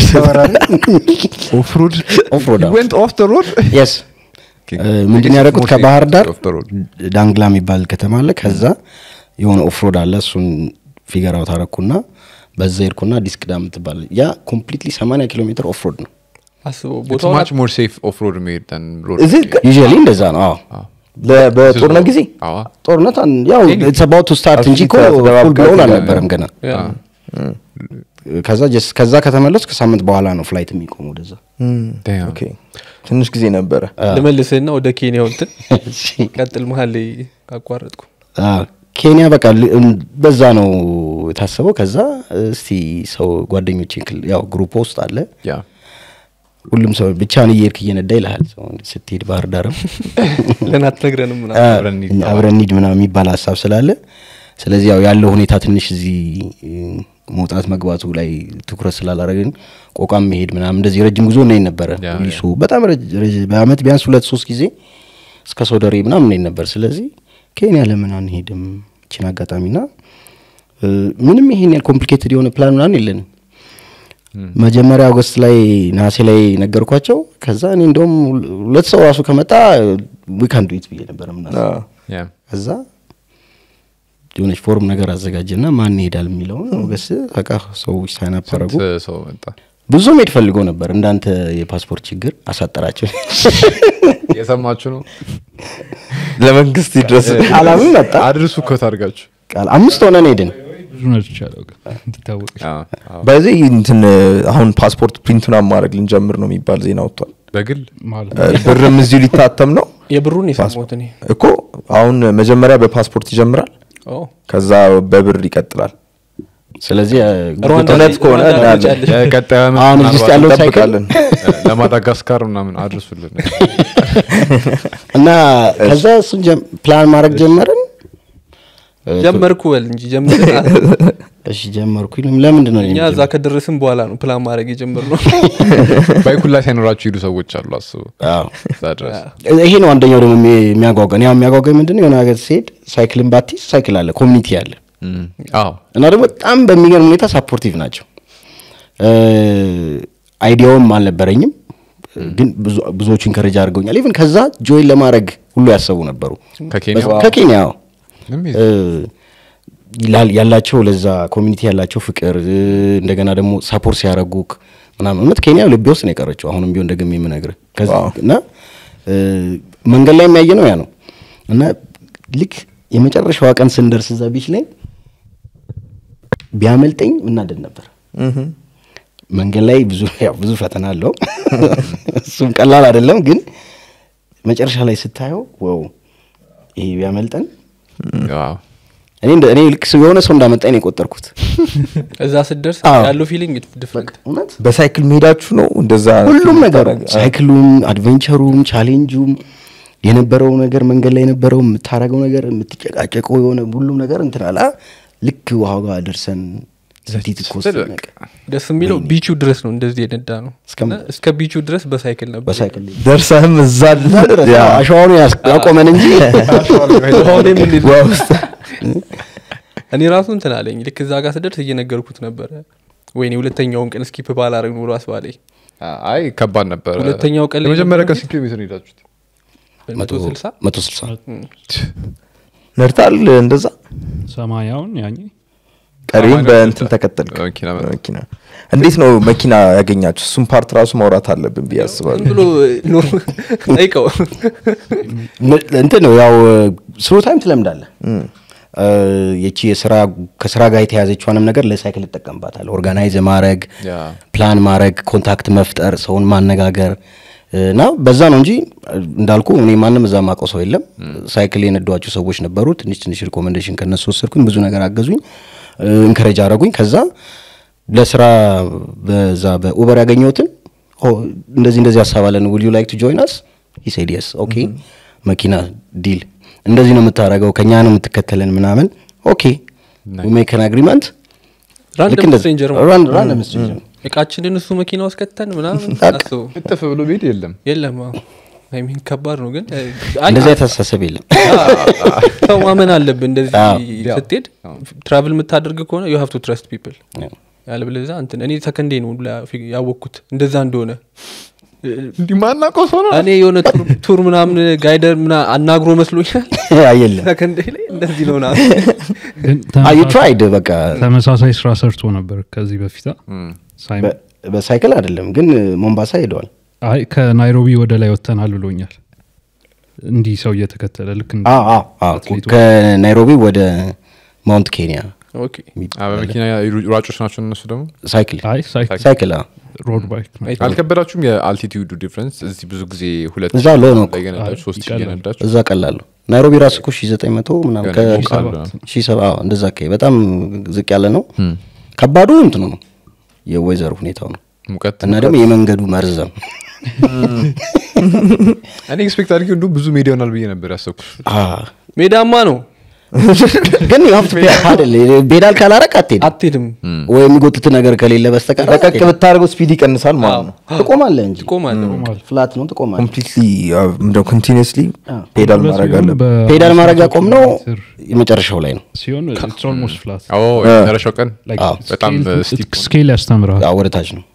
ኦፍሮድ ኦፍሮድ you went off the road yes ምንድነው ያደረኩት ከባህር ዳር ዳንግላ የሚባል ከተማ አለ ከዛ የሆነ ኦፍሮድ አለ እሱን ፊገር አውት አደረኩና በዛ ይርኩና ዲስክ ዳም ተባለ ያ ኮምፕሊትሊ ሰማንያ ኪሎ ሜትር ኦፍሮድ ነው አስበው it's ቦታው much more safe off road made than road is it usually እንደዛ ነው አዎ በጦርነት ጊዜ አዎ ጦርነት ያው it's about to start እንጂ ኮ full blown አልነበረም ገና ከዛ just ከዛ ከተመለስኩ ከሳምንት በኋላ ነው ፍላይት የሚቆመው ወደዛ ኦኬ ትንሽ ጊዜ ነበር ለመልሰና ወደ ኬንያ እንትን ቀጥል መሃል ላይ አቋረጥኩ ኬንያ በቃ በዛ ነው የታሰበው ከዛ እስቲ ሰው ጓደኞቼ ያው ግሩፕ ውስጥ አለ ያ ሁሉም ሰው ብቻውን እየሄድክ እየነዳ ይልሃል ሰው ስትሄድ ባህር ዳርም ለናት ነግረንም ምናምን አብረን ኒድ ምናምን የሚባል ሐሳብ ስላለ ስለዚህ ያው ያለው ሁኔታ ትንሽ እዚህ መውጣት መግባቱ ላይ ትኩረት ስላላረግን ቆቃም መሄድ ምናምን እንደዚህ ረጅም ጉዞ ነኝ ነበር ሊሱ በጣም በአመት ቢያንስ ሁለት ሶስት ጊዜ እስከ ሶደሬ ምናምን ነኝ ነበር ስለዚህ ኬንያ ለምን አንሄድም እቺን አጋጣሚና ምንም ይሄን ያል ኮምፕሊኬትድ የሆነ ፕላን ምናምን የለንም መጀመሪያ አውገስት ላይ ናሴ ላይ ነገርኳቸው ከዛ እኔ እንደውም ሁለት ሰው ራሱ ከመጣ we can do it ብዬ ነበር ምናምን ያ ከዛ ጆነሽ ፎርም ነገር አዘጋጀና ማን ይሄዳል የሚለው አውገስት በቃ ሰው ሳይን አፕ አረጉ ሰው መጣ ብዙ ሜድ ፈልገው ነበር እንዳንተ የፓስፖርት ችግር አሳጠራቸው የሰማችሁ ነው ለመንግስት ይድረስ አላም መጣ አድርሱ እኮ ታርጋችሁ ቃል አምስት ሆነ ነው ሄድን ብዙ ነው ይቻላል እንድታወቅ በዚህ እንትን አሁን ፓስፖርት ፕሪንቱን ማድረግ ልንጀምር ነው የሚባል ዜና ወጥቷል በግል ማለት ብርም እዚሁ ሊታተም ነው የብሩን ይሳሞት እኔ እኮ አሁን መጀመሪያ በፓስፖርት ይጀምራል ኦ ከዛ በብር ይቀጥላል ስለዚህ ሩዋንዳነት ከሆነ የቀጣዩ አሁን እዚህ ውስጥ ያለው ሳይክል ለማዳጋስካር ምናምን አድርሱልን እና ከዛ እሱን ፕላን ማድረግ ጀመርን ጀመርኩ ወል እንጂ ጀመርኩ እሺ ጀመርኩኝ ለምንድን ነው እኛ እዛ ከደረስን በኋላ ነው ፕላን ማድረግ የጀመርነው ባይኩላ ሳይኖራችሁ ይሉ ሰዎች አሉ አስቡ አዎ ዛድረስ ይሄ ነው አንደኛው ደግሞ የሚያጓጓን ያው የሚያጓጓኝ ምንድነው የሆነ ሀገር ሲሄድ ሳይክልን ባቲስ ሳይክል አለ ኮሚኒቲ አለ አዎ እና ደግሞ በጣም በሚገርም ሁኔታ ሳፖርቲቭ ናቸው አይዲያውም አልነበረኝም ግን ብዙ ብዙዎች ኢንከሬጅ አድርገውኛል ኢቭን ከዛ ጆይን ለማድረግ ሁሉ ያሰቡ ነበሩ ከኬንያ ከኬንያ ይላል ያላቸው ለዛ ኮሚኒቲ ያላቸው ፍቅር እንደገና ደግሞ ሳፖርት ሲያረጉክ ምናምን እውነት ኬንያ ልብ ውስጥ ነው የቀረችው አሁንም ቢሆን ደግሜ የምነግርህ ከዛ እና መንገድ ላይ የሚያየ ነው ያ ነው እና ልክ የመጨረሻው ቀን ስንደርስ እዛ ቢች ላይ ቢያመልጠኝ እናደድ ነበር መንገድ ላይ ብዙ ያው ብዙ ፈተና አለው እሱም ቀላል አይደለም ግን መጨረሻ ላይ ስታየው ዋው ይሄ ቢያመልጠን ዋው እኔ እንደ እኔ ልክ የሆነ ሰው እንዳመጣኝ ነው የቆጠርኩት እዛ ስደርስ ያለው ፊሊንግ ዲፈረንት እውነት በሳይክል መሄዳችሁ ነው እንደዛ ሁሉም ነገር ሳይክሉም አድቬንቸሩም ቻሌንጁም የነበረው ነገር መንገድ ላይ የነበረው የምታረገው ነገር የምትጨቃጨቀው የሆነ ሁሉም ነገር እንትናላ ልክ ውሃው ጋር ደርሰን ዘቲት ኮስተነቀ ደስ የሚለው ቢቹ ድረስ ነው እንደዚህ የነዳ ነው እስከ ቢቹ ድረስ በሳይክል ነበር በሳይክል ደርሰህም እዛ ድረስ ያ አሻዋኑ ያቆመን እንጂ ሆኔ ምን ልውስጥ እኔ ራሱ እንትን አለኝ ልክ እዛ ጋር ስደርስ እየነገርኩት ነበር ወይኔ ሁለተኛውን ቀን ስኪፕ ባላረግ ኑሮ አስባለኝ አይ ከባድ ነበር ሁለተኛው ቀን ለመጀመሪያ ቀን ስንት ኪሎ ሜትር ሄዳችሁት መቶ ስልሳ ነርታል እንደዛ ሰማያውን ያኔ ቀሪም በእንትን ተከተልክ መኪና መኪና እንዴት ነው መኪና ያገኛችሁ እሱም ፓርት ራሱ ማውራት አለብን ቢያስባል ብሎ ነው አይቀው እንትን ነው ያው ስሩ ታይም ትለምዳለህ የቺ የሥራ ከሥራ ጋር የተያዘችዋንም ነገር ለሳይክል ተጠቀምባታል ኦርጋናይዝ ማድረግ ፕላን ማድረግ ኮንታክት መፍጠር ሰውን ማነጋገር እና በዛ ነው እንጂ እንዳልኩ እኔ ማንንም እዛ ማቀው ሰው የለም ሳይክል የነዷቸው ሰዎች ነበሩ ትንሽ ትንሽ ሪኮመንዴሽን ከነሱ ወሰድኩኝ ብዙ ነገር አገዙኝ ኢንከሬጅ አረጉኝ ከዛ ለስራ በዛ በኡበር ያገኘሁትን እንደዚህ እንደዚህ አሳባለን will you like to join us he said yes okay መኪና ዲል እንደዚህ ነው የምታረጋው ከኛ ነው የምትከተለን ምናምን okay we make an agreement ራንደም ስትሬንጀር ራንደም ስትሬንጀር እቃችንን እሱ መኪና ውስጥ ከተን ምናምን አስቡ እጥፍ ብሎ ቤት የለም የለም አይ ሚን ከባድ ነው ግን እንደዛ ተሳሰብ የለም ተማመን አለብን እንደዚህ ስትሄድ ትራቭል የምታደርግ ከሆነ you have to trust people ያለበለዚያ እንትን እኔ ሰከንዴ ነው ያወቅኩት እንደዛ እንደሆነ እንዲማናቆ ሆኖ እኔ የሆነ ቱር ምናምን ጋይደር ምና አናግሮ መስሎኛል አይደለም ሰከንዴ ላይ እንደዚህ ነው ና አይ ትራይድ በቃ ተመሳሳይ ስራ ሰርቶ ነበር ከዚህ በፊት ሳይመን በሳይክል አይደለም ግን ሞምባሳ ሄዷል አይ ከናይሮቢ ወደ ላይ ወተናል ብሎኛል እንዲ ሰው እየተከተለ ልክ እንደ አዎ አዎ ከናይሮቢ ወደ ማውንት ኬንያ ኦኬ አባ መኪና ራጮች ናቸው እነሱ ደግሞ ሳይክል አይ ሳይክል ሮድ ባይክ አልከበዳችሁም የአልቲቲዩድ ዲፈረንስ እዚህ ብዙ ጊዜ ሁለት እዛ ሎ ነው ለገነዳችሁ ሶስት ሺህ ገነዳችሁ እዛ ቀላል ናይሮቢ ራሱ እኮ ሺህ ዘጠኝ መቶ ምናምን ከሺህ ሰባ እንደዛ ከይ በጣም ዝቅ ያለ ነው ከባዱ እንት ነው የወይዘር ሁኔታው ነው ሙቀት እና ደግሞ የመንገዱ መርዘም እኔ ኤክስፔክት አድርጌ እንደው ብዙ ሜዳ ይሆናል ብዬ ነበር ያሰብኩት ሜዳማ ነው ግን you have to pay አይደል ፔዳል ካላረክ አትሄድም አትሄድም ወይ የሚጎትት ነገር ከሌለ በስተቀር ለቀቅ ብታደርገው ስፒድ ይቀንሳል ማለት ነው ትቆማለህ እንጂ ትቆማለህ ፍላት ነው ትቆማለህ ኮምፕሊትሊ ምንድነው ኮንቲኒየስሊ ፔዳል ማድረግ አለብህ ፔዳል ማድረግ ያቆም ነው የመጨረሻው ላይ ነው ሲሆን it's almost flat አዎ የመጨረሻው ቀን በጣም ስቲፕ ስኬል ያስተምራል አዎ ወደታች ነው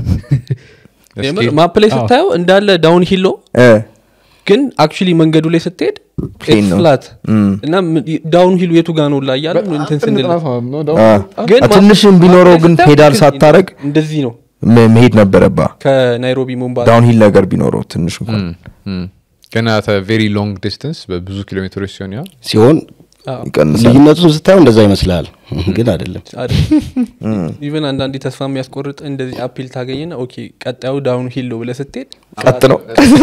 ማፕ ላይ ስታየው እንዳለ ዳውን ሂል ነው ግን አክቹሊ መንገዱ ላይ ስትሄድ ፍላት እና ዳውን ሂሉ የቱ ጋር ነው ላይ ያለ እንትን ስንል ግን ትንሽም ቢኖረው ግን ፔዳል ሳታረግ እንደዚህ ነው መሄድ ነበረባ ከናይሮቢ ሞምባሳ ዳውን ሂል ነገር ቢኖረው ትንሽ እንኳን ገና ተ ቬሪ ሎንግ ዲስታንስ በብዙ ኪሎ ሜትሮች ሲሆን ያ ሲሆን ይቀንሳል ልዩነቱን ስታየው እንደዛ ይመስላል ግን አይደለም ኢቨን አንዳንዴ ተስፋ የሚያስቆርጥ እንደዚህ አፒል ታገኝና ኦኬ ቀጣዩ ዳውን ሂል ነው ብለህ ስትሄድ ቀጥ ነው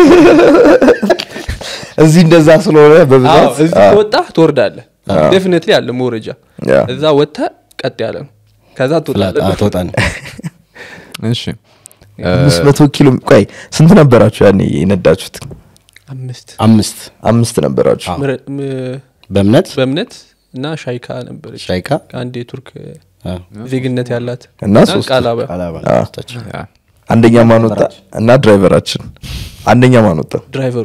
እዚህ እንደዛ ስለሆነ በብዛት እዚህ ከወጣህ ትወርዳለህ ዴፊኒትሊ አለ መውረጃ እዛ ወጥተህ ቀጥ ያለ ነው ከዛ ትወጣለህ አትወጣን እሺ አምስት መቶ ኪሎ ቆይ ስንት ነበራችሁ ያኔ የነዳችሁት አምስት አምስት አምስት ነበራችሁ በእምነት በእምነት እና ሻይካ ነበረች ሻይካ አንድ የቱርክ ዜግነት ያላት እና ሶስት ቃላባ ቃላባ አንደኛ ማን ወጣ እና ድራይቨራችን አንደኛ ማን ወጣ ድራይቨሩ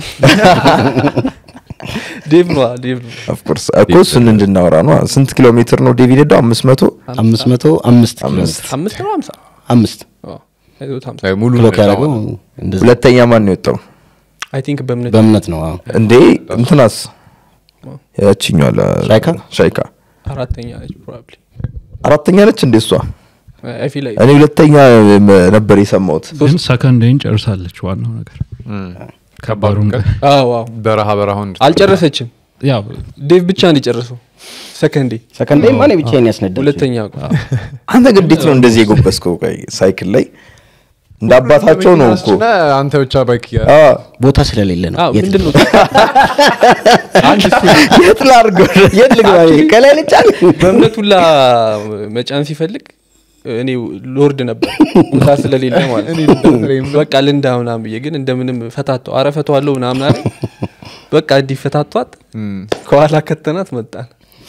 ዴቭ ነው ዴቭ ነው ኦፍ ኮርስ እኮ እሱን እንድናወራ ነው ስንት ኪሎ ሜትር ነው ዴቪድ ሄደው አምስት መቶ አምስት መቶ አምስት ኪሎ አምስት ነው ሃምሳ አምስት አዎ አይዞት ሃምሳ ሙሉ ብሎ ካረገው እንደዛ ሁለተኛ ማን ነው የወጣው አይ ቲንክ በእምነት በእምነት ነው አዎ እንዴ እንትናስ ያቺኛው ሻይካ ሻይካ አራተኛ ነች ፕሮባብሊ አራተኛ ነች እንዴ እሷ አይ ፊል ላይክ እኔ ሁለተኛ ነበር የሰማሁት ግን ሰከንድን ጨርሳለች ዋናው ነገር ከባሩን አዎ አዎ በረሃ በረሃውን አልጨረሰችም ያው ዴቭ ብቻ ነው የጨረሰው ሰከንዴ ሰከንዴ ማን ብቻዬን ያስነዳል ሁለተኛ አንተ ግዴት ነው እንደዚህ የጎበስከው ቆይ ሳይክል ላይ እንዳባታቸው ነው እኮ አንተ ብቻ ባይክ ያ ቦታ ስለሌለ ነው አዎ ምንድነው አንድ የት ላርገው የት ልግባ ከላይ ልጫን በእምነቱላ መጫን ሲፈልግ እኔ ሎርድ ነበር ቦታ ስለሌለ ማለት በቃ ልንዳውና ብዬ ግን እንደምንም ፈታተው አረፈቷለሁ ምናምን አይደል በቃ እንዲፈታቷት ከኋላ ከተናት መጣን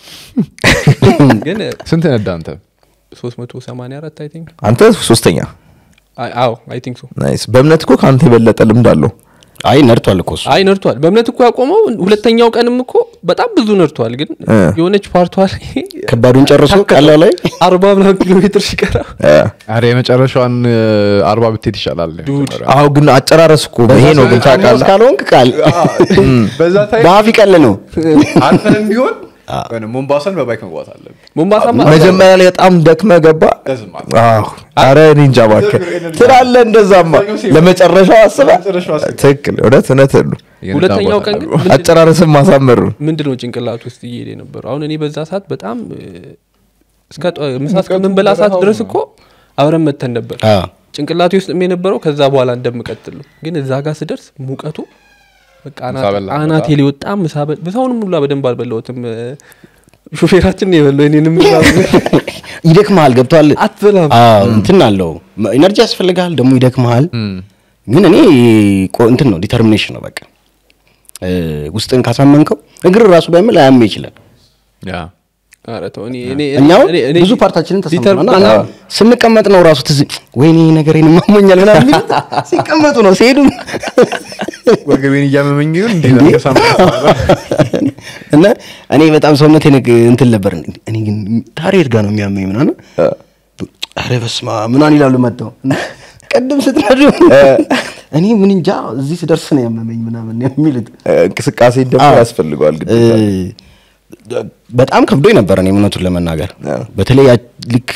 ግን ስንት ነዳ አንተ ሶስት መቶ ሰማንያ አራት አይ ቲንክ አንተ ሶስተኛ አዎ አይ ቲንክ ሶ ናይስ በእምነት እኮ ካንተ የበለጠ ልምድ አለው አይ ነርቷል እኮ እሱ አይ ነርቷል በእምነት እኮ ያቆመው ሁለተኛው ቀንም እኮ በጣም ብዙ ነርቷል ግን የሆነች ፓርቷ ላይ ከባዱን ጨርሶ ቀላል ላይ አርባ ምናምን ኪሎ ሜትር ሲቀራ አሬ የመጨረሻውን አርባ ብትሄድ ይሻላል አው ግን አጨራረስ እኮ ይሄ ነው ግን ታውቃለህ ካልሆንክ ቃል በዛ ታይም ባፍ ይቀል ነው አንተም ቢሆን ወይንም ሞምባሳን በባይክ መግባት አለብህ ሞምባሳ መጀመሪያ ላይ በጣም ደክመ ገባ አዎ አረ ኒንጃ ባከ ትራለ እንደዛማ ለመጨረሻው አስበ ትክክል ወደት እውነት ነው ሁለተኛው ቀን ግን አጨራረስም ማሳመሩ ምንድነው ጭንቅላት ውስጥ እየሄደ ነበር አሁን እኔ በዛ ሰዓት በጣም እስከ ምሳስ ከመንበላ ሰዓት ድረስ እኮ አብረን መተን ነበር ጭንቅላቴ ውስጥ የነበረው ከዛ በኋላ እንደምቀጥል ግን እዛ ጋር ስደርስ ሙቀቱ በቃ አናቴ ሊወጣ ምሳበል በዛውንም ሁሉ በደንብ አልበለውትም ሹፌራችን ነው የበለው እኔንም ይደክማል ገብቷል አትበላም አዎ እንትን አለው ኢነርጂ ያስፈልጋል ደግሞ ይደክማል ግን እኔ እንትን ነው ዲተርሚኔሽን ነው በቃ ውስጥን ካሳመንከው እግር ራሱ ባይመል አያም ይችላል ያ አረተው እኔ እኔ እኛው ብዙ ፓርታችንን ተሰምተናልና ስንቀመጥ ነው ራሱ ትዝ ወይኔ ነገሬን ማሞኛል ምናምን የሚሉት ሲቀመጡ ነው ሲሄዱ ወገቤን እያመመኝ ግን እንዴ ተሳማ እና እኔ በጣም ሰውነቴ እንትን ነበር እኔ ግን ታሪት ጋር ነው የሚያመኝ ምናምን አረ በስማ ምናን ይላሉ መጣው ቀድም ስትራዱ እኔ ምን እንጃ እዚህ ስደርስ ነው ያመመኝ ምናምን የሚሉት እንቅስቃሴ ደግሞ ያስፈልጋል ግን በጣም ከብዶኝ ነበር እኔ ምንቱን ለመናገር በተለይ ልክ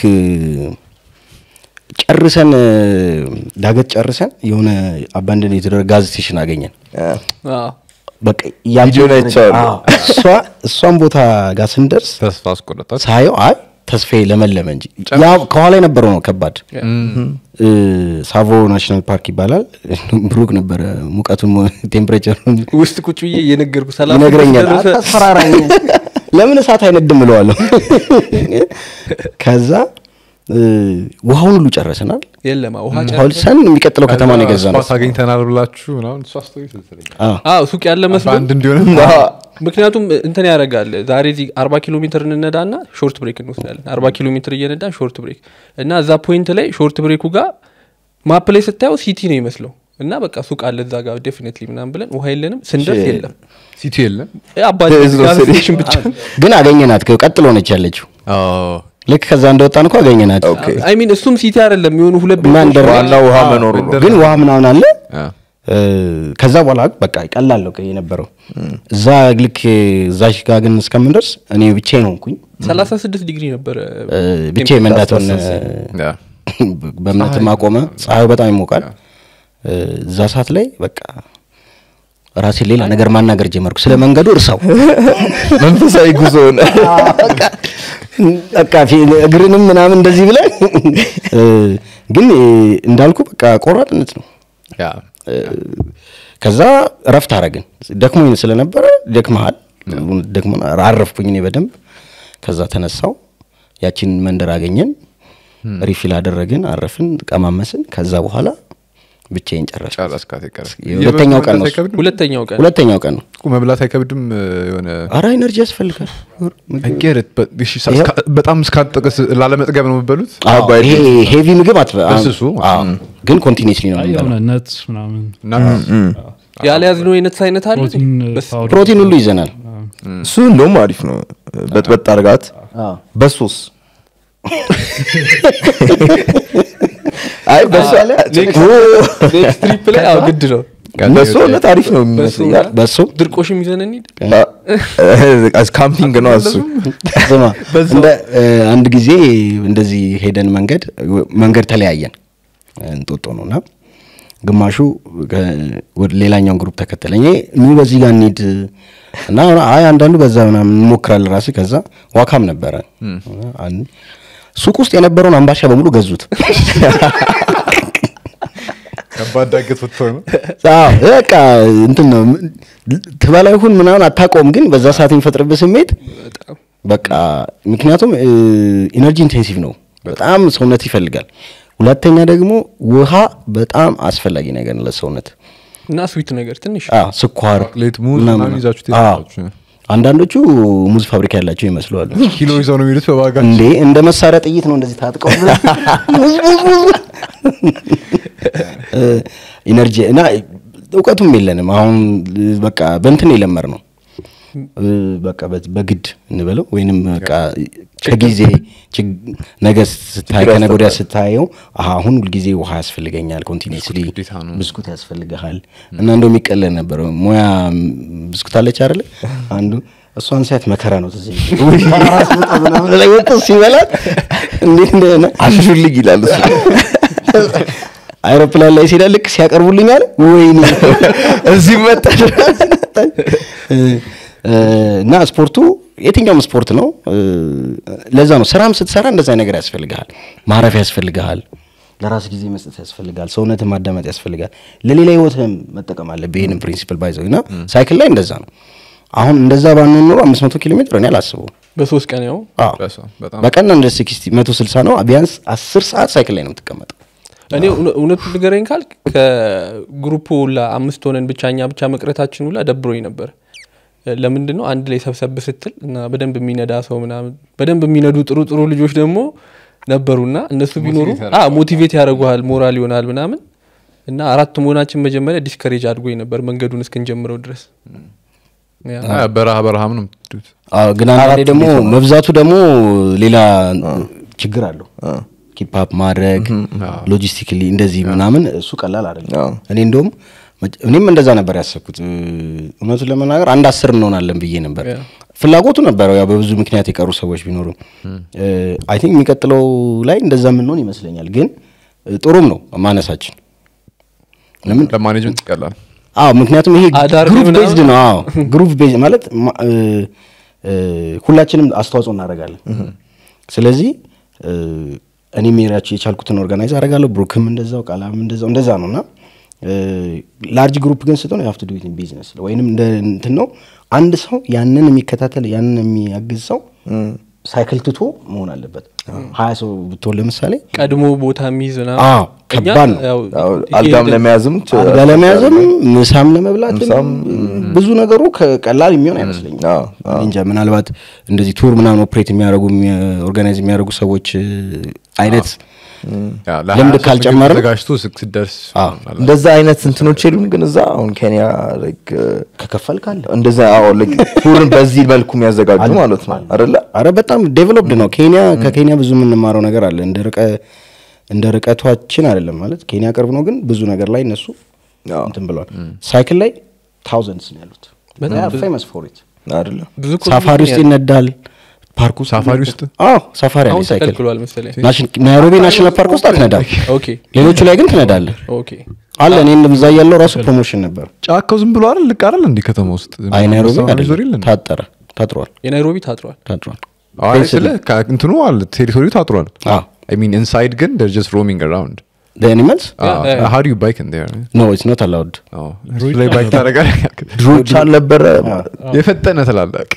ጨርሰን ዳገት ጨርሰን የሆነ አባንደን የተደረገ ጋዝ ስቴሽን አገኘን አዎ በቃ ያንጆ ነቻው እሷ እሷን ቦታ ጋር ስንደርስ ተስፋ አስቆረጣት ሳየው አይ ተስፋዬ ለመለመ እንጂ ያ ከኋላ የነበረው ነው ከባድ ሳቮ ናሽናል ፓርክ ይባላል ብሩክ ነበር ሙቀቱን ቴምፕሬቸሩን ውስጥ ቁጭ ብዬ እየነገርኩ ሰላም ይነግረኛል አታስፈራራኝ ለምን እሳት አይነድም እለዋለሁ ከዛ ውሃውን ሁሉ ጨረሰናል የለም ውሃ ሆልሰን የሚቀጥለው ከተማ ነው የገዛነው ስፓት አግኝተናል ብላችሁ ምናምን እሷ ስቶሪ ትልትለኝ አዎ ሱቅ ያለ መስሎ አንድ እንዲሆነ ምክንያቱም እንትን ያደርጋል ዛሬ እዚህ አርባ ኪሎ ሜትር እንነዳና ሾርት ብሬክ እንወስዳለን አርባ ኪሎ ሜትር እየነዳን ሾርት ብሬክ እና እዛ ፖይንት ላይ ሾርት ብሬኩ ጋር ማፕ ላይ ስታየው ሲቲ ነው ይመስለው እና በቃ ሱቅ አለ እዛ ጋር ዴፊኒትሊ ምናምን ብለን ውሃ የለንም ስንደርስ የለም ሲቲ የለም አባቴ ስቴሽን ብቻ ግን አገኘናት ቀጥሎ ነች ያለችው ልክ ከዛ እንደወጣን እኮ አገኘናት አይ ሚን እሱም ሲቲ አይደለም የሚሆኑ ሁለት ዋና ውሃ መኖሩ ግን ውሃ ምናምን አለ ከዛ በኋላ በቃ ይቀላል ነው የነበረው እዛ ልክ እዛሽ ጋር ግን እስከምንደርስ እኔ ብቻዬን ሆንኩኝ ሰላሳ ስድስት ዲግሪ ነበር ብቻዬን መንዳቱን በእምነት ማቆመ ፀሐዩ በጣም ይሞቃል እዛ ሰዓት ላይ በቃ ራሴ ሌላ ነገር ማናገር ጀመርኩ ስለ መንገዱ እርሳው መንፈሳዊ ጉዞ ነው በቃ እግርንም ምናምን እንደዚህ ብለን ግን እንዳልኩ በቃ ቆራጥነት ነው ያ ከዛ ረፍት አረግን ደክሞኝ ስለነበረ ደክመሃል ደክሞና አረፍኩኝ እኔ በደንብ ከዛ ተነሳው ያቺን መንደር አገኘን ሪፊል አደረግን አረፍን ቀማመስን ከዛ በኋላ ብቻዬን ጨረስኩ ጨረስካት ይቀር ሁለተኛው ቀን ነው ሁለተኛው ቀን ሁለተኛው ቀን ነው ቁ መብላት አይከብድም የሆነ አራ ኢነርጂ ያስፈልጋል አገረት በጣም እስካጠቀስ ላለመጥገብ ነው የምበሉት ይሄ ሄቪ ምግብ አትበስሱ ግን ኮንቲኒዩስሊ ነው የሆነ ነት ምናምን ያለያዝነው አይነት አይነት አለ ፕሮቲን ሁሉ ይዘናል እሱ እንደውም አሪፍ ነው በጥበጥ አርጋት በሶስ አይ በሶ አለ ኔክስት ትሪፕ ላይ አው ግድ ነው በሶ ነው ታሪፍ ነው የሚመስለው በሶ ድርቆሽም ይዘን እንሂድ አስ ካምፒንግ ነው እሱ እንደ አንድ ጊዜ እንደዚህ ሄደን መንገድ መንገድ ተለያየን እንጦጦ ነውና ግማሹ ወደ ሌላኛው ግሩፕ ተከተለኝ ኑ በዚህ ጋር እንሂድ እና አይ አንዳንዱ በዛ ምናምን እንሞክራለን ራሴ ከዛ ዋካም ነበረ አንድ ሱቅ ውስጥ የነበረውን አምባሻ በሙሉ ገዙት ከባዳገት ወጥቶ ነው አዎ በቃ እንትን ነው ተባላይ ሁን ምናምን አታቆም ግን በዛ ሰዓት የሚፈጥርብህ ስሜት በቃ ምክንያቱም ኢነርጂ ኢንቴንሲቭ ነው በጣም ሰውነት ይፈልጋል ሁለተኛ ደግሞ ውሃ በጣም አስፈላጊ ነገር ነው ለሰውነት እና ስዊት ነገር ትንሽ አዎ ስኳር ሌት ሙዝ ምናምን ይዛችሁ ትይዛችሁ አንዳንዶቹ ሙዝ ፋብሪካ ያላቸው ይመስላሉ ኪሎ ይዘው ነው የሚሉት በባጋቸው እንዴ እንደ መሳሪያ ጥይት ነው እንደዚህ ታጥቀው ኢነርጂ እና እውቀቱም የለንም አሁን በቃ በእንትን የለመር ነው በቃ በግድ እንበለው ወይንም በቃ ከጊዜ ነገ ስታይ ከነገ ወዲያ ስታየው አሁን ሁሉ ጊዜ ውሃ ያስፈልገኛል ኮንቲኒዩስሊ ብስኩት ያስፈልጋል እና እንደው የሚቀለል ነበር ሙያ ብስኩት አለች አይደል አንዱ እሷን ሳይት መከራ ነው ተዚህ ራስ ወጣና ላይ ወጥ ሲበላት እንዴት እንደሆነ አሽሹልኝ ይላል እሱ አይሮፕላን ላይ ሲዳ ልክ ሲያቀርቡልኝ አለ ወይኔ እዚህ መጣ እና ስፖርቱ የትኛውም ስፖርት ነው ለዛ ነው ስራም ስትሰራ እንደዛ ነገር ያስፈልጋል ማረፍ ያስፈልጋል ለራስ ጊዜ መስጠት ያስፈልጋል ሰውነት ማዳመጥ ያስፈልጋል ለሌላ ህይወትም መጠቀም አለብህ ይሄን ፕሪንሲፕል ባይዘውና ሳይክል ላይ እንደዛ ነው አሁን እንደዛ ባንኖር ኖሮ አምስት መቶ ኪሎ ሜትር ነው ያላስበው በሶስት ቀን ያው በጣም በቀን እንደ ስልሳ መቶ ስልሳ ነው ቢያንስ አስር ሰዓት ሳይክል ላይ ነው የምትቀመጠው እኔ እውነቱ ንገረኝ ካል ከግሩፑ ለአምስት ሆነን ብቻኛ ብቻ መቅረታችን ሁላ ደብሮኝ ነበር ለምንድን ነው አንድ ላይ ሰብሰብ ስትል እና በደንብ የሚነዳ ሰው ምናምን በደንብ የሚነዱ ጥሩ ጥሩ ልጆች ደግሞ ነበሩና እነሱ ቢኖሩ አ ሞቲቬት ያደርጉሃል ሞራል ይሆናል ምናምን እና አራት መሆናችን መጀመሪያ ዲስከሬጅ አድርጎኝ ነበር መንገዱን እስከንጀምረው ድረስ ያ በረሃ በረሃም ነው የምትዱት አዎ ግን አንዴ ደግሞ መብዛቱ ደግሞ ሌላ ችግር አለው ኪፕ አፕ ማድረግ ሎጂስቲካሊ እንደዚህ ምናምን እሱ ቀላል አይደለም እኔ እንደውም እኔም እንደዛ ነበር ያሰብኩት እውነቱ ለመናገር አንድ አስር እንሆናለን ብዬ ነበር ፍላጎቱ ነበር ያው በብዙ ምክንያት የቀሩ ሰዎች ቢኖሩ አይ ቲንክ የሚቀጥለው ላይ እንደዛ ምን ነው ይመስለኛል ግን ጥሩም ነው ማነሳችን ለምን ለማኔጅመንት ይቀላል አዎ ምክንያቱም ይሄ ግሩፕ ቤዝድ ነው አዎ ግሩፕ ቤዝ ማለት ሁላችንም አስተዋጽኦ እናደርጋለን ስለዚህ እኔ ሜራች የቻልኩትን ኦርጋናይዝ አደርጋለሁ ብሩክም እንደዛው ቃላም እንደዛው እንደዛ ነውና ላርጅ ግሩፕ ግን ስትሆን you have to do it in business ወይንም እንደ እንትን ነው አንድ ሰው ያንን የሚከታተል ያንን የሚያግዝ ሰው ሳይክል ትቶ መሆን አለበት ሀያ ሰው ብትሆን ለምሳሌ ቀድሞ ቦታ የሚይዝና አዎ ከባድ ነው አልጋም ለመያዝም አልጋ ለመያዝም ምሳም ለመብላትም ብዙ ነገሩ ቀላል የሚሆን አይመስለኝም እንጃ ምናልባት እንደዚህ ቱር ምናምን ኦፕሬት የሚያደርጉ ኦርጋናይዝ የሚያደርጉ ሰዎች አይነት ለምድ ካልጨመረ ተጋሽቶ ስክስደርስ እንደዛ አይነት እንትኖች የሉም ግን እዛ አሁን ኬንያ ላይክ ከከፈል ካለ እንደዛ አዎ ላይክ ቱርን በዚህ መልኩ የሚያዘጋጁ ማለት ነው አይደለ አረ በጣም ዴቨሎፕድ ነው ኬንያ ከኬንያ ብዙ የምንማረው ነገር አለ እንደ ርቀ እንደ ርቀቷችን አይደለም ማለት ኬንያ ቅርብ ነው ግን ብዙ ነገር ላይ እነሱ እንትን ብለዋል ሳይክል ላይ ታውዘንድስ ነው ያሉት በጣም ፌመስ ፎር ኢት አይደለ ሳፋሪ ውስጥ ይነዳል ፓርኩ ሳፋሪ ውስጥ አዎ ሳፋሪ አለ ሳይክል ተከልክሏል መሰለኝ ናይሮቢ ናሽናል ፓርክ ውስጥ አትነዳም ኦኬ ሌሎቹ ላይ ግን ትነዳለህ ኦኬ አለ እኔ እንደዛ ያለው ራሱ ፕሮሞሽን ነበር ጫካው ዝም ብሎ አይደል ልቅ አይደል እንዴ ከተማ ውስጥ አይ ናይሮቢ ታጠረ ታጥሯል የናይሮቢ ታጥሯል ታጥሯል አይ ስለ እንትኑ አለ ቴሪቶሪው ታጥሯል አዎ I mean inside ግን they're just roaming around the animals uh, yeah. how do you bike in there no it's not allowed oh ላይ ባይክ ታረጋለ ድሮች አልነበረ የፈጠነ ተላላቅ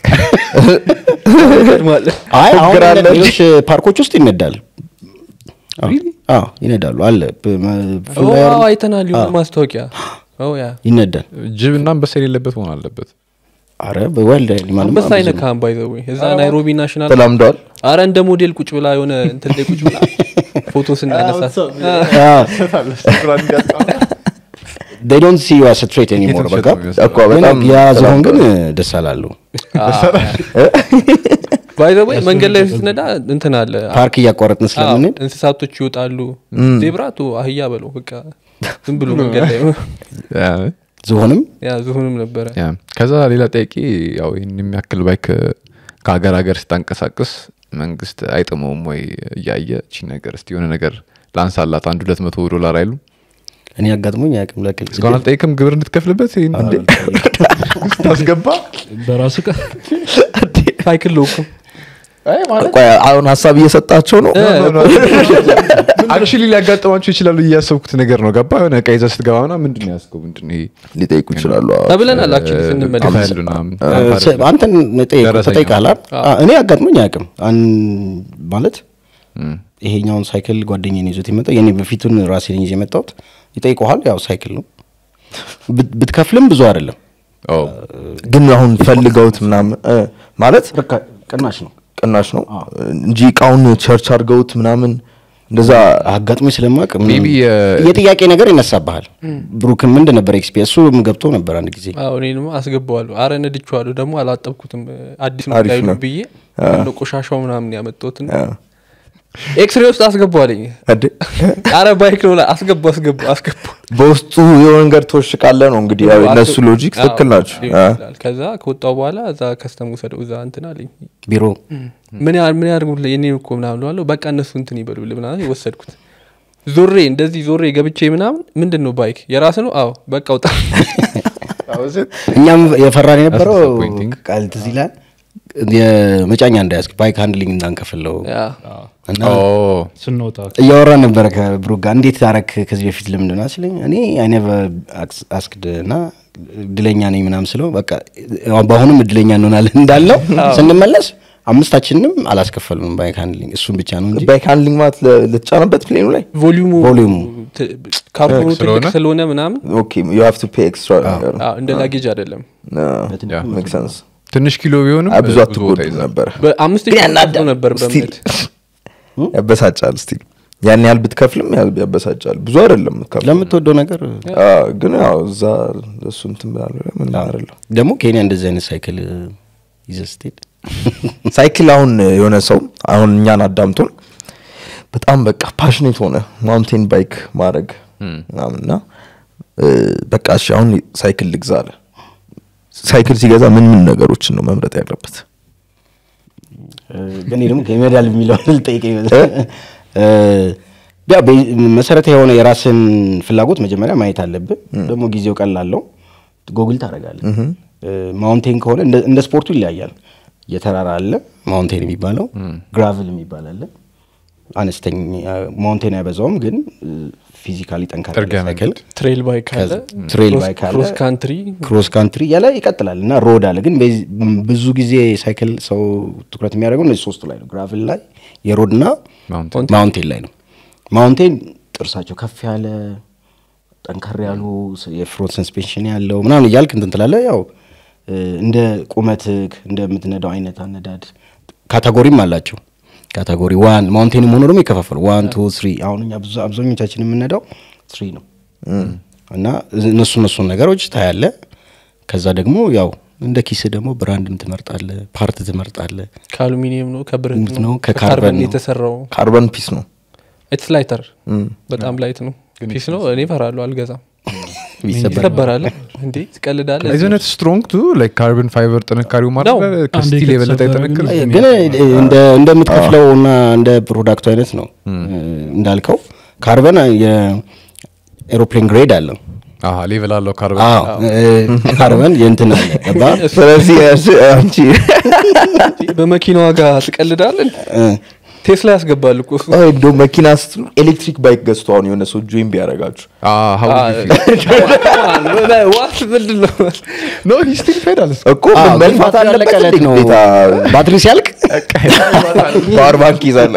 አይ አሁን ሌሎች ፓርኮች ውስጥ ይነዳል አዎ ይነዳሉ አለ ፍላየር አይተናል ይሁን ማስታወቂያ ኦ ያ ይነዳል ጅብ እና አንበሳ የሌለበት ሆነ አለበት አረ በወልድ ማለት አንበሳ አይነ ካም ባይ ዘ ዌይ እዛ ናይሮቢ ናሽናል ተላምዷል አረ እንደ ሞዴል ቁጭ ብላ የሆነ እንትን ላይ ቁጭ ብላ ፎቶ ስናነሳ they don't see you as a threat anymore በቃ እኮ በጣም ያዘውን ግን ደስ አላሉ ባይ ዘ ዌይ መንገድ ላይ ስትነዳ እንትን አለ ፓርክ እያቋረጥን ስለምን እንስሳቶች ይወጣሉ ዜብራቱ አህያ በለው በቃ ዝም ብሎ መንገድ ላይ ዝሆንም ያ ዝሆንም ነበር ያ ከዛ ሌላ ጠቂ ያው ይሄን የሚያክል ባይክ ከሀገር ሀገር ስታንቀሳቀስ መንግስት አይጥመውም ወይ ያየ እቺ ነገር እስቲ የሆነ ነገር ላንሳላት አንድ ሁለት መቶ ዶላር አይሉ እኔ አጋጥሞኝ ያቅም ለከል እስካሁን ጠይቅም ግብር እንድትከፍልበት እንዴ ታስገባ በራሱ ቀ ሳይክል ሎኩም አይ ማለት አሁን ሐሳብ እየሰጣቸው ነው አክቹሊ ሊያጋጥማቸው ይችላል እያሰብኩት ነገር ነው ገባ የሆነ ቀይዛ ስትገባና ምንድነው ያስከው ምንድነው ይሄ ሊጠይቁ ይችላሉ ተብለናል አክቹሊ ስንመለስ አንተን ተጠይቃላ እኔ አጋጥሞኝ ያቅም ማለት ይሄኛውን ሳይክል ጓደኛዬ ነው ይዞት የመጣው የኔ በፊቱን ራሴን ይዤ የመጣሁት ይጠይቀዋል ያው ሳይክል ነው ብትከፍልም ብዙ አይደለም ግን አሁን ፈልገውት ምናምን ማለት በቃ ቅናሽ ነው ቅናሽ ነው እንጂ ቃውን ቸርች አድርገውት ምናምን እንደዛ አጋጥሞኝ ስለማቅ ሜቢ የጥያቄ ነገር ይነሳባል ብሩክ ምን እንደነበር ኤክስፒሪየንስ ሱም ገብቶ ነበር አንድ ጊዜ አዎ እኔንም አስገባዋለሁ አረ ነድቻለሁ ደግሞ አላጠብኩትም አዲስ ነው ታይሉ ብዬ ነው ቆሻሻው ምናምን ያመጣሁት ኤክስሬ ውስጥ አስገባዋለኝ አደ አረ ባይክ ነው አስገባ አስገባ አስገባ በውስጡ የሆነ ነገር ተወሽቃለ ነው እንግዲህ ያው እነሱ ሎጂክ ትክክል ናቸው ከዛ ከወጣው በኋላ እዛ ከስተሙ ሰደው እዛ እንትን አለኝ ቢሮ ምን ያህል ምን ያርጉ ለኔ እኮ ምናምን አለው በቃ እነሱ እንትን ይበሉልኝ ምናምን ይወሰድኩት ዞሬ እንደዚህ ዞሬ ገብቼ ምናምን ምንድነው ባይክ የራስ ነው አዎ በቃ ወጣ እኛም የፈራን የነበረው ቃል ትዝ ይላል የመጫኛ እንዳያስክ ባይክ ሃንድሊንግ እንዳንከፍለው እና ስንወጣ እያወራን ነበር ከብሩክ ጋር እንዴት ታረክ ከዚህ በፊት ለምን ነው አስለኝ እኔ አይ ኔቨር አስክድ እና ድለኛ ነኝ ምናምን ስለው በቃ ባሁንም ድለኛ እንሆናለን እንዳለው ስንመለስ አምስታችንንም አላስከፈልንም ባይክ ሃንድሊንግ እሱን ብቻ ነው እንጂ ባይክ ሃንድሊንግ ማለት ለተጫነበት ፕሌኑ ላይ ቮሊዩሙ ቮሊዩሙ ካርቶኑ ትልቅ ስለሆነ ምናምን ኦኬ you have to pay extra አዎ እንደ ላጌጅ አይደለም makes sense ትንሽ ኪሎ ቢሆንም ብዙ አትጎድ ነበር በአምስት ኪሎ ነበር በእምነት ያበሳጫል እስቲ ያን ያህል ብትከፍልም ያበሳጫል ብዙ አይደለም ከፍ ለምትወደው ነገር አዎ ግን ያው እዛ እሱ እንትን ብላለ ምን አይደለም ደግሞ ኬንያ እንደዚህ አይነት ሳይክል ይዘስቴድ ሳይክል አሁን የሆነ ሰው አሁን እኛን አዳምጡን በጣም በቃ ፓሽኔት ሆነ ማውንቴን ባይክ ማድረግ ምናምንና በቃ እሺ አሁን ሳይክል ልግዛለ ሳይክል ሲገዛ ምን ምን ነገሮችን ነው መምረጥ ያለበት ግን ደግሞ ከሜዳል የሚለው ልጠይቀኝ እ ያ መሰረተ የሆነ የራስን ፍላጎት መጀመሪያ ማየት አለብህ ደግሞ ጊዜው ቀላለው ጎግል ታረጋለህ ማውንቴን ከሆነ እንደ ስፖርቱ ይለያያል የተራራ አለ ማውንቴን የሚባለው ግራቨል የሚባል አለ አነስተኛ ማውንቴን አይበዛውም ግን ፊዚካሊ ጠንካራ ሳይክል ትሬል ባይክ አለ ትሬል ባይክ አለ ክሮስ ካንትሪ ክሮስ ካንትሪ ያለ ይቀጥላል እና ሮድ አለ ግን ብዙ ጊዜ ሳይክል ሰው ትኩረት የሚያደርገው እነዚህ ሶስቱ ላይ ነው ግራቭል ላይ የሮድና ማውንቴን ላይ ነው ማውንቴን ጥርሳቸው ከፍ ያለ ጠንካራ ያሉ የፍሮንት ሰስፔንሽን ያለው ምናምን ይያልክ እንትን ትላለ ያው እንደ ቁመትክ እንደምትነዳው አይነት አነዳድ ካታጎሪም አላቸው ካታጎሪ ዋን ማውንቴን ሆኖ ደግሞ ይከፋፈሉ ዋን ቱ ስሪ አሁን እኛ ብዙ አብዛኞቻችን የምንነዳው ስሪ ነው እና እነሱ እነሱ ነገሮች ታያለ ከዛ ደግሞ ያው እንደ ኪስ ደግሞ ብራንድም ትመርጣለ ፓርት ትመርጣለ ከአሉሚኒየም ነው ከብረት ነው ከካርበን ነው የተሰራው ካርበን ፒስ ነው ኢትስ ላይተር በጣም ላይት ነው ፒስ ነው እኔ ፈራለሁ አልገዛም ይሰበራል እንዴ ትቀልዳለህ isn't it strong too like carbon fiber ጥንካሬው ማለት ከስቲል የበለጠ ይጠነክራል ግን እንደ እንደምትከፍለውና እንደ ፕሮዳክቱ አይነት ነው እንዳልከው ካርበን የኤሮፕሌን ግሬድ አለ አሃ ሌቭል አለው ካርበን አዎ ካርበን የእንትን አለ ገባ ስለዚህ አንቺ በመኪናዋ ጋር ትቀልዳለህ ቴስላ ያስገባል እኮ እሱ አይ ዶ መኪና ስትሉ ኤሌክትሪክ ባይክ ገዝተው አሁን የሆነ ሰው ጆይን ቢያረጋችሁ አዎ how ዋት ምንድነው no he still pedals እኮ መልፋት አለበት ነው ባትሪ ሲያልቅ ፓወር ባንክ ይዛል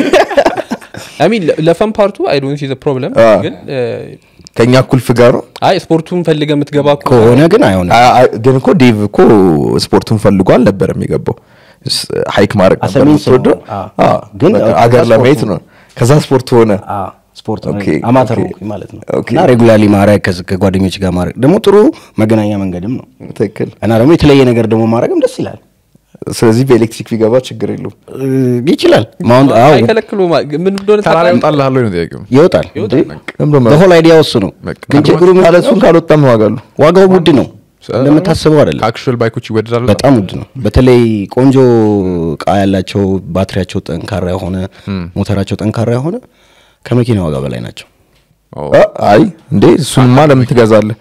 I mean ለፈን ፓርቱ I don't see the problem ግን ከኛ እኩል ፍጋሩ አይ ስፖርቱን ፈልገ የምትገባ ከሆነ ግን አይሆንም ግን እኮ ዴቭ እኮ ስፖርቱን ፈልጎ አልነበረም የገባው ሃይክ ማድረግ ነበር ወዶ አዎ ግን አገር ለማየት ነው ከዛ ስፖርት ሆነ አዎ ስፖርት ነው አማተር ነው ማለት ነው እና ሬጉላርሊ ማድረግ ከጓደኞች ጋር ማድረግ ደግሞ ጥሩ መገናኛ መንገድም ነው ትክክል እና ደግሞ የተለየ ነገር ደግሞ ማድረግም ደስ ይላል ስለዚህ በኤሌክትሪክ ቢገባ ችግር የለውም ይችላል ማውንት አዎ አይከለክሉ ምን እንደሆነ ታራራ ይወጣልሃል ነው ጥያቄው ይወጣል በሆል አይዲያ ወስ ነው ግን ችግሩ ካለሱን ካልወጣም ዋጋሉ ዋጋው ውድ ነው እንደምታስበው አይደለም አክቹዋል ባይኮች ይወደዳሉ በጣም ውድ ነው በተለይ ቆንጆ ቃ ያላቸው ባትሪያቸው ጠንካራ የሆነ ሞተራቸው ጠንካራ የሆነ ከመኪና ዋጋ በላይ ናቸው አይ እንዴ እሱንማ ለምን ትገዛለህ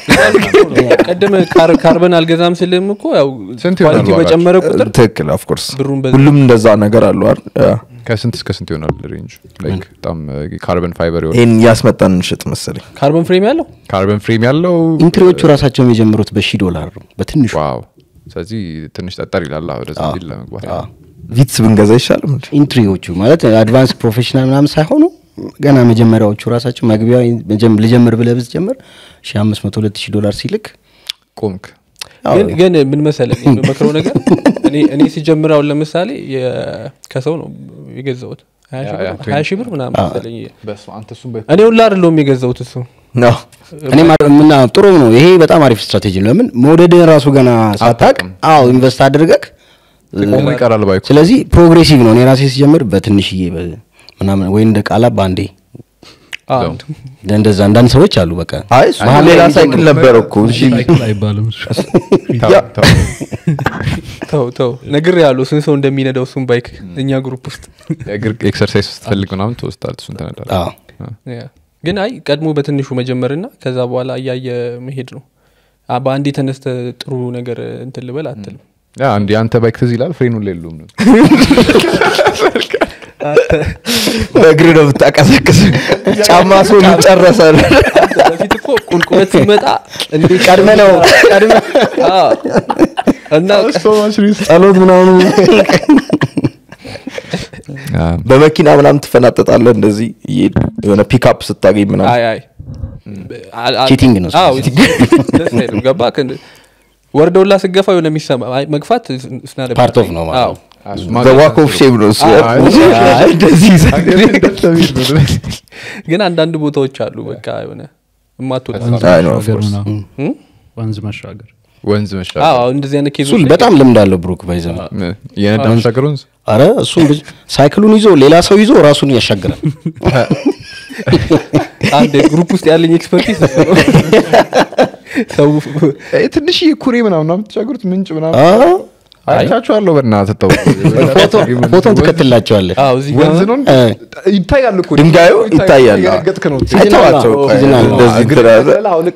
ቀደም ካርበን አልገዛም ስለም እኮ ያው ኳሊቲ በጨመረ ቁጥር ትክክል ኦፍ ኮርስ ሁሉም እንደዛ ነገር አለው አይደል ከስንት እስከ ስንት ይሆናል ሬንጅ ላይክ በጣም ካርበን ፋይበር ይሆናል እን ያስመጣን እንሽጥ መሰለኝ ካርበን ፍሬም ያለው ካርበን ፍሬም ያለው ኢንትሪዎቹ ራሳቸው የሚጀምሩት በሺ ዶላር ነው በትንሹ ዋው ስለዚህ ትንሽ ጠጠር ይላል ወደዛ ቢል ለመግባት ቪትስ ብንገዛ ይሻላል ኢንትሪዎቹ ማለት አድቫንስ ፕሮፌሽናል ምናምን ሳይሆኑ ገና መጀመሪያዎቹ ራሳቸው መግቢያ ልጀምር ብለህ ብትጀምር ሺ አምስት መቶ ሁለት ሺህ ዶላር ሲልክ ቆምክ ግን ግን ምን መሰለኝ በመክሮ ነገር እኔ እኔ ሲጀምራው ለምሳሌ ከሰው ነው የገዛሁት ሀያ ሺህ ብር ምናምን መሰለኝ በሱ አንተ እሱም እኔ ሁላ አይደለም የገዛሁት እሱ ነው እኔ ምና ጥሩ ነው ይሄ በጣም አሪፍ ስትራቴጂ ነው ለምን ሞዴልን ራሱ ገና ሳታቅ አዎ ኢንቨስት አድርገክ ቆሞ ይቀራል ባይኩ ስለዚህ ፕሮግሬሲቭ ነው እኔ ራሴ ሲጀምር በትንሽዬ ምናምን ወይ እንደ ቃላ ባንዴ አዎ እንደዛ አንዳንድ ሰዎች አሉ በቃ አይ ማለ ሌላ ሳይክል ነበር እኮ እሺ አይባልም ተው ተው ነገር ያለው ስንት ሰው እንደሚነዳው እሱን ባይክ እኛ ግሩፕ ውስጥ የእግር ኤክሰርሳይዝ ስትፈልግ ምናምን ተወስታል እሱን ተነዳለ አዎ ያ ግን አይ ቀድሞ በትንሹ መጀመርና ከዛ በኋላ ያየ መሄድ ነው በአንዴ ተነስተ ጥሩ ነገር እንትን ልበል አትልም ያ አንዴ አንተ ባይክ ትዝ ይላል ፍሬኑ ለሉም ነው በእግር ነው ተቀሰቀስ ጫማ ሰው ይጨረሳል በፊት እኮ ቁልቁለት ሲመጣ እንዴ ቀድመ ነው ቀድመ አዎ እና ጸሎት ምናምን በመኪና ምናምን ትፈናጠጣለህ እንደዚህ የሆነ ፒክአፕ ስታገኝ ምናምን አይ አይ ቺቲንግ ነው አዎ ደስ አይልም ገባ ወርደውላ ስገፋ የሆነ የሚሰማ መግፋት ስናደ ፓርት ኦፍ ነው ማለት the walk of shame ነው እንደዚህ ግን አንዳንድ ቦታዎች አሉ በቃ የሆነ ማጥቶ ወንዝ መሻገር ወንዝ መሻገር አዎ እንደዚህ አይነት ኬዞች ሱል በጣም ልምድ አለው ብሩክ ባይዘም የነዳን መሻገር ወንዝ አረ እሱን ሳይክሉን ይዞ ሌላ ሰው ይዞ ራሱን ያሻግራል አንዴ ግሩፕ ውስጥ ያለኝ ኤክስፐርቲስ ሰው ትንሽ ኩሬ ምናምን ነው ተሻገሩት ምንጭ ምናምን አይቻችኋለሁ በእናትህ ተው ፎቶ ፎቶን ትከትላቸዋለህ አዎ እዚህ ጋር ወንዝ ነው ይታያል እኮ ድንጋዩ ይታያል ያገጥክ ነው አይተዋቸው እንደዚህ ተራራ አውልቃ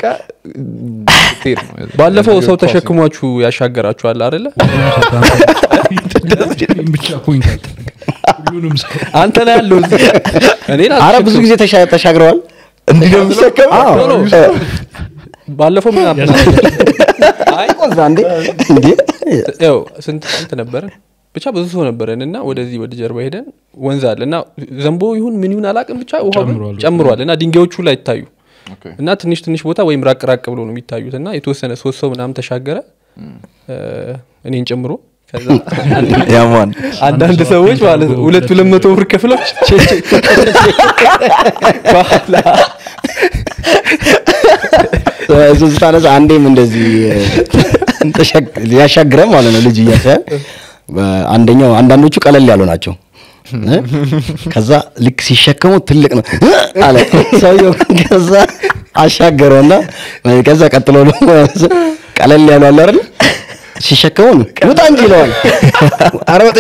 ባለፈው ሰው ተሸክሟችሁ ያሻገራችኋል አይደለ ብቻ ፖይንት ሁሉንም ሰው አንተ ላይ ያለው እኔ አረ ብዙ ጊዜ ተሻ- ተሻግረዋል እንዲህ ነው የሚሸከመው ባለፈው ምን አለ አይ ቆዛ እንዴ እንዴ ያው ስንት ስንት ነበረን ብቻ ብዙ ሰው ነበረን እና ወደዚህ ወደ ጀርባ ሄደን ወንዝ አለ እና ዘንቦ ይሁን ምን ይሁን አላቅም ብቻ ውሃው ግን ጨምሯል። ጨምሯል እና ድንጋዮቹ ላይ ይታዩ እና ትንሽ ትንሽ ቦታ ወይም ራቅ ራቅ ብሎ ነው የሚታዩት እና የተወሰነ ሶስት ሰው ምናምን ተሻገረ እኔን ጨምሮ ከዛ ያማን አንዳንድ ሰዎች ማለት ነው ሁለት ሁለት መቶ ብር ከፍለው ባላ ሱስታነስ አንዴም እንደዚህ ተሸክ ያሻግረ ማለት ነው ልጅ እያሰ አንደኛው አንዳንዶቹ ቀለል ያሉ ናቸው ከዛ ልክ ሲሸከሙ ትልቅ ነው አለ ሰውየው ከዛ አሻገረውና ከዛ ቀጥሎ ነው ቀለል ያሉ አለ አይደል ሲሸከሙ ውጣ እንጂ ይለዋል አረ ወጥ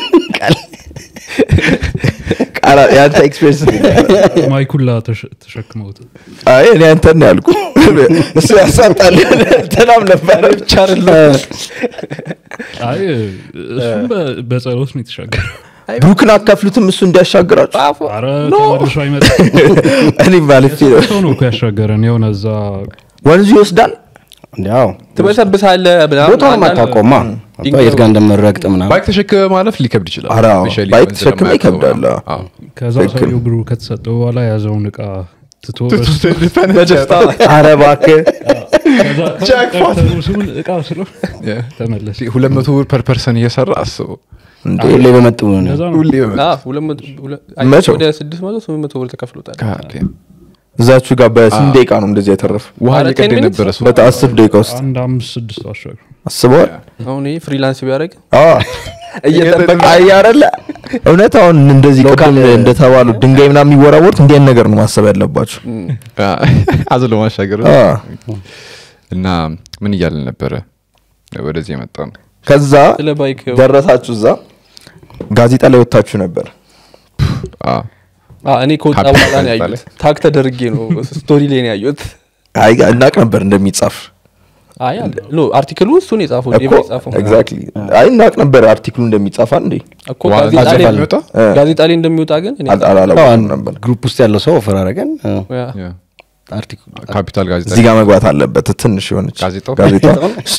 ቃላ ያንተ ኤክስፒሪየንስ ማይኩላ ተሸክመውት አይ እኔ አንተን ያልኩ እሱ ያሳጣል ተናም ነበር ብቻ አይደለም አይ እሱም በጸሎት ነው የተሻገረው ብሩክን አካፍሉትም እሱ እንዲያሻግራችሁ አረ ተመልሶ አይመጣ እኔ ማለት ነው ሰው ነው ያሻገረን የሆነ እዛ ወንዙ ይወስዳል እንዴው ትበሰብሳለህ ብላ ቦታው ማታቆማ የት ጋር እንደምረግጥ ምናምን ባይክ ተሸክመ ማለፍ ሊከብድ ይችላል አራ ባይክ ተሸክመ ይከብዳል ከዛ ሰው ብሩ ከተሰጠው በኋላ ያዘውን እቃ ትቶ በደስታ አረ እባክህ ጃክፖት ሙስሙን እቃ ስለ ተመለሰ ሁለት መቶ ብር ፐር ፐርሰን እየሰራ አስበው እንዴ ሁሌ በመጡ ነው ሁሌ በመጣ አዎ ሁለት መቶ ወደ ስድስት መቶ ስምንት መቶ ብር ተከፍሎታል እዛችሁ ጋር በስንት ደቂቃ ነው እንደዚህ ያተረፈ ውሃ አረ እየቀደ ten ነበር እሱ በጣም አስር ደቂቃ ውስጥ አንድ አምስት ስድስት አሻገር አስበዋል አሁን ይሄ ፍሪላንስ ቢያደርግ አዎ እየተጠበቀ አያረለ እውነት አሁን እንደዚህ ቅድም እንደተባሉ ድንጋይ ምናምን የሚወራወሩት እንዲያን ነገር ነው ማሰብ ያለባችሁ አዝሎ ማሻገር አዎ እና ምን ይያልን ነበር ወደዚህ የመጣው ከዛ ስለ ባይክ ደረሳችሁ እዛ ጋዜጣ ላይ ወጣችሁ ነበር አዎ አ እኔ ከወጣ በኋላ ነው ያዩት ታክ ተደርጌ ነው ስቶሪ ላይ ነው ያዩት አይ እናቅ ነበር እንደሚጻፍ አይ አለ ኖ አርቲክሉ እሱን የጻፈው ዴቭ የጻፈው ኤግዛክትሊ አይ እናቅ ነበር አርቲክሉ እንደሚጻፍ አንዴ እኮ ጋዜጣ ላይ እንደሚወጣ ጋዜጣ ላይ እንደሚወጣ ግን እኔ አላላም ነበር ግሩፕ ውስጥ ያለው ሰው ኦፈር አደረገን ያ አርቲክል ካፒታል ጋዜጣ እዚህ ጋር መግባት አለበት ትንሽ የሆነች ጋዜጣው? ጋዜጣ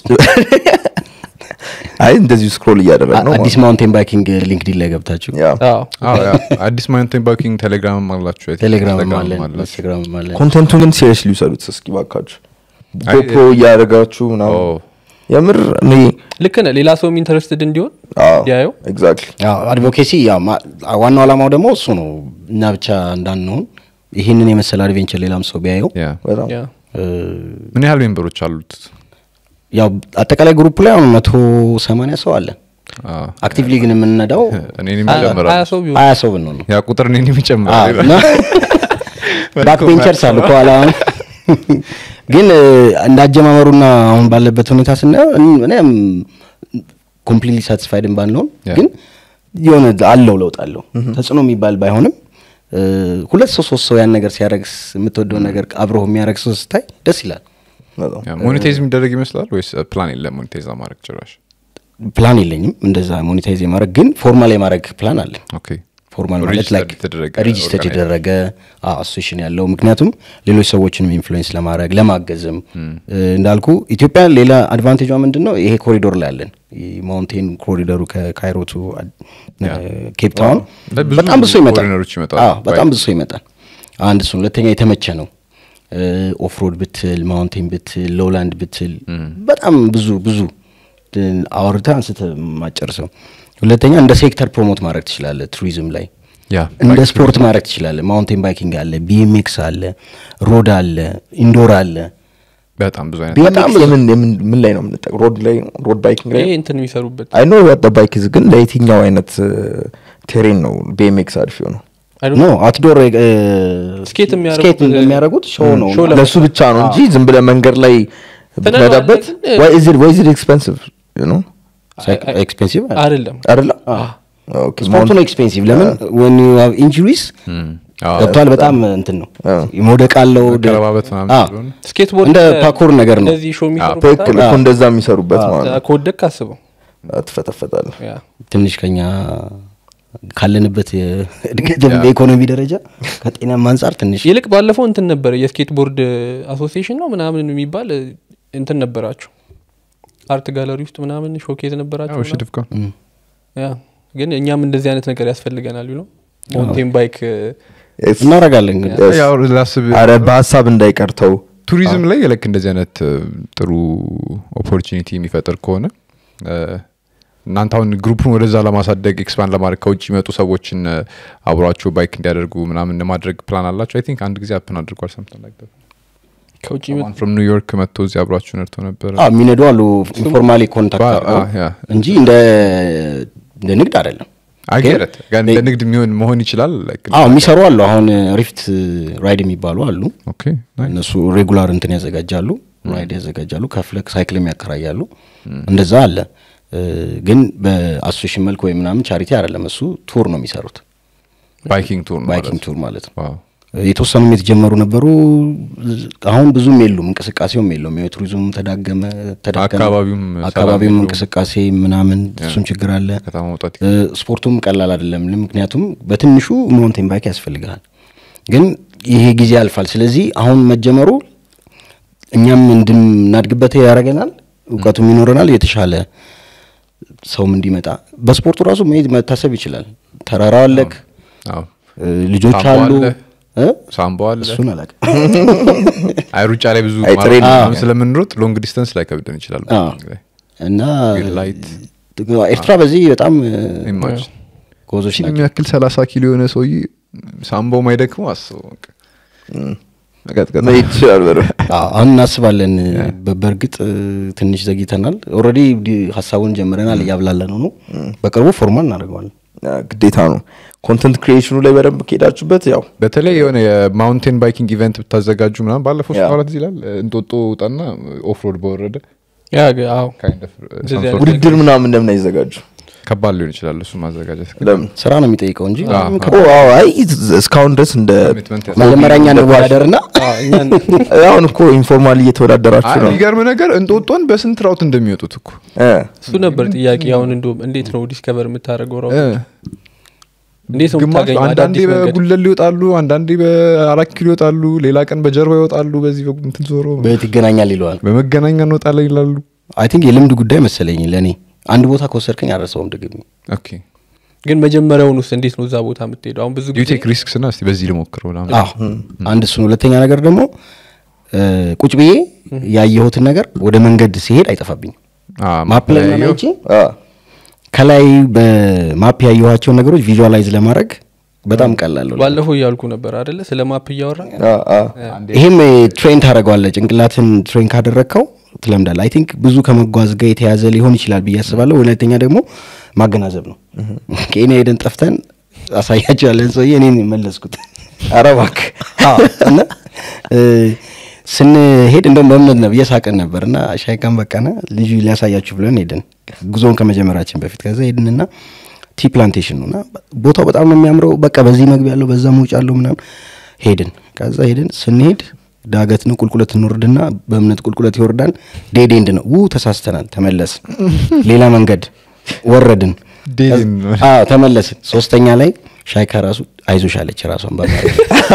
አይ እንደዚህ ስክሮል እያደረግ ነው አዲስ ማውንቴን ባይኪንግ ሊንክዲን ላይ ገብታችሁ ያ አዎ አዎ አዲስ ማውንቴን ባይኪንግ ቴሌግራም አላችሁ ቴሌግራም አለ ኢንስታግራም አለ ኮንቴንቱን ግን ሲሪየስሊ ውሰዱት እስኪ ባካችሁ አይ፣ ጎፕሮ እያደረጋችሁ ምናምን ኦ የምር እኔ ልክ ነህ ሌላ ሰውም ኢንተረስትድ እንዲሆን አዎ ያየው ኤግዛክትሊ ያው አድቮኬሲ ያው ዋናው ዓላማው ደግሞ እሱ ነው እና ብቻ እንዳንሆን ይሄንን የመሰለ አድቬንቸር ሌላም ሰው ቢያየው ያ በጣም ያ ምን ያህል ሜምበሮች አሉት ያው አጠቃላይ ግሩፕ ላይ አሁን መቶ ሰማንያ ሰው አለ አዎ አክቲቭሊ ግን የምንነዳው እኔን የሚጨምራል ሀያ ሰው ቢሆን ሀያ ሰው ብንሆን ነው ያ ቁጥር እኔን የሚጨምራል ባክ ቤንቸርስ አሉ ከኋላ ግን እንዳጀማመሩና አሁን ባለበት ሁኔታ ስናየው እኔም ኮምፕሊትሊ ሳቲስፋይድ ባንሆን ግን የሆነ አለው ለውጥ አለው ተጽዕኖ የሚባል ባይሆንም ሁለት ሰው ሶስት ሰው ያን ነገር ሲያረግስ የምትወደው ነገር አብሮ የሚያረግ ሰው ስታይ ደስ ይላል ሞኔታይዝ የሚደረግ ይመስላል ወይስ ፕላን የለም ሞኔታይዝ ማድረግ ጭራሽ ፕላን የለኝም እንደዛ ሞኔታይዝ የማድረግ ግን ፎርማል የማድረግ ፕላን አለ ኦኬ ፎርማል ማለት ላይክ የተደረገ ሬጂስተር የተደረገ አሶሲዬሽን ያለው ምክንያቱም ሌሎች ሰዎችንም ኢንፍሉዌንስ ለማድረግ ለማገዝም እንዳልኩ ኢትዮጵያ ሌላ አድቫንቴጇ ምንድነው ይሄ ኮሪዶር ላይ አለን ማውንቴን ኮሪዶሩ ከካይሮ ቱ ኬፕ ታውን በጣም ብዙ ይመጣል አዎ በጣም ብዙ ይመጣል አንድ እሱ ሁለተኛ የተመቸ ነው ኦፍሮድ ብትል ማውንቴን ብትል ሎላንድ ብትል በጣም ብዙ ብዙ አውርታ አንስተ ማጨርሰው ሁለተኛ እንደ ሴክተር ፕሮሞት ማድረግ ትችላለህ ቱሪዝም ላይ ያ እንደ ስፖርት ማድረግ ትችላለህ ማውንቴን ባይኪንግ አለ ቢኤምኤክስ አለ ሮድ አለ ኢንዶር አለ በጣም ብዙ አይነት በጣም የምን የምን ምን ላይ ነው የምንጠቀው ሮድ ላይ ሮድ ባይኪንግ ላይ ይሄ እንትን የሚሰሩበት አይ ኖ ዋት ዘ ባይክ ኢዝ ግን ለየትኛው አይነት ቴሬን ነው ቢኤምኤክስ አሪፍ ነው ኖ አውትዶር ስኬት የሚያደርጉት ስኬት እንደሚያደርጉት ሾው ነው ለሱ ብቻ ነው እንጂ ዝም ብለ መንገድ ላይ ተዳበት why is it why is it expensive you know ኤክስፔንሲቭ አይደለም አይደለ ኦኬ ስፖርቱ ነው ኤክስፔንሲቭ ለምን when you have injuries ገብቷል በጣም እንትን ነው ሞደቅ አለው ቀረባበት ምናምን ስኬት ቦርድ እንደ ፓኮር ነገር ነው እንደዚህ ሾው የሚሰሩበት ትክክል እኮ እንደዛ የሚሰሩበት ማለት ነው ኮደክ አስበው አትፈተፈታለህ ያ ትንሽ ከኛ ካለንበት እድገት በኢኮኖሚ ደረጃ ከጤናም አንፃር ትንሽ ይልቅ ባለፈው እንትን ነበር የስኬትቦርድ አሶሲዬሽን ነው ምናምን የሚባል እንትን ነበራችሁ አርት ጋለሪ ውስጥ ምናምን ሾኬዝ ነበራችሁ አዎ ሽድፍካ ያ ግን እኛም እንደዚህ አይነት ነገር ያስፈልገናል ነው ሞንቴን ባይክ እናረጋለን ግን ያው ላስብ አረ በሐሳብ እንዳይቀርተው ቱሪዝም ላይ ለክ እንደዚህ አይነት ጥሩ ኦፖርቹኒቲ የሚፈጥር ከሆነ እናንተ አሁን ግሩፑን ወደዛ ለማሳደግ ኤክስፓንድ ለማድረግ ከውጭ ይመጡ ሰዎችን አብሯቸው ባይክ እንዲያደርጉ ምናምን ለማድረግ ፕላን አላችሁ አይ ቲንክ አንድ ጊዜ አፕን አድርጓል something like that ከውጭ ይመጡ from New York መጥቶ እዚህ አብሯቸው ነርቶ ነበር አዎ ሚነዱ አሉ ኢንፎርማሊ ኮንታክት አድርገው እንጂ እንደ እንደ ንግድ አይደለም አገረት ጋር እንደ ንግድ የሚሆን መሆን ይችላል አዎ የሚሰሩ አሉ አሁን ሪፍት ራይድ የሚባሉ አሉ ኦኬ እነሱ ሬጉላር እንትን ያዘጋጃሉ ራይድ ያዘጋጃሉ ከፍለክ ሳይክልም ያከራያሉ እንደዛ አለ ግን በአሶሲዬሽን መልኩ ወይ ምናምን ቻሪቲ አይደለም እሱ ቱር ነው የሚሰሩት ባይኪንግ ቱር ማለት ባይኪንግ ቱር ማለት ነው ዋው የተወሰኑ የተጀመሩ ነበሩ አሁን ብዙም የሉም እንቅስቃሴውም የለውም የቱሪዝም ተዳገመ ተዳገመ አካባቢውም አካባቢውም እንቅስቃሴ ምናምን እሱም ችግር አለ ከተማ ወጣት ስፖርቱም ቀላል አይደለም ምክንያቱም በትንሹ ማውንቴን ባይክ ያስፈልጋል ግን ይሄ ጊዜ ያልፋል ስለዚህ አሁን መጀመሩ እኛም እንድናድግበት ያደርገናል እውቀቱም ይኖረናል የተሻለ ሰውም እንዲመጣ በስፖርቱ ራሱ መታሰብ ይችላል ተራራው አለክ አዎ ልጆች አሉ እ ሳምቦ አለ እሱን አላቅ አይ ሩጫ ላይ ብዙ ማለት ስለምንሮጥ ሎንግ ዲስታንስ ላይ ከብደን ይችላል እና ላይት ኤርትራ በዚህ በጣም ኢማጅ ኮዞች ነው የሚያክል ሰላሳ ኪሎ የሆነ ሰውዬ ሳምቦ ማይደክመው አስበው መቀጥቀጥ ይችላል በረ አሁን እናስባለን በበርግጥ ትንሽ ዘግይተናል ኦሬዲ ሐሳቡን ጀምረናል ያብላለነው ነው በቅርቡ ፎርማል እናደርገዋለን ግዴታ ነው ኮንተንት ክሪኤሽኑ ላይ በደንብ ከሄዳችሁበት ያው በተለይ የሆነ የማውንቴን ባይኪንግ ኢቨንት ብታዘጋጁ ምናምን ባለፈው ሰዓት ይላል እንጦጦ ወጣና ኦፍሮድ በወረደ ያ አዎ kind of ውድድር ምናምን እንደምን አይዘጋጁ ከባድ ሊሆን ይችላል እሱ ማዘጋጀት ስራ ነው የሚጠይቀው እንጂ አዎ አይ እስካሁን ድረስ እንደ መጀመሪያኛ እንወዳደርና አሁን እኮ ኢንፎርማሊ እየተወዳደራችሁ ነው የሚገርም ነገር እንጦጦን በስንት ራውት እንደሚወጡት እኮ እሱ ነበር ጥያቄ አሁን እንደውም እንዴት ነው ዲስከቨር የምታደርገው ራውት እንዴት ነው የምታገኘው አንዳንዴ በጉለል ይወጣሉ አንዳንዴ በአራት ኪሎ ይወጣሉ ሌላ ቀን በጀርባ ይወጣሉ በዚህ እንትን ዞሮ በየት ይገናኛል ይሏል በመገናኛ እንወጣለን ይላሉ አይ ቲንክ የልምድ ጉዳይ መሰለኝ ለኔ አንድ ቦታ ከወሰድከኝ አረሰውም ደግሜ ኦኬ ግን መጀመሪያውን ውስጥ እንዴት ነው እዛ ቦታ የምትሄደው አሁን ብዙ ጊዜ ዩ ቴክ ሪስክስ እና እስቲ በዚህ ልሞክረው ለምን አዎ አንድ እሱ ነው ሁለተኛ ነገር ደግሞ ቁጭ ብዬ ያየሁትን ነገር ወደ መንገድ ሲሄድ አይጠፋብኝ ማፕ ላይ ነው እንጂ ከላይ በማፕ ያየኋቸው ነገሮች ቪዥዋላይዝ ለማድረግ በጣም ቀላል ነው ባለፈው ያልኩ ነበር አይደለ ስለ ማፕ ያወራ ይሄም ትሬን ታደርገዋለህ ጭንቅላትን ትሬን ካደረከው ትለምዳለህ አይ ቲንክ ብዙ ከመጓዝ ጋር የተያዘ ሊሆን ይችላል ብዬ አስባለሁ ሁለተኛ ደግሞ ማገናዘብ ነው ከኔ ሄደን ጠፍተን አሳያችኋለን ሰውዬ እኔን መለስኩት አረባክ አዎ እና ስንሄድ እንደውም በእምነት ነው እየሳቀን ነበርና ሻይካን በቃና ልጁ ሊያሳያችሁ ብለን ሄድን ጉዞን ከመጀመራችን በፊት ከዛ ሄድንና ቲ ፕላንቴሽን ነውና ቦታው በጣም ነው የሚያምረው በቃ በዚህ መግቢያ ያለው በዛ መውጫ ያለው ምናምን ሄድን ከዛ ሄድን ስንሄድ ዳገት ነው ቁልቁለት እንወርድና በእምነት ቁልቁለት ይወርዳል ዴድ ኤንድ ነው ው ተሳስተናል ተመለስ ሌላ መንገድ ወረድን አዎ ተመለስን ሶስተኛ ላይ ሻይካ ራሱ አይዞሽ አለች ራሷን በማለት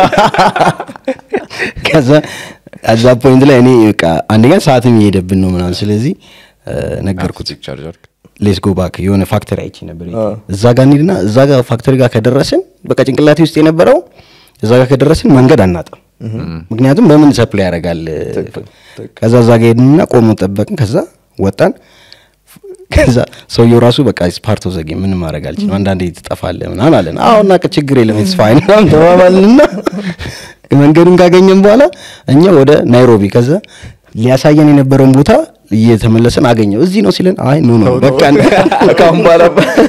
ከዛ አዛ ፖይንት ላይ እኔ በቃ አንደኛ ሰዓትም እየሄደብን ነው ምናምን ስለዚህ ነገርኩት ቻርጀር ሌትስ ጎ ባክ የሆነ ፋክተሪ አይቼ ነበር እዛ ጋር እንሂድና እዛ ጋር ፋክተሪ ጋር ከደረስን በቃ ጭንቅላቴ ውስጥ የነበረው እዛ ጋር ከደረስን መንገድ አናጣም ምክንያቱም በምን ሰፕላይ ያደርጋል ከዛ እዛ ጋር ሄድንና ቆሞ ጠበቅን ከዛ ወጣን ከዛ ሰውየው ራሱ በቃ ስፓርቶ ዘጌ ምን ማድረግ አልችልም አንዳንዴ ትጠፋለህ ምናምን አለን አሁንና ችግር የለም ኢትስ ፋይን ተባባልንና መንገዱን ካገኘን በኋላ እኛ ወደ ናይሮቢ ከዛ ሊያሳየን የነበረውን ቦታ እየተመለሰን አገኘው እዚህ ነው ሲለን አይ ኖ ኖ በቃ ካም ባላ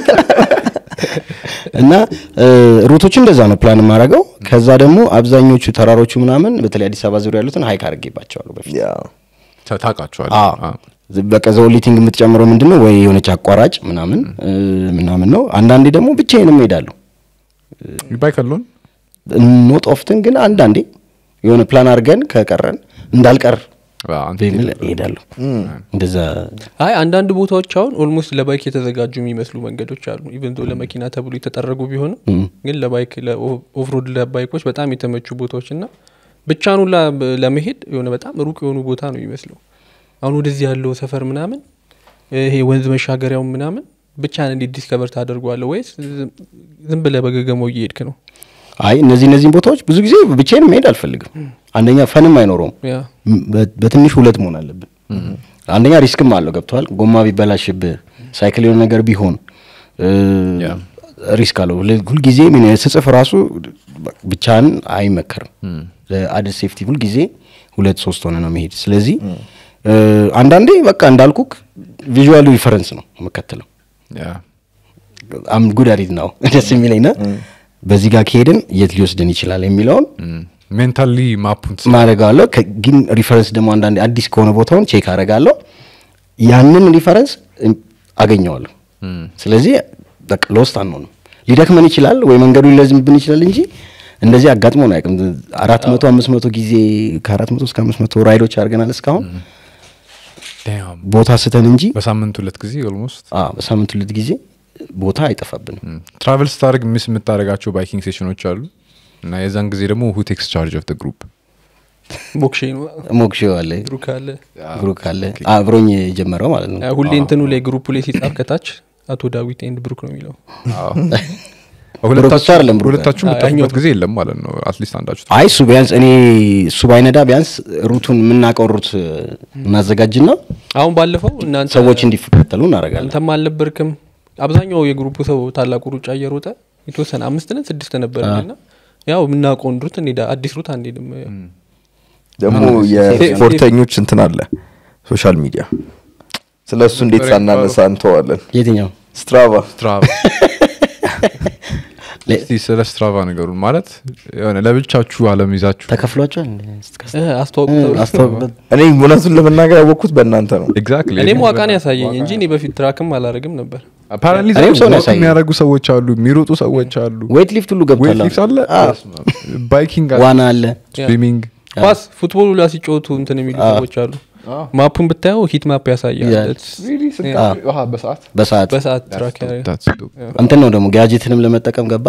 እና ሩቶች እንደዛ ነው ፕላን ማድረገው ከዛ ደግሞ አብዛኞቹ ተራሮቹ ምናምን በተለይ አዲስ አበባ ዙሪያ ያሉትን ሃይክ አድርጌባቸዋለሁ በፊት ያ ታታቃቸዋል አዎ በቃ ዘውሊቲንግ የምትጨምረው ምንድነው ወይ የሆነች አቋራጭ ምናምን ምናምን ነው አንዳንዴ ደግሞ ብቻዬንም ሄዳለሁ ይባይካሉን ኖት ኦፍተን ግን አንዳንዴ የሆነ ፕላን አድርገን ከቀረን እንዳልቀር በሚል እሄዳለሁ እንደዛ አይ አንዳንድ ቦታዎች አሁን ኦልሞስት ለባይክ የተዘጋጁ የሚመስሉ መንገዶች አሉ ኢቭን ዶ ለመኪና ተብሎ የተጠረጉ ቢሆንም ግን ለባይክ ለኦፍሮድ ለባይኮች በጣም የተመቹ ቦታዎችና ብቻኑ ለመሄድ የሆነ በጣም ሩቅ የሆኑ ቦታ ነው የሚመስለው አሁን ወደዚህ ያለው ሰፈር ምናምን ይሄ ወንዝ መሻገሪያው ምናምን ብቻን እንዴት ዲስከቨር ታደርጓለህ ወይስ ዝም ብለህ በገገመው እየሄድክ ነው አይ እነዚህ እነዚህ ቦታዎች ብዙ ጊዜ ብቻዬን መሄድ አልፈልግም አንደኛ ፈንም አይኖርም በትንሽ ሁለት መሆን አለብን አንደኛ ሪስክም አለው ገብቷል ጎማ ቢበላሽብህ ሳይክል የሆነ ነገር ቢሆን ሪስክ አለው ሁሉ ጊዜ ምን ስጽፍ ራሱ ብቻን አይመከርም ለአድ ሴፍቲ ሁሉ ጊዜ ሁለት ሶስት ሆነ ነው መሄድ ስለዚህ አንዳንዴ በቃ እንዳልኩክ ቪዥዋል ሪፈረንስ ነው መከተለው ያ አም ጉድ አት ኢት ናው ደስ የሚለኝና በዚህ ጋር ከሄድን የት ሊወስደን ይችላል የሚለውን ሜንታሊ ማፑን ማረጋለሁ ግን ሪፈረንስ ደግሞ አንዳንዴ አዲስ ከሆነ ቦታውን ቼክ አረጋለሁ ያንን ሪፈረንስ አገኘዋለሁ ስለዚህ በቃ ሎስት አንሆንም ሊደክመን ይችላል ወይ መንገዱ ሊለዝምብን ይችላል እንጂ እንደዚህ አጋጥሞን አይቀም አራት መቶ አምስት መቶ ጊዜ ከአራት መቶ እስከ አምስት መቶ ራይዶች አድርገናል እስካሁን ቦታ ስተን እንጂ በሳምንት ሁለት ጊዜ ኦልሞስት አዎ በሳምንት ሁለት ጊዜ ቦታ አይጠፋብንም ትራቨል ስታርግ ሚስ የምታደርጋቸው ባይኪንግ ሴሽኖች አሉ እና የዛን ጊዜ ደግሞ who takes charge of the group ሞክሼ ነው ሞክሼ አለ ግሩፕ አለ ግሩፕ አለ አብሮኝ ጀመረው ማለት ነው ሁሌ እንትኑ ላይ ግሩፕ ላይ ሲጻፍ ከታች አቶ ዳዊት ኤንድ ብሩክ ነው የሚለው አዎ ሁለታችሁም ብታችሁበት ጊዜ የለም ማለት ነው አትሊስት አንዳችሁ አይ ሱ ቢያንስ እኔ ሱ ባይነዳ ቢያንስ ሩቱን ምናቀው ሩት እናዘጋጅና አሁን ባለፈው እናንተ ሰዎች እንዲፈተሉ እናረጋለን አንተም አልነበርክም አብዛኛው የግሩፕ ሰው ታላቁ ሩጫ እየሮጠ የተወሰነ አምስት ነን ስድስት ነበርና ያው ምናቀው ሩት እንዴ አዲስ ሩት አንዴም ደግሞ የስፖርተኞች እንትን አለ ሶሻል ሚዲያ ስለሱ እንዴት ሳናነሳ እንተዋለን የትኛው ስትራቫ ስትራቫ ለሲ ስለ ስትራቫ ነገሩን ማለት የሆነ ለብቻችሁ ዓለም ይዛችሁ ተከፍሏቸዋል አስተዋውቁ አስተዋውቁ እኔ ሞናቱን ለመናገር ያወቅኩት በእናንተ ነው ኤግዛክትሊ እኔም ዋቃን ያሳየኝ እንጂ እኔ በፊት ትራክም አላረግም ነበር አፓረንትሊ ሰው የሚያረጉ ሰዎች አሉ የሚሮጡ ሰዎች አሉ ዌት ሊፍት ሁሉ ገብቷል ዌት ሊፍት አለ ባይኪንግ አለ ዋና አለ ስዊሚንግ ኳስ ፉትቦል ላይ ሲጫወቱ እንትን የሚሉ ሰዎች አሉ ማፑን ብታየው ሂት ማፕ ያሳያል ሪሊ ስንት በሰዓት በሰዓት በሰዓት ትራክ እንትን ነው ደግሞ ጋጀትንም ለመጠቀም ገባ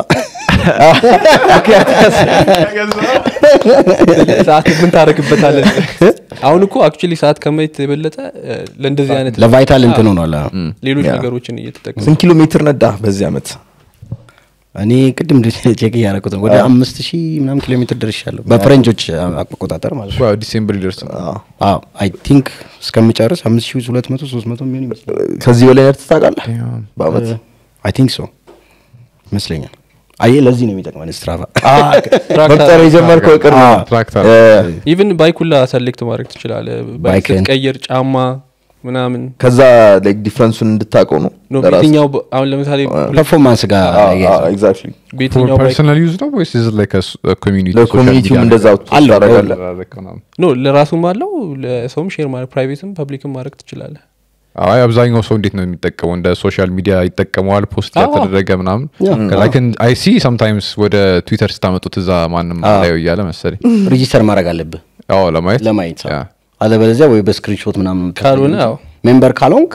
ሰዓት ምን ታረክበታለህ አሁን እኮ አክቹሊ ሰዓት ከመይት የበለጠ ለእንደዚህ አይነት ለቫይታል እንትን ሆኗል ሌሎች ነገሮችን እየተጠቀሙ ስንት ኪሎ ሜትር ነዳ በዚህ አመት እኔ ቅድም ቼክ ያረኩት ወደ አምስት ሺህ ምናምን ኪሎ ሜትር ደርሻለሁ በፍሬንጆች አቆጣጠር ማለት ነው ዲሴምበር ይደርስ አዎ አይ ቲንክ እስከምጨርስ አምስት ሺህ ሁለት መቶ ሶስት መቶ የሚሆን ይመስላል ከዚህ በላይ ነርት ታውቃለህ በአመት አይ ቲንክ ሶ ይመስለኛል አይ ለዚህ ነው የሚጠቅመን ስትራቫ መቁጠር የጀመርከው ቅርብ ትራክተር ኢቭን ባይኩላ ሰሌክት ማድረግ ትችላለህ ባይክ ቀየር ጫማ ምናምን ከዛ ላይክ ዲፈረንሱን እንድታቀው ነው ነው በየትኛው አሁን ለምሳሌ ፐርፎርማንስ ጋር ኤግዛክትሊ በየትኛው ፐርሰናል ዩዝ ነው ወይስ ኢዝ ላይክ አ ኮሚኒቲ ለኮሚኒቲው እንደዛው ታደርጋለህ ነው ለራሱም አለው ለሰውም ሼር ማለት ፕራይቬትም ፐብሊክም ማድረግ ትችላለህ አይ አብዛኛው ሰው እንዴት ነው የሚጠቀመው እንደ ሶሻል ሚዲያ ይጠቀመዋል ፖስት ያተደረገ ምናምን ላይክ አይ ሲ sometimes ወደ ትዊተር ስታመጡት እዛ ማንንም ላይ ያለ መሰለኝ ሬጂስተር ማድረግ አለብህ አዎ ለማየት ለማየት አለበለዚያ ወይ በስክሪንሾት ምናምን ካልሆነ አዎ ሜምበር ካልሆንክ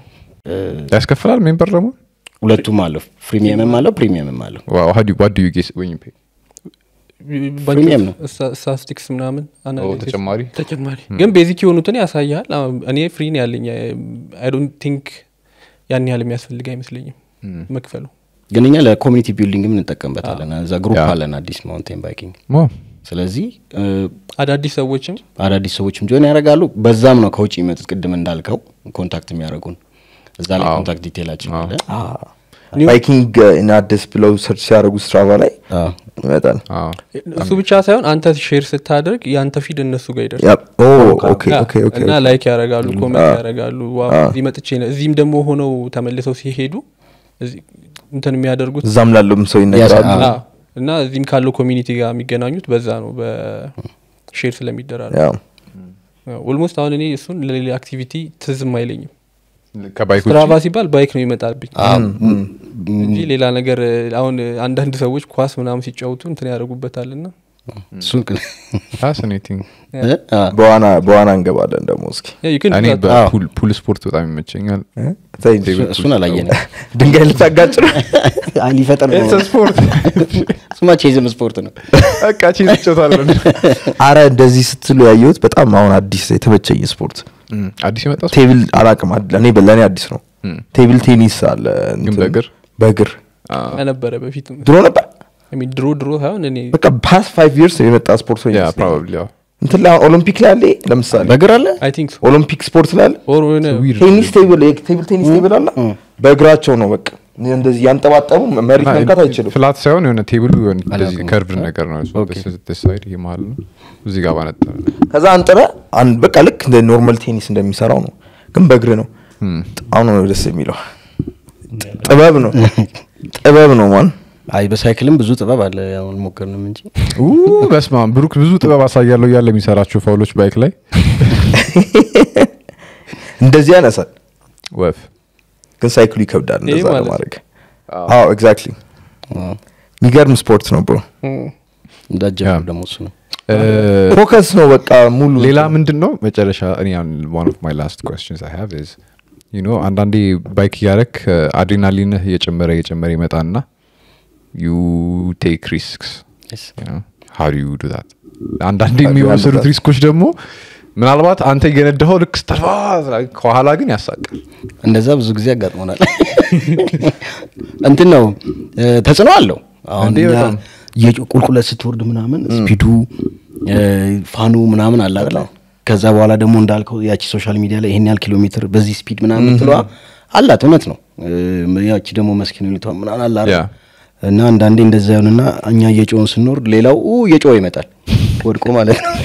ያስከፍላል ሜምበር ደግሞ ሁለቱም አለው ፍሪሚየምም አለው ፕሪሚየምም አለው ዋው how do what do you get when you pay ፕሪሚየም ነው ስታቲስቲክስ ምናምን አናሊሲስ ተጨማሪ ተጨማሪ ግን ቤዚክ የሆኑትን ያሳያል እኔ ፍሪ ነው ያለኝ አይ ዶንት ቲንክ ያን ያህል የሚያስፈልግ አይመስለኝም መክፈሉ ግን እኛ ለኮሚኒቲ ቢልዲንግም እንጠቀምበታለን እዛ ግሩፕ አለን አዲስ ማውንቴን ባይኪንግ ስለዚህ አዳዲስ ሰዎችም አዳዲስ ሰዎችም ጆይን ያደርጋሉ በዛም ነው ከውጪ ይመጡት ቅድም እንዳልከው ኮንታክት የሚያደርጉን እዛ ላይ ኮንታክት ዲቴይላችን አለ ባይኪንግ እና አዲስ ብለው ሰርች ሲያደርጉ ስትራቫ ላይ ይመጣል እሱ ብቻ ሳይሆን አንተ ሼር ስታደርግ ያንተ ፊድ እነሱ ጋር ይደርሳል ኦ ኦኬ ኦኬ ኦኬ እና ላይክ ያደርጋሉ ኮሜንት ያደርጋሉ ዋው እዚህ መጥቼ ነው እዚህም ደግሞ ሆነው ተመልሰው ሲሄዱ እዚህ እንትን የሚያደርጉት እዛም ላሉም ሰው ይነግራሉ እና እዚህም ካለው ኮሚኒቲ ጋር የሚገናኙት በዛ ነው በሼር ስለሚደራረጉ ያው ኦልሞስት አሁን እኔ እሱን ለሌላ አክቲቪቲ ትዝም አይለኝም ከባይኩ ስትራቫ ሲባል ባይክ ነው ይመጣልብኝ እንጂ ሌላ ነገር አሁን አንዳንድ ሰዎች ኳስ ምናምን ሲጫወቱ እንትን ያደርጉበታልና እሱን ፋሲኔቲንግ በዋና በዋና እንገባለን ደግሞ እስኪ እኔ በፑል ፑል ስፖርት በጣም ይመቸኛል እሱን አላየንም ድንጋይ ልታጋጭ ነው አሊ ፈጠር ነው ስፖርት ስማ ቼዝም ስፖርት ነው በቃ ቼዝ ይጫወታለን አረ እንደዚህ ስትሉ ያየሁት በጣም አሁን አዲስ የተመቸኝ ስፖርት አዲስ የመጣው ቴብል አላቅም ለኔ በለኔ አዲስ ነው ቴብል ቴኒስ አለ ግን በእግር በእግር ነበረ በፊት ድሮ ነበር I mean ድሮ ድሮ ሳይሆን እኔ በቃ past five years የመጣ ስፖርት ነው yeah probably yeah እንትን ላይ ኦሎምፒክ ላይ አለ ለምሳሌ በእግር አለ I think so ኦሎምፒክ ስፖርት ላይ አለ or when ቴኒስ ቴብል ቴብል ቴኒስ ቴብል አለ በእግራቸው ነው በቃ እንደዚህ ያንጠባጠቡ መሬት መንካት አይችልም ፍላት ሳይሆን የሆነ ቴብሉ የሆነ እንደዚህ ከርቭ ነገር ነው so this is this side ይማል ነው እዚህ ጋር ባነጣ ከዛ አንጠረ አንድ በቃ ልክ እንደ ኖርማል ቴኒስ እንደሚሰራው ነው ግን በእግር ነው አሁን ነው ደስ የሚለው ጥበብ ነው ጥበብ ነው ማን አይ በሳይክልም ብዙ ጥበብ አለ አሁን ሞከርንም እንጂ ኡ በስማም ብሩክ ብዙ ጥበብ አሳያለሁ ያለ የሚሰራቸው ፋውሎች ባይክ ላይ እንደዚህ ያነሳል ወፍ ግን ሳይክሉ ይከብዳል እንደዛ ለማድረግ አዎ ኤግዛክትሊ የሚገርም ስፖርት ነው ብሮ እንዳጀው ደግሞ እሱ ነው ፎከስ ነው በቃ ሙሉ ሌላ ምንድነው መጨረሻ እኔ one of my last questions I have is you know አንዳንዴ ባይክ ያረክ አድሬናሊን እየጨመረ እየጨመረ ይመጣና you take risks yes you know how do you do that አንዳንዴ የሚወሰዱት ሪስኮች ደግሞ ምናልባት አንተ የገነደኸው ልክ ስተፋ ከኋላ ግን ያሳቃል እንደዛ ብዙ ጊዜ ያጋጥመናል እንትን ነው ተጽዕኖ አለው አሁን የቁልቁለት ስትወርድ ምናምን ስፒዱ ፋኑ ምናምን አለ አይደል ከዛ በኋላ ደግሞ እንዳልከው ያቺ ሶሻል ሚዲያ ላይ ይሄን ያህል ኪሎ ሜትር በዚህ ስፒድ ምናምን ትሏ አላት እውነት ነው ያቺ ደግሞ መስኪኑሊቷ ምናምን አለ አይደል እና አንዳንዴ እንደዛ ይሆንና እኛ እየጮህን ስንኖር ሌላው ኡ እየጮህ ይመጣል ወድቆ ማለት ነው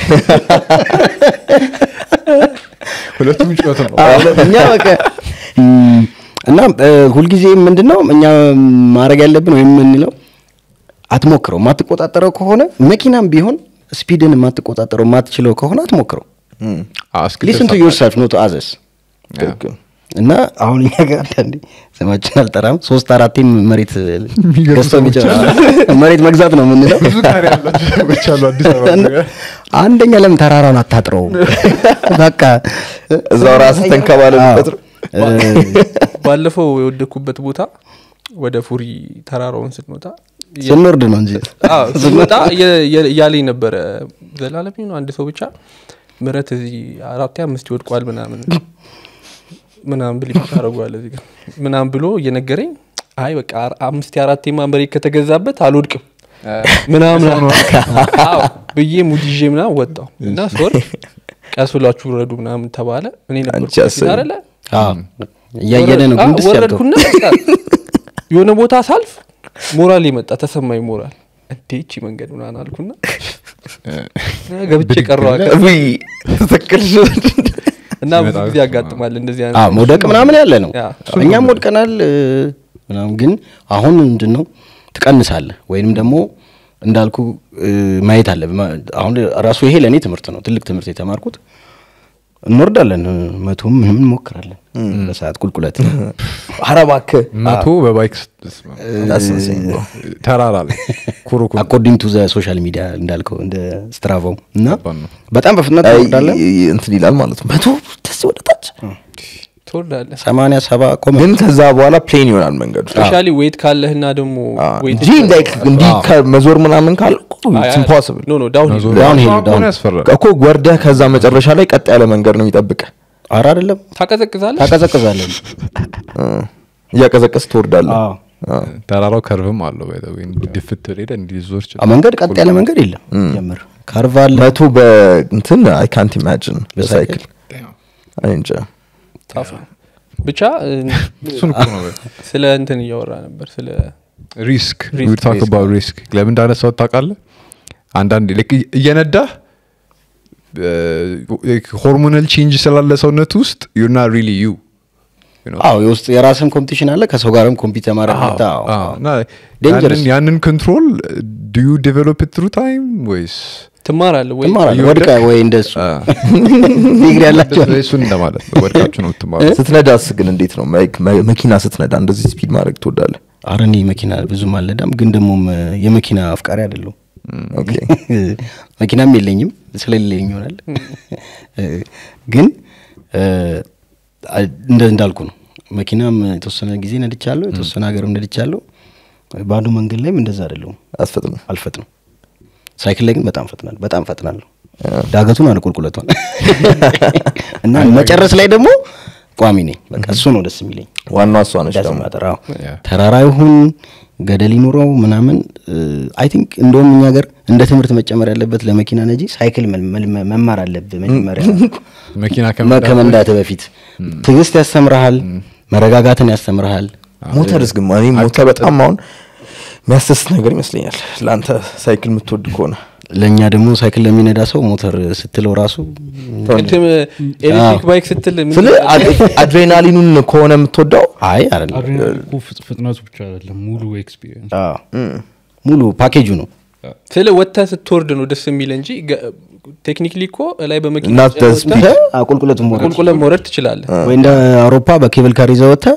ሁለቱም ጮት ነው እኛ በቃ እና ሁሉ ጊዜ ምንድነው እኛ ማድረግ ያለብን ወይ ምንለው አትሞክረው ማትቆጣጣረው ከሆነ መኪናም ቢሆን ስፒድን ማትቆጣጣረው ማትችለው ከሆነ አትሞክረው listen to yourself not to others እና አሁን እኛ ጋር አንዴ ሰማችን አልጠራም ሶስት አራቴም መሬት ገዝቶ የሚጨራ መሬት መግዛት ነው ምንለው ብዙ ካሪ ያላችሁ በቻሉ አዲስ አበባ አንደኛ ለምን ተራራውን አታጥረው በቃ እዛው ራስ ተንከባለበት ባለፈው የወደኩበት ቦታ ወደ ፉሪ ተራራውን ስንወጣ ስንወርድ ነው እንጂ አዎ ስንወጣ ያለኝ ነበር ዘላለም ነው አንድ ሰው ብቻ ምረት እዚህ አራት አምስት ይወድቋል ምናምን ምናምን ብሎ ታረጋለ እዚህ ጋር ምናምን ብሎ እየነገረኝ አይ በቃ አምስት አራት ማንበሬ ከተገዛበት አልወድቅም ምናምን አዎ በየ ሙዲጄ ምናምን ወጣው እና ሶር ቀስላችሁ ረዱ ምናምን ተባለ እኔ ነበር አይደለ አዎ ያየነ ነው ግን ደስ ወረድኩና የሆነ ቦታ ሳልፍ ሞራል ይመጣ ተሰማኝ ሞራል እንዴች መንገድ ምናምን አልኩና ገብቼ ቀረው ወይ ተተከልሽ እና ብዙ ጊዜ ያጋጥማል እንደዚህ አይነት አዎ ሞደቅ ምናምን ያለ ነው እኛም ወድቀናል ምናምን ግን አሁን ምንድነው ትቀንሳለህ ወይንም ደግሞ እንዳልኩ ማየት አለ አሁን ራሱ ይሄ ለኔ ትምህርት ነው ትልቅ ትምህርት የተማርኩት እንወርዳለን መቶም ምንም እንሞክራለን በሰዓት ቁልቁለት አረባከ መቶ በባይክ ተራራ ላይ ኩሩኩ according to the social media እንዳልከው እንደ ስትራቫው እና በጣም በፍጥነት እንወርዳለን እንትን ይላል ማለት ነው መቶ ተስወደታች ትወርዳለህ ሰማንያ ሰባ ቆመ ግን ከዛ በኋላ ፕሌን ይሆናል መንገዱ ስፔሻሊ ዌት ካለህና ደግሞ ዌት ጂ ላይክ እንዲ ከመዞር ምናምን ካለ it's impossible ኖ ኖ ዳውን ዳውን ሂል ዳውን ያስፈራል እኮ ወርደህ ከዛ መጨረሻ ላይ ቀጥ ያለ መንገድ ነው የሚጠብቀህ አራ አይደለም ታቀዘቅዛለህ ታቀዘቅዛለህ እያቀዘቀስ ትወርዳለህ አዎ ተራራው ከርቭም አለው ባይ ዘ ወይ ድፍት ሄደ እንዲዞር ይችላል መንገድ ቀጥ ያለ መንገድ የለም ጀምር ካርቭ አለ መቶ በእንትን I can't imagine በሳይክል እንጃ ታፋ ብቻ እሱን እኮ ነው ስለ እንትን እያወራ ነበር ስለ ሪስክ we talk about risk ለምን እንዳነሳው ታውቃለህ አንዳንዴ ለክ እየነዳ ሆርሞናል ቼንጅ ስላለ ሰውነት ውስጥ you're not really you you know አዎ የውስጥ የራስን ኮምፒቲሽን አለ ከሰው ጋርም ኮምፒት ማድረግ አዎ ያንን ያንን ኮንትሮል do you develop it through time ወይስ ትማራለህ ወይ ትማራለህ ወድቃ ወይ እንደሱ ዲግሪ ያላችሁ እሱን እንደማለት ነው ወድቃችሁ ነው ትማራለህ ስትነዳስ ግን እንዴት ነው መኪና ስትነዳ እንደዚህ ስፒድ ማድረግ ትወዳለህ አረኒ መኪና ብዙ ማለዳም ግን ደግሞ የመኪና አፍቃሪ አይደለም ኦኬ መኪናም የለኝም ስለሌለኝ ይሆናል ግን እንደ እንዳልኩ ነው መኪናም የተወሰነ ጊዜ ነድቻለሁ የተወሰነ ሀገርም ነድቻለሁ ባዶ መንገድ ላይም እንደዛ አይደለም አስፈጥነው አልፈጥነው ሳይክል ላይ ግን በጣም ፈጥናል በጣም ፈጥናለሁ ዳገቱን አንቁልቁለቷን እና መጨረስ ላይ ደግሞ ቋሚ ነኝ በቃ እሱ ነው ደስ የሚለኝ ዋናው እሱ ነው ደግሞ ተራራ ይሁን ገደል ይኖረው ምናምን አይ ቲንክ እንደውም እኛ ሀገር እንደ ትምህርት መጨመር ያለበት ለመኪና ነጂ ሳይክል መማር አለበት መጀመሪያ መኪና ከመንዳት በፊት ትግስት ያስተምራል መረጋጋትን ያስተምራል ሞተርስ ግን ማኒ ሞተር በጣም አሁን የሚያስደስት ነገር ይመስለኛል ለአንተ ሳይክል የምትወድ ከሆነ ለኛ ደግሞ ሳይክል ለሚነዳ ሰው ሞተር ስትለው ራሱ እንትም ኤሌክትሪክ ባይክ ስትል ስለ አድሬናሊኑን ከሆነ የምትወዳው አይ አይደለም አድሬናሊኑ ፍጥነቱ ብቻ አይደለም ሙሉ ኤክስፒሪየንስ አዎ ሙሉ ፓኬጁ ነው ስለ ወጣ ስትወርድ ነው ደስ የሚል እንጂ ቴክኒካሊ እኮ ላይ በመኪና not the speed አቁልቁለቱን ሞረድ ቁልቁለት ሞረድ ትችላለህ ወይ እንደ አውሮፓ በኬብል ካር ይዘው ወጣ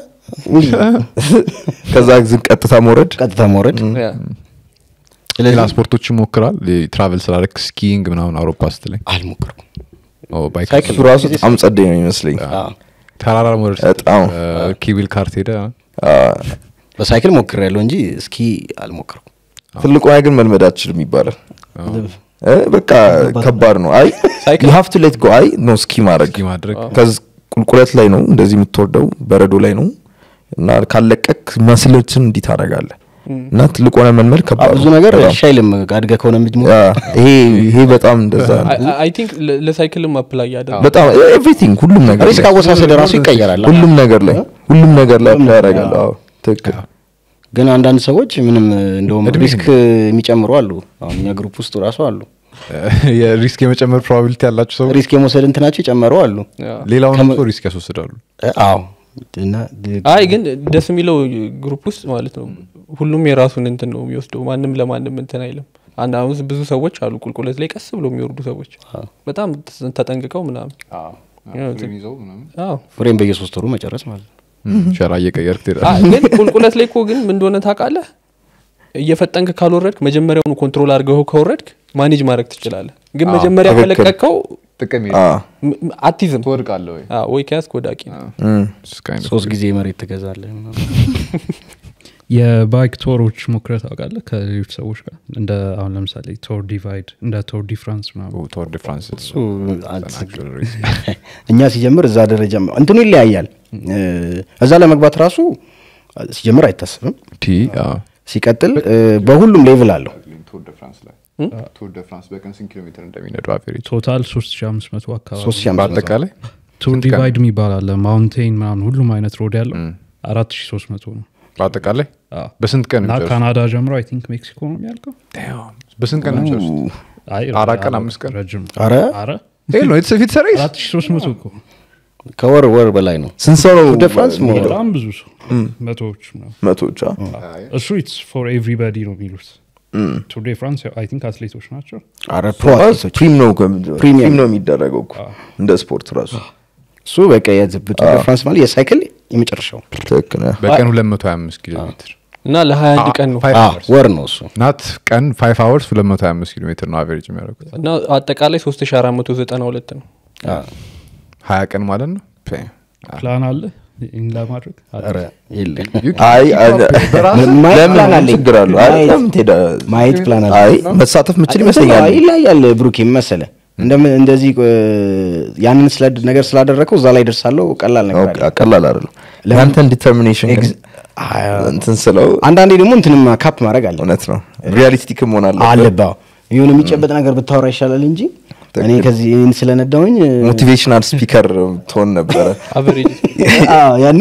ከዛ ግን ቀጥታ ሞረድ ቀጥታ ሞረድ ስለዚህ ስፖርቶች ይሞክራል ትራቨል ስላደረክ ስኪንግ ምናምን አውሮፓ ስትለኝ አልሞከርኩም ኦ ባይክ ሳይክል ራሱ በጣም ጸደኝ ነው ይመስለኝ ተራራ ሞረድ በጣም ኬብል ካር ሄደ በሳይክል ሞክሬያለሁ እንጂ ስኪ አልሞከርኩም ትልቁ ነገር ግን መልመድ አትችልም ይባላል በቃ ከባድ ነው አይ you have to let go አይ ነው ስኪ ማድረግ ማድረግ ከዚ ቁልቁለት ላይ ነው እንደዚህ የምትወርደው በረዶ ላይ ነው እና ካለቀክ መስሎችን እንዲት አደርጋለህ እና ትልቁ ሆነ መልመድ ከባድ ብዙ ነገር ሻይልም አድገ ከሆነ ምጅ ሞ ይሄ ይሄ በጣም እንደዛ አይ ቲንክ ለሳይክልም አፕላይ ያደርጋል በጣም ኤቭሪቲንግ ሁሉም ነገር ሪስክ አወሳሰደ ራሱ ይቀየራል ሁሉም ነገር ላይ ሁሉም ነገር ላይ አፕላይ ያደርጋል አዎ ትክክል ግን አንዳንድ ሰዎች ምንም እንደውም ሪስክ የሚጨምሩ አሉ አሁን እኛ ግሩፕ ውስጥ ራሱ አሉ የሪስክ የመጨመር ፕሮባቢሊቲ ያላችሁ ሰው ሪስክ የመውሰድ እንትናቸው ይጨምሩ አሉ ሌላውን ሰው ሪስክ ያስወስዳሉ አዎ እና አይ ግን ደስ የሚለው ግሩፕ ውስጥ ማለት ነው ሁሉም የራሱን እንትን ነው የሚወስደው ማንንም ለማንንም እንትን አይልም አንድ አሁን ብዙ ሰዎች አሉ ቁልቁለት ላይ ቀስ ብለው የሚወርዱ ሰዎች በጣም ተጠንቅቀው ምናምን አዎ ትሪሚዞ ምናምን አዎ ፍሬም በየሶስት ወሩ መጨረስ ማለት ሸራ እየቀየርክ ትሄዳለህ አይ ግን ቁልቁለት ላይ እኮ ግን ምን እንደሆነ ታውቃለህ እየፈጠንክ ካልወረድክ መጀመሪያውን ኮንትሮል አድርገው ከወረድክ ማኔጅ ማድረግ ትችላለህ ግን መጀመሪያ ከለቀቀው ጥቅም ይላል አቲዝም ትወድቃለህ ወይ አዎ ወይ ከያስ ወዳቂ ሶስት ጊዜ መሬት ትገዛለህ የባይክ ቶሮች ሞክረህ ታውቃለህ ከሌሎች ሰዎች ጋር እንደ አሁን ለምሳሌ ቶር ዲቫይድ እንደ ቶር ዲ ፍራንስ ምናምን ቶር ዲ ፍራንስ እሱ እኛ ሲጀምር እዛ ደረጃ እንትኑ ይለያያል እዛ ለመግባት ራሱ ሲጀምር አይታሰብም ቲ አዎ ሲቀጥል በሁሉም ሌቭል አለው ቶር ዲ ፍራንስ ላይ ቶር ዲ ፍራንስ በቀን ስንት ኪሎ ሜትር እንደሚነዱ አቨሬጅ ቶታል ሶስት ሺህ አምስት መቶ አካባቢ ሶስት ሺህ አምስት መቶ በአጠቃላይ ቶር ዲቫይድ የሚባል አለ ማውንቴን ምናምን ሁሉም አይነት ሮድ ያለው አራት ሺህ ሶስት መቶ ነው በአጠቃላይ በስንት ቀን ነው ካናዳ ጀምሮ አይ ቲንክ ሜክሲኮ ነው የሚያልቀው በስንት ቀን ነው አይ አራት ቀን አምስት ቀን ረጅም አረ አረ ሄሎ ኢትስ ፊት ሰሪስ አራት ሺህ ሶስት መቶ እኮ ከወር ወር በላይ ነው ስንት ሰው ነው ዲፍረንስ ነው በጣም ብዙ ሰው መቶዎች ነው መቶዎች እሱ ኢትስ ፎር ኤቭሪባዲ ነው የሚሉት ቱር ዴ ፍራንስ አይ ቲንክ አትሌቶች ናቸው አረ ፕሮ አትሌቶች ፕሪም ነው ፕሪም ነው የሚደረገው እኮ እንደ ስፖርት ራሱ እሱ በቃ የቱር ዴ ፍራንስ ማለት የሳይክል የመጨረሻው ትክክል ነው በቀን ሁለት መቶ ሀያ አምስት ኪሎ ሜትር እና ለሀያ አንድ ቀን ነው ወር ነው እሱ ናት ቀን ፋይቭ አወርስ ሁለት መቶ ሀያ አምስት ኪሎ ሜትር ነው አቨሬጅ የሚያደርጉት እና አጠቃላይ ሶስት ሺህ አራት መቶ ዘጠና ሁለት ነው ሀያ ቀን ማለት ነው ፕላን አለ ይሄን ለማድረግ አረ የለም አይ ለምን ችግር አለው አይ ለምን ትሄዳ ማየት ፕላን አለ አይ መሳተፍ ምችል ይመስለኛል ይላያል ብሩክ ይመሰለ እንደዚህ ያንን ስለድ ነገር ስላደረከው እዛ ላይ ደርሳለሁ ቀላል ነገር አለ ቀላል አይደለም ለአንተ ዲተርሚኔሽን እንትን ስለው አንዳንዴ ደግሞ እንትንም ካፕ ማድረግ አለ እውነት ነው ሪያሊስቲክ መሆን አለ አለባ ይሁን የሚጨበጥ ነገር ብታወራ ይሻላል እንጂ እኔ ከዚህ ስለነዳውኝ ሞቲቬሽናል ስፒከር ቶን ነበር አቨሬጅ አዎ ያኔ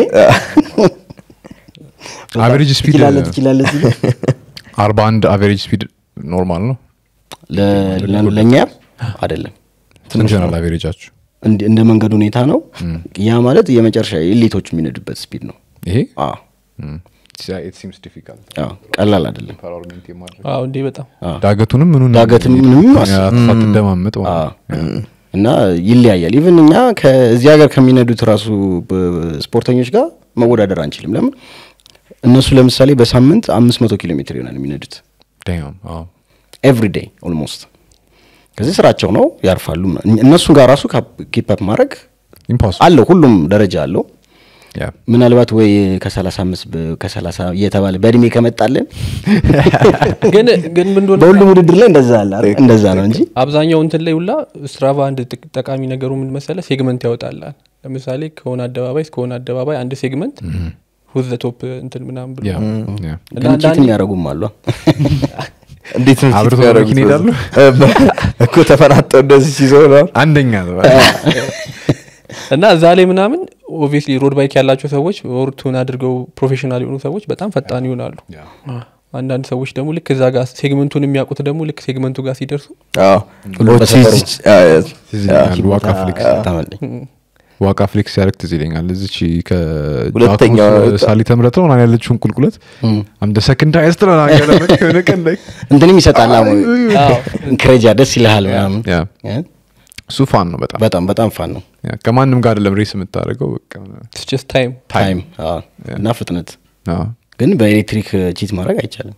አቨሬጅ ስፒድ ይላል ይላል አርባ አንድ አቨሬጅ ስፒድ ኖርማል ነው ለኛ አይደለም ትንሽ ነው አቨሬጃችሁ እንደ መንገዱ ሁኔታ ነው ያ ማለት የመጨረሻ ኤሊቶች የሚነዱበት ስፒድ ነው ይሄ አዎ it seems difficult አዎ ቀላል አይደለም ፓራሜንት የማድረግ አዎ እንዴ በጣም ዳገቱንም ምኑን ዳገቱንም ምንም አትደማመጥ እና ይለያያል ኢቭን እኛ ከዚህ ሀገር ከሚነዱት ራሱ ስፖርተኞች ጋር መወዳደር አንችልም ለምን እነሱ ለምሳሌ በሳምንት አምስት መቶ ኪሎ ሜትር ይሆናል የሚነዱት ዳም አዎ ኤቭሪ ዴይ ኦልሞስት ከዚህ ስራቸው ነው ያርፋሉ እነሱ ጋር ራሱ ኪፕ አፕ ማድረግ ኢምፖሲብል አለው ሁሉም ደረጃ አለው ያ ምናልባት ወይ ከ35 ከ30 እየተባለ በእድሜ ከመጣለን ግን ግን ምን እንደሆነ በሁሉም ውድድር ላይ እንደዛ አለ አይደል እንደዛ ነው እንጂ አብዛኛው እንትን ላይ ሁላ ስትራቫ አንድ ጠቃሚ ነገሩ ምን መሰለ ሴግመንት ያወጣላል ለምሳሌ ከሆነ አደባባይ ከሆነ አደባባይ አንድ ሴግመንት who's the top እንትን ምናምን ብሎ ያ ያ ግን ቺት ያረጉም አሉ እንዴት ነው አብረው መኪና ይሄዳሉ እኮ ተፈናጠው እንደዚህ ሲዞር አንደኛ ነው እና እዛ ላይ ምናምን ኦብቪየስሊ ሮድ ባይክ ያላቸው ሰዎች ወርቱን አድርገው ፕሮፌሽናል የሆኑ ሰዎች በጣም ፈጣን ይሆናሉ አንዳንድ ሰዎች ደግሞ ልክ እዛ ጋር ሴግመንቱን የሚያውቁት ደግሞ ልክ ሴግመንቱ ጋር ሲደርሱ አዎ ዋካ ፍሊክስ ታመልኝ ዋካ ፍሊክስ ያርክት ይለኛል እዚች ሁለተኛው ከሳሊ ተምረተ ነው ያለችውን ቁልቁለት አንድ ሰከንድ ሃይስት ነው ያለበት የሆነ ቀን ላይ እንትንም ይሰጣል አዎ ኢንክሬጅ ደስ ይልሃል ምናምን ያ ሱ ፋን ነው በጣም በጣም በጣም ፋን ነው ያ ከማንም ጋር አይደለም ሬስ የምታደርገው በቃ it's just time ታይም አዎ እና ፍጥነት አዎ ግን በኤሌክትሪክ ቺት ማድረግ አይቻልም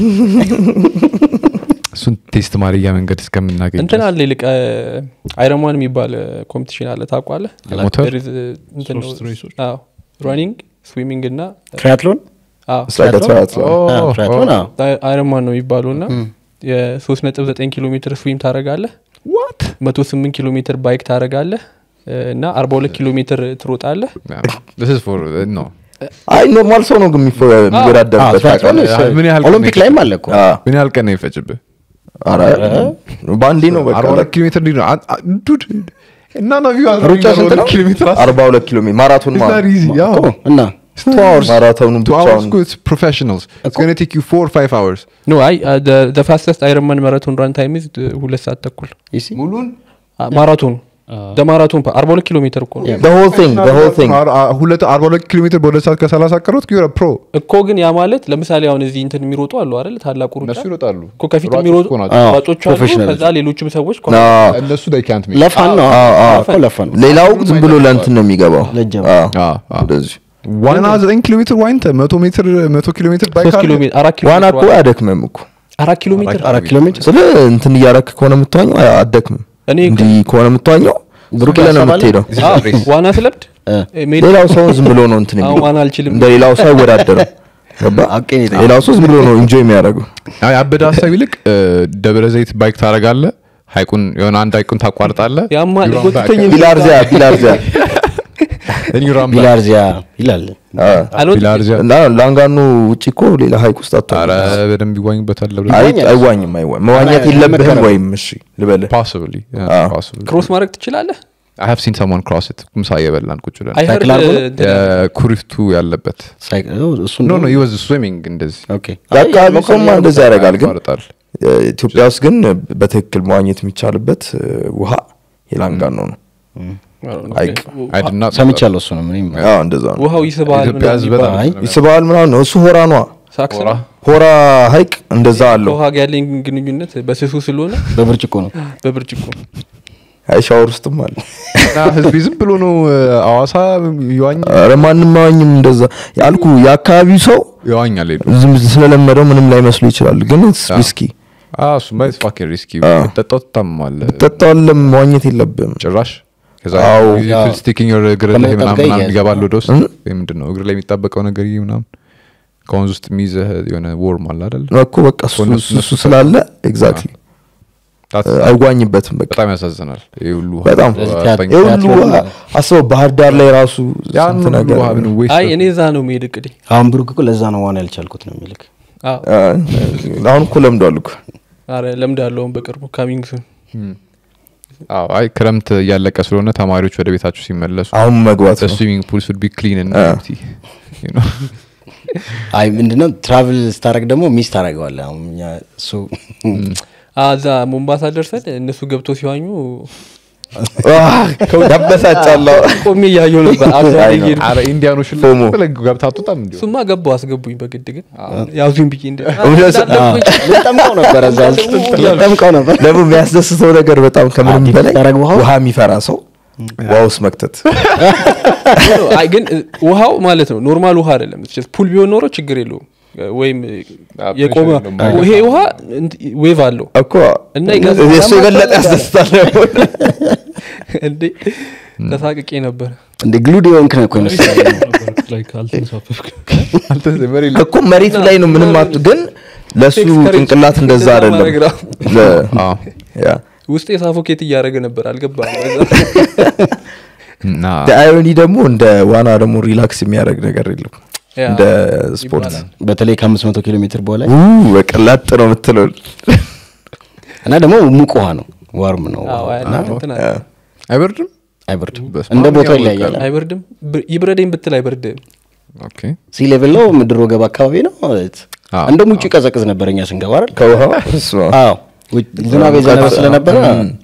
እሱን ቴስት ማድረጊያ መንገድ እስከምናገኝ እንትን አለ ይልቅ አይረንማን የሚባል ኮምፒቲሽን አለ ታውቃለህ ሞተር ሶስት ሬሶች አዎ ራኒንግ ስዊሚንግ እና ትራያትሎን አዎ ትራያትሎን አዎ አይረንማን ነው የሚባለውና የ3 ነጥብ ዘጠኝ ኪሎ ሜትር ስዊም ታረጋለህ what one oh eight ኪሎ ሜትር ባይክ ታረጋለህ እና forty two ኪሎ ሜትር ትሮጣለህ this is for uh, no አይ ኖርማል ሰው ነው የሚወዳደርበት ምን ያህል ኦሎምፒክ ላይም አለ እኮ ምን ያህል ቀን ነው ይፈጅብህ አረ ባንዲ ነው በቃ forty two ኪሎ ሜትር ዲና ዱድ እና ነው ቪው ሩጫ ስንት ነው ኪሎ ሜትር forty two ኪሎ ሜትር ማራቶን ማለት ያ እና two hours ማራቶን two hours it's professionals it's going to take you four or five hours no I uh, the the fastest Ironman marathon run time is two ሰዓት ተኩል ሙሉን ማራቶን the marathon forty two ኪሎ ሜትር እኮ the whole thing the whole thing ሁለት forty two ኪሎ ሜትር በሁለት ሰዓት ከ30 ቀረውት you're a pro እኮ ግን ያ ማለት ለምሳሌ አሁን እዚህ እንትን የሚሮጡ አሉ አይደል ታላቁ ሩጫ እነሱ ይሮጣሉ እኮ ከፊት የሚሮጡ ሯጮች አሉ ከዛ ሌሎችም ሰዎች እነሱ they can't make ለፋን ነው እኮ ለፋን ነው ሌላው ዝም ብሎ ለእንትን ነው የሚገባው ለጀም አዎ እንደዚህ ዋና nine ኪሎ ሜትር ዋንተ one hundred ሜትር one hundred ኪሎ ሜትር ባይክ three ኪሎ ሜትር four ኪሎ ዋና እኮ አደክመም እኮ four ኪሎ ሜትር four ኪሎ ሜትር ስለ እንትን እያረክ ከሆነ የምትዋኘው አደክመም እኔ እንዲህ ከሆነ የምትዋኘው ብሩክ ለና የምትሄደው ዋና ስለብድ ሌላው ሰው ዝም ብሎ ነው እንትን የሚለው ዋና አልችልም እንደ ሌላው ሰው አይወዳደርም ሌላው ሰው ዝም ብሎ ነው ኢንጆይ የሚያደርገው አይ አበዳ ሀሳብ ይልቅ ደብረ ዘይት ባይክ ታረጋለህ ሃይቁን የሆነ አንድ ሃይቁን ታቋርጣለህ ያማ ልጎትተኝ ቢላርዚያ ቢላርዚያ ቢላርዚያ ይላል ቢላርዚያ እና ላንጋኑ ውጪ እኮ ሌላ ሃይቅ ውስጥ አጣራ አረ በደንብ ይዋኝበታል አይ አይዋኝም አይዋኝ መዋኘት የለብህም ወይም እሺ ልበልህ possibly yeah possibly ክሮስ ማድረግ ትችላለህ I have seen someone cross it ምሳ የበላን ቁጭ ብለን I heard ኩሪፍቱ ያለበት እሱ no no he was swimming እንደዚህ ኦኬ አካባቢ ሰማ እንደዛ ያደርጋል ግን ኢትዮጵያ ውስጥ ግን በትክክል መዋኘት የሚቻልበት ውሃ የላንጋኖ ነው አይክ አይደና ሰምቻለሁ እሱ ነው ምንም አዎ እንደዛ ነው ውሃው ይስባል ምናምን ይስባል ምናምን ነው እሱ ሆራ ነው ሳክስራ ሆራ ሃይቅ እንደዛ አለው ውሃ ጋር ያለኝ ግንኙነት በስሱ ስለሆነ በብርጭቆ ነው በብርጭቆ አይ ሻወር ውስጥም አለ እና ህዝብ ዝም ብሎ ነው አዋሳ ይዋኝ አረ ማንንም ማዋኝም እንደዛ ያልኩ የአካባቢው ሰው ይዋኛል ዝም ስለለመደው ምንም ላይ መስሎ ይችላል ግን ሪስኪ አዎ እሱ ማለት fucking risky ተጣጣ ታማለ ተጣጣለም መዋኘት የለብም ጭራሽ ከዛ አዎ ስቲኪንግ ዮር እግር ላይ ምናምን ይገባል ወደ ውስጥ ምንድነው እግር ላይ የሚጣበቀው ነገር ይሄ ምናምን ከወንዝ ውስጥ የሚይዘህ የሆነ ወርም አለ አይደል እኮ በቃ እሱ ስላለ ኤግዛክትሊ አይጓኝበትም በቃ በጣም ያሳዝናል ይሄ ሁሉ በጣም ይሄ ሁሉ አስበው ባህር ዳር ላይ ራሱ ያን ነገር አይ እኔ እዛ ነው የምሄድ እቅዴ አሁን ብሩክ እኮ ለዛ ነው ዋና ያልቻልኩት ነው የሚልክ አዎ አሁን እኮ ለምዷል እኮ አረ ለምዳለሁ በቅርቡ ካሚንግ ሱን አዎ አይ ክረምት ያለቀ ስለሆነ ተማሪዎች ወደ ቤታቸው ሲመለሱ አሁን መግባት ነው ስዊሚንግ ፑል should be clean and empty you know አይ ምንድነው ትራቭል ስታረግ ደግሞ ሚስ ታረጋለህ አሁን እኛ ሶ አዛ ሞምባሳ ደርሰን እነሱ ገብቶ ሲዋኙ ያበሳጫለሁ ቆሜ ያየው ነበር አረ ኢንዲያኖች ለግ ገብታጡታም እንዴ ሱማ ገባው አስገቡኝ በግድ ግን ያዙኝ ብዬ እንደ ለጠምቀው ነበር እዛ ለጠምቀው ነበር ለምን የሚያስደስተው ነገር በጣም ከምንም በላይ ውሃ የሚፈራ ሰው ዋውስ መክተት አይ ግን ውሃው ማለት ነው ኖርማል ውሃ አይደለም ፑል ቢሆን ኖሮ ችግር የለውም ወይም የቆመ ይሄ ውሃ ዌቭ አለው እኮ እና እሱ የበለጠ ያስደስታል እንዴ ተሳቅቄ ነበር እንደ ግሉድ የሆንክ ነው እኮ ነው ላይክ አልተንሳፈፍክ እኮ መሬት ላይ ነው ምንም አት ግን ለሱ ጭንቅላት እንደዛ አይደለም አዎ ያ ውስጤ ሳፎኬት እያደረገ ነበር አልገባም እና ዳይሮኒ ደግሞ እንደ ዋና ደግሞ ሪላክስ የሚያደርግ ነገር የለም እንደ ስፖርት በተለይ ከ500 ኪሎ ሜትር በኋላ ኡ በቀላጥ ነው የምትለው እና ደግሞ ሙቅ ውሃ ነው ዋርም ነው አይበርድም አይበርድም እንደ ቦታው ይለያያል አይበርድም ይብረደኝ ብትል አይበርድም ኦኬ ሲ ሌቭል ነው ምድር ወገብ አካባቢ ነው እንደ ሙጭ ቀዘቅዝ ነበርኛ ስንገባ አይደል ከውሃ አዎ ዝናብ የዘነበ ስለነበረ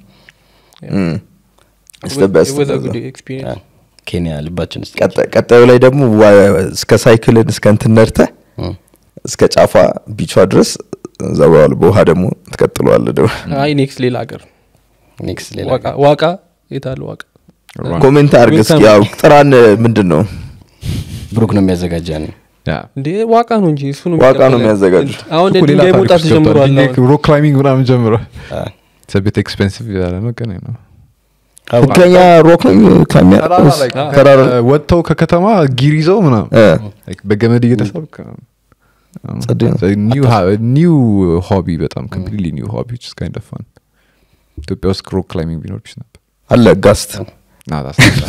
እስተበስ ኬንያ ልባችን እስቲ ቀጣዩ ላይ ደግሞ እስከ ሳይክልን እስከ እንትነርተ እስከ ጫፋ ቢቿ ድረስ ዘዋል በውሃ ደግሞ ተከትሏል ደግሞ አይ ኔክስት ሌላ ሀገር ኔክስት ሌላ ዋቃ ዋቃ የታለ ዋቃ ኮሜንት አድርግ እስኪ ያው ጥራን ምንድነው ብሩክ ነው የሚያዘጋጃኝ ያ እንዴ ዋቃ ነው እንጂ እሱ ነው ዋቃ ነው የሚያዘጋጅ አሁን እንደ ሞጣት ጀምሯል ሮክ ክላይምቢንግ ምናምን ጀምሯል ሰብት ኤክስፔንሲቭ ያለ ነው ግን ነው ከኛ ሮክ ክላይምቢንግ ተራራ ወጥተው ከከተማ ጊር ይዘው ምናምን ላይክ በገመድ እየተሳብከ ኒው ኒው ሆቢ በጣም ኮምፕሊትሊ ኒው ሆቢ which is kind of fun ኢትዮጵያ ውስጥ ሮክ ክላይምቢንግ ቢኖርሽ ነበር አለ ጋስት ናዳ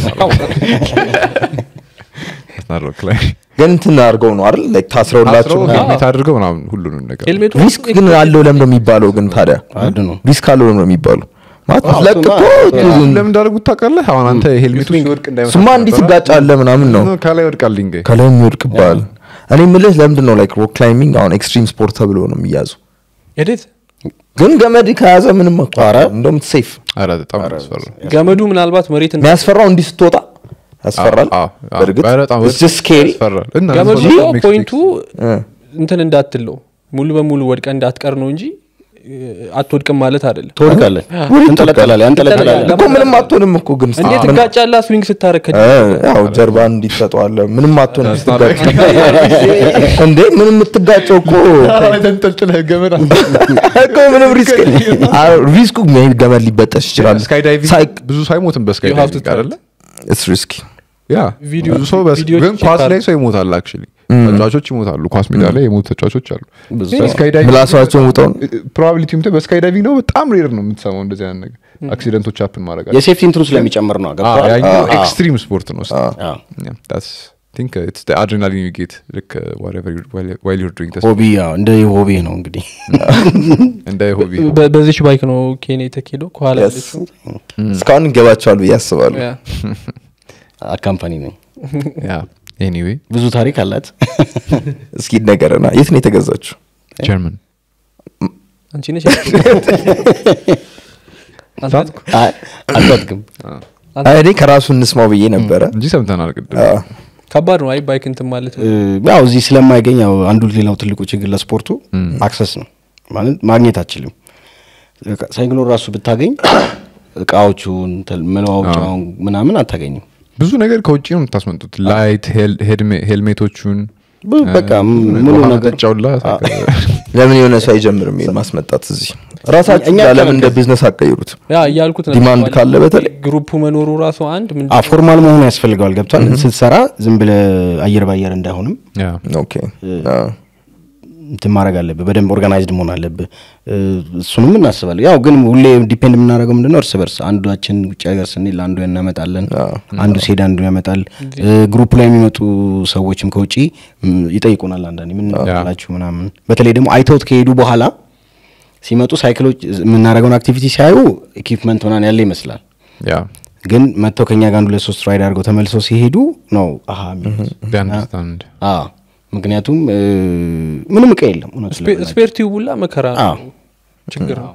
ናዳ ክላይ ግን እንትን አድርገው ነው አይደል ላይክ ታስረውላችሁ ሄልሜት አድርገው ምናምን ሁሉንም ነገር ሪስክ ግን አለው ለምን ነው የሚባለው ግን ታዲያ ሪስክ አለው ለምን ነው የሚባለው ማለት ለቅቆ ለምን እንዳደረጉት ታውቃለህ አሁን አንተ ሄልሜቱ ሲወድቅ እንዳይመጣ ስማ እንዴት ይጋጫል ምናምን ነው ከላይ ወድቃል ድንጋይ ከላይ የሚወድቅባል እኔ ምልህ ለምንድን ነው ላይክ ሮክ ክላይምቢንግ አሁን ኤክስትሪም ስፖርት ተብሎ ነው የሚያዙ ኤዲት ግን ገመድ ከያዘ ምንም አቋራ እንደም ሴፍ አረ በጣም ያስፈራል ገመዱ ምናልባት መሬት የሚያስፈራው እንዲህ ስትወጣ ያስፈራል በርግጥ በጣም it's just scary ገመዱ ፖይንቱ እንትን እንዳትለው ሙሉ በሙሉ ወድቀ እንዳትቀር ነው እንጂ አትወድቅም ማለት አይደለም ትወድቃለህ እንጠለጠላለህ አንጠለጠላለህ እኮ ምንም አትሆንም እኮ ግን እንዴት ትጋጫለህ ስዊንግ ስታረክ ያው ጀርባን እንዲተጣዋለህ ምንም አትሆንም ስትጋጭ እንዴ ምንም የምትጋጨው እኮ ተንጠልጥለህ ገመድ እኮ ምንም ሪስክ ሪስኩ ምን ገመድ ሊበጠስ ይችላል ስካይ ዳይቪንግ ብዙ ሳይሞትም በስካይ ዳይቪንግ አይደለ it's risky ያ ቪዲዮ ብዙ ሰው ግን ኳስ ላይ ሰው ይሞታል actually ተጫዋቾች ይሞታሉ ኳስ ሜዳ ላይ የሞቱ ተጫዋቾች አሉ ስካይ ዳይቪንግ ምላሳቸው ሞተው ፕሮባቢሊቲ ምተ በስካይ ዳይቪንግ ነው በጣም ሬር ነው የምትሰማው እንደዚህ አይነት ነገር አክሲደንቶች happen ማድረግ አለ የሴፍቲ ኢንትሩ ስለሚጨምር ነው አገባ ያ ኤክስትሪም ስፖርት ነው that's think uh, it's the adrenaline you get like uh, whatever you, while, while you're doing this ሆቢ ያው እንደ ሆቢ ነው እንግዲህ እንደ ሆቢ በዚች ባይክ ነው ኬንያ ተከዶ ኳላ ለሱ እስካሁን ገባቻሉ ያስባሉ አካምፓኒ ነው ያ anyway ብዙ ታሪክ አላት እስኪ ነገርና የት ነው የተገዛችው ጀርመን አንቺ ነሽ አጣጥቅም አይኔ ከራሱ እንስማው ብዬ ነበር እንጂ ሰምተናል ቅድም ከባድ ነው አይ ባይክ እንትን ማለት ያው እዚህ ስለማይገኝ ያው አንዱ ሌላው ትልቁ ችግር ለስፖርቱ አክሰስ ነው ማለት ማግኘት አትችልም ሳይክሎ ራሱ ብታገኝ እቃዎቹን መለዋወጫውን ምናምን አታገኝም ብዙ ነገር ከውጪ ነው የምታስመጡት ላይት ሄልሜቶቹን በቃ ሙሉ ነገር ጫውላ ለምን የሆነ ሰው አይጀምርም ይሄን ማስመጣት እዚህ ራሳችሁ ለምን እንደ ቢዝነስ አቀይሩት ያ ያልኩት ነው ዲማንድ ካለ በተለይ ግሩፕ መኖሩ ራሱ አንድ ምን አ ፎርማል መሆን ያስፈልጋል ገብቷል ስትሰራ ዝም ብለ አየር ባየር እንዳይሆንም ያ ኦኬ እንትን ማድረግ አለብህ በደንብ ኦርጋናይዝድ መሆን አለብህ እሱንም እናስባለን ያው ግን ሁሌ ዲፔንድ የምናደርገው ምንድነው እርስ በርስ አንዱአችን ውጭ ሀገር ስንል አንዱ እናመጣለን አንዱ ሴዳ አንዱ ያመጣል ግሩፕ ላይ የሚመጡ ሰዎችም ከውጪ ይጠይቁናል አንዳንዴ ምን እናላችሁ ምናምን በተለይ ደግሞ አይተውት ከሄዱ በኋላ ሲመጡ ሳይክሎች የምናደርገውን አክቲቪቲ ሲያዩ ኢኩዊፕመንት ምናምን ያለ ይመስላል ያ ግን መተው ከኛ ጋር አንዱ ለሶስት ራይድ አድርገው ተመልሰው ሲሄዱ ነው አሃ አንደርስታንድ አ ምክንያቱም ምንም እቃ የለም ስፔር ቲዩቡላ መከራ ነው ችግር ነው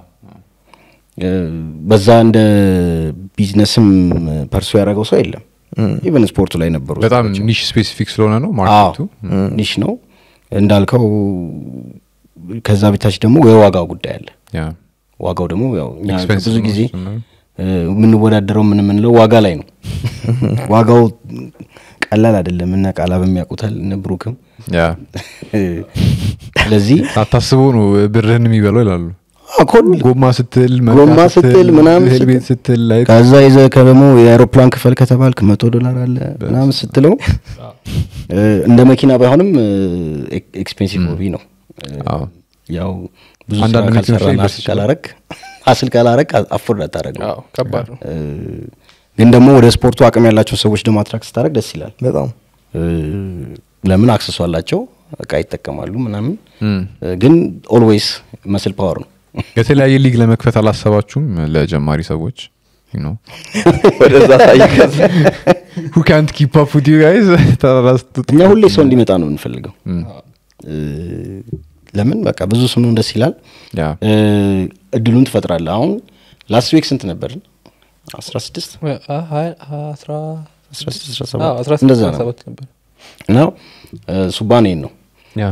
በዛ እንደ ቢዝነስም ፐርሱ ያደረገው ሰው የለም ኢቨን ስፖርቱ ላይ ነበሩ በጣም ኒሽ ስፔሲፊክ ስለሆነ ነው ማርኬቱ ኒሽ ነው እንዳልከው ከዛ በታች ደግሞ የዋጋው ጉዳይ አለ ያ ዋጋው ደግሞ ያው እኛ ብዙ ጊዜ ምን ወዳደረው ምን ምን ነው ዋጋ ላይ ነው ዋጋው ቀላል አይደለም እና ቃላ በሚያቁታል እነ ብሩክም ያ ስለዚህ አታስበው ነው ብርህን የሚበላው ይላሉ አኮል ጎማ ስትል ጎማ ስትል ምናምን ሄልሜት ስትል ላይ ከዛ ይዘህ ከደሞ የአውሮፕላን ክፈል ከተባልክ መቶ ዶላር አለ ምናምን ስትለው እንደ መኪና ባይሆንም ኤክስፔንሲቭ ሆቢ ነው አዎ ያው ብዙ አንዳንድ ካልሰራና አስካላረክ አስል ካላረክ አፎርድ አታረግ አዎ ከባድ ነው ግን ደግሞ ወደ ስፖርቱ አቅም ያላቸው ሰዎች ደግሞ አትራክት ስታረግ ደስ ይላል በጣም ለምን አክሰስ አላቸው እቃ ይጠቀማሉ ምናምን ግን ኦልዌይስ መስል ፓወር ነው የተለያየ ሊግ ለመክፈት አላሰባችሁም ለጀማሪ ሰዎች you know ወደዛ ሳይከስ who can't keep up with you guys እኛ ሁሌ ሰው እንዲመጣ ነው እንፈልገው ለምን በቃ ብዙ ስሙ ደስ ይላል ያ እድሉን ትፈጥራለህ አሁን ላስት ዊክ ስንት ነበር አስራ ስድስት አስራ ስድስት አስራ ሰባት እንደዛ ነበር ነው ሱባኔ ነው ያ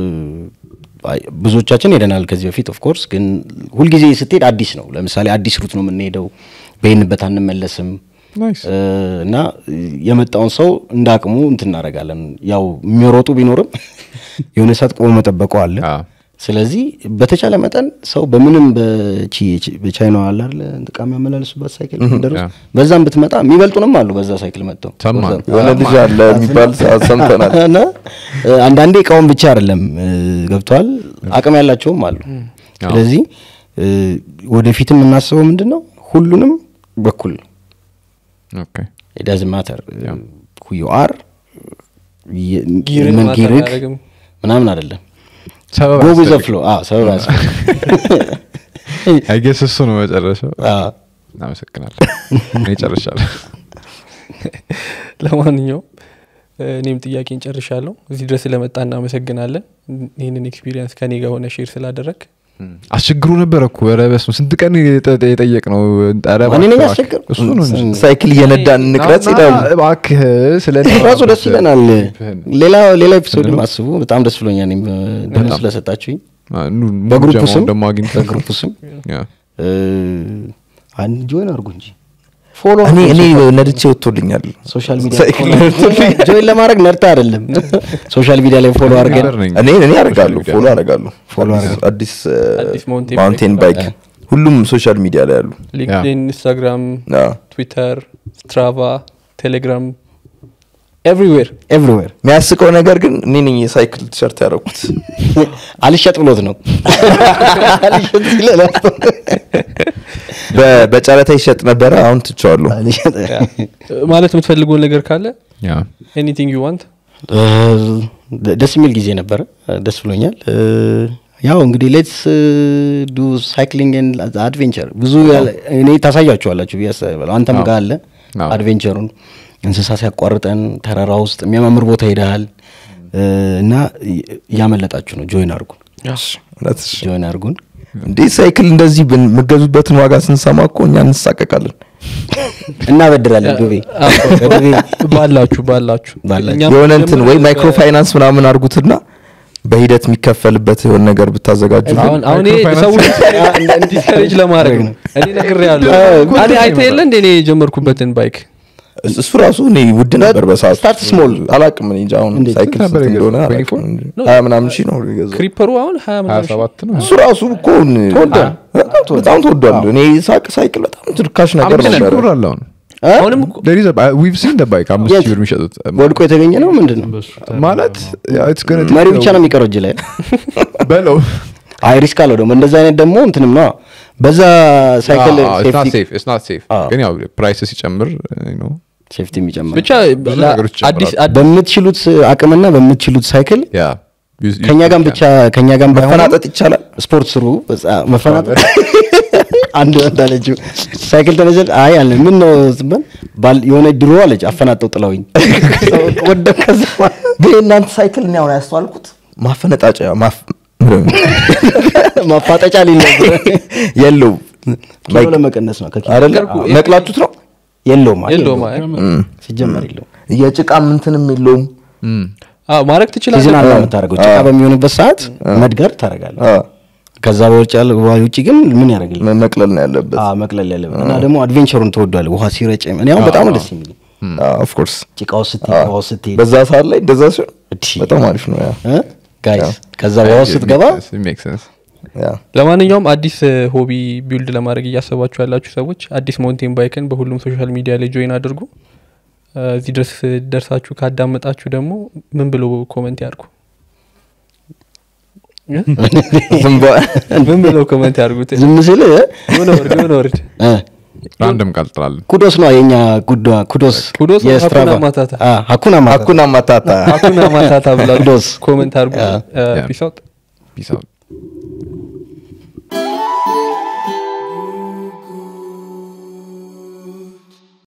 ብዙዎቻችን ሄደናል ከዚህ በፊት ኦፍ ኮርስ ግን ሁሉ ጊዜ ስትሄድ አዲስ ነው ለምሳሌ አዲስ ሩት ነው የምንሄደው በይንበት አንመለስም ናይስ እና የመጣውን ሰው እንዳቅሙ እንትናረጋለን ያው የሚሮጡ ቢኖርም የሆነ ሰዓት ቆሞ መጠበቁ አለ ስለዚህ በተቻለ መጠን ሰው በምንም በቺ በቻይና አለ አይደል እንጥቃም ያመላልሱበት ሳይክል እንደርስ በዛም ብትመጣ የሚበልጡንም አሉ በዛ ሳይክል መጥተው ወለ ልጅ አለ የሚባል ሰምተናል እና አንዳንዴ ቃውን ብቻ አይደለም ገብቷል አቅም ያላቸውም አሉ ስለዚህ ወደፊትም እናስበው ምንድነው ሁሉንም በኩል ኦኬ it doesn't matter who you are ምን ጊርክ ምናምን አይደለም ሰበብ go with the flow ah ሰበብ አስ I guess እሱ ነው መጨረሻው አዎ እናመሰግናለን እኔ ጨርሻለሁ ለማንኛውም እኔም ጥያቄን ጨርሻለሁ እዚህ ድረስ ለመጣ እናመሰግናለን ይሄንን ኤክስፒሪየንስ ከኔ ጋር ሆነ ሼር ስላደረክ አሽግሩ ነበር እኮ ወረበስ ስንት ቀን የጠየቅ ነው ጠረባ እኔ ነኝ አሽግሩ እሱ ነው ሳይክል እየነዳን ንቅረጽ ይላል እባክህ ስለዚህ ራሱ ደስ ይለናል ሌላ ሌላ ኤፒሶድ ማስቡ በጣም ደስ ብሎኛል እኔም ደስ ስለሰጣችሁኝ በግሩፕ ስም ደሞ አግኝተን በግሩፕ ስም ያ እ አንድ ጆይን አድርጉ እንጂ ፎሎ እኔ እኔ ነድቼ ወጥቶልኛል ሶሻል ሚዲያ ጆይን ለማድረግ ነርታ አይደለም ሶሻል ሚዲያ ላይ ፎሎ አድርገን እኔ እኔ አደርጋለሁ ፎሎ አደርጋለሁ ፎሎ አዲስ ማውንቴን ባይክ ሁሉም ሶሻል ሚዲያ ላይ ያሉ ሊንክድኢን ኢንስታግራም ትዊተር ስትራቫ ቴሌግራም everywhere everywhere የሚያስቀው ነገር ግን እኔ ነኝ የሳይክል ቲሸርት ያደረኩት አልሸጥ ብሎት ነው አልሸጥ ይላል በጨረታ ይሸጥ ነበር አሁን ትቻለሁ ማለት የምትፈልገው ነገር ካለ ያ anything you want ደስ የሚል ጊዜ ነበር ደስ ብሎኛል ያው እንግዲህ ሌትስ ዱ ሳይክሊንግ ኤንድ አድቬንቸር ብዙ እኔ ታሳያችኋላችሁ ቢያስ አንተም ጋር አለ አድቬንቸሩን እንስሳ ሲያቋርጠን ተራራ ውስጥ የሚያማምር ቦታ ሄዳል እና ያመለጣችሁ ነው ጆይን አርጉን let's ጆይን አርጉን እንዴ ሳይክል እንደዚህ በመገዙበትን ዋጋ ስንሰማኮ እኛ እንሳቀቃለን እና በድራለን ዱቤ ዱቤ ባላችሁ ባላችሁ የሆነ እንትን ወይ ማይክሮ ፋይናንስ ምናምን አርጉትና በሂደት የሚከፈልበት የሆነ ነገር ብታዘጋጁ አሁን አሁን ሰው እንዲስከሬጅ ለማድረግ ነው እኔ ነግሬያለሁ እኔ አይተየለ እንደ እኔ ጀመርኩበትን ባይክ እሱ ራሱ እኔ ውድ ነበር በሰዓት ስታርት ስሞል አላቅም እኔ እንጃ አሁን ሳይክል እንደሆነ ሀያ ምናምን ሺህ ነው ይገዛው ክሪፐሩ አሁን ሀያ ሰባት ነው እሱ ራሱ እኮ ተወዷል በጣም ተወዷል እኔ ሳቅ ሳይክል በጣም ትርካሽ ነገር ነበር አሁንም there is a we've seen the bike አምስት ሺህ ብር የሚሸጡት ወድቆ የተገኘ ነው ምንድነው ማለት it's going መሪ ብቻ ነው የሚቀረው እጅ ላይ በለው አይ ሪስክ አለው ደግሞ እንደዛ አይነት ደግሞ እንትንም ነው በዛ ሳይክል ሴፍቲ it's not safe ግን ያው ፕራይስ ሲጨምር you know ሴፍቲ የሚጨምር ብቻ አዲስ በምትችሉት አቅምና በምትችሉት ሳይክል ያ ከኛ ጋር ብቻ ከኛ ጋር መፈናጠጥ ይቻላል ስፖርት ስሩ መፈናጠጥ አንድ ወዳለች ሳይክል ተነጀል አይ አለ ምን ነው ዝም ባል የሆነ ድሮ አለች አፈናጠው ጥለውኝ ወደከዛ ግን እናንተ ሳይክል ነው ያስተዋልኩት ማፈነጣጫ ማፍ ማፋጠጫ ሊነገር የለው ኪሎ ለመቀነስ ነው አይደል ነቅላችሁት ነው የለው ማለት የለው ማለት ሲጀመር የለው የጭቃም እንትንም የለውም አዎ ማረክ ትችላለህ ሲዝን አላ የምታረጋው ጭቃ በሚሆንበት ሰዓት መድገር ታረጋለህ ከዛ በውጭ ያለ ውጪ ግን ምን ያደርግልህ መቅለል ነው ያለበት አዎ መቅለል ያለበት እና ደግሞ አድቬንቸሩን ተወዷል ውሃ ሲረጭ እኔ አሁን በጣም ደስ የሚል ኦፍ ኮርስ ጭቃው ስትይ ውሃው ስትይ በዛ ሰዓት ላይ እንደዛ ሲሆን በጣም አሪፍ ነው ያ ጋይስ ከዛ በኋላ ስትገባ ሜክ ሴንስ ያ ለማንኛውም አዲስ ሆቢ ቢልድ ለማድረግ እያሰባችሁ ያላችሁ ሰዎች አዲስ ማውንቴን ባይክን በሁሉም ሶሻል ሚዲያ ላይ ጆይን አድርጉ እዚህ ድረስ ደርሳችሁ ካዳመጣችሁ ደግሞ ምን ብሎ ኮሜንት ያርጉ ዝም ብሎ ምን ብሎ ኮሜንት ያርጉት ዝም ሲል ምን ወርድ ምን ወርድ ራንደም ቃል ጥራል ኩዶስ ነው የኛ ጉዶ ኩዶስ ኩዶስ የስትራቫ ሀኩና ማታታ አ ሀኩና ማታታ ሀኩና ማታታ ሀኩና ማታታ ብላችሁ ኩዶስ ኮሜንት አድርጉ ፒስ አውት ፒስ አውት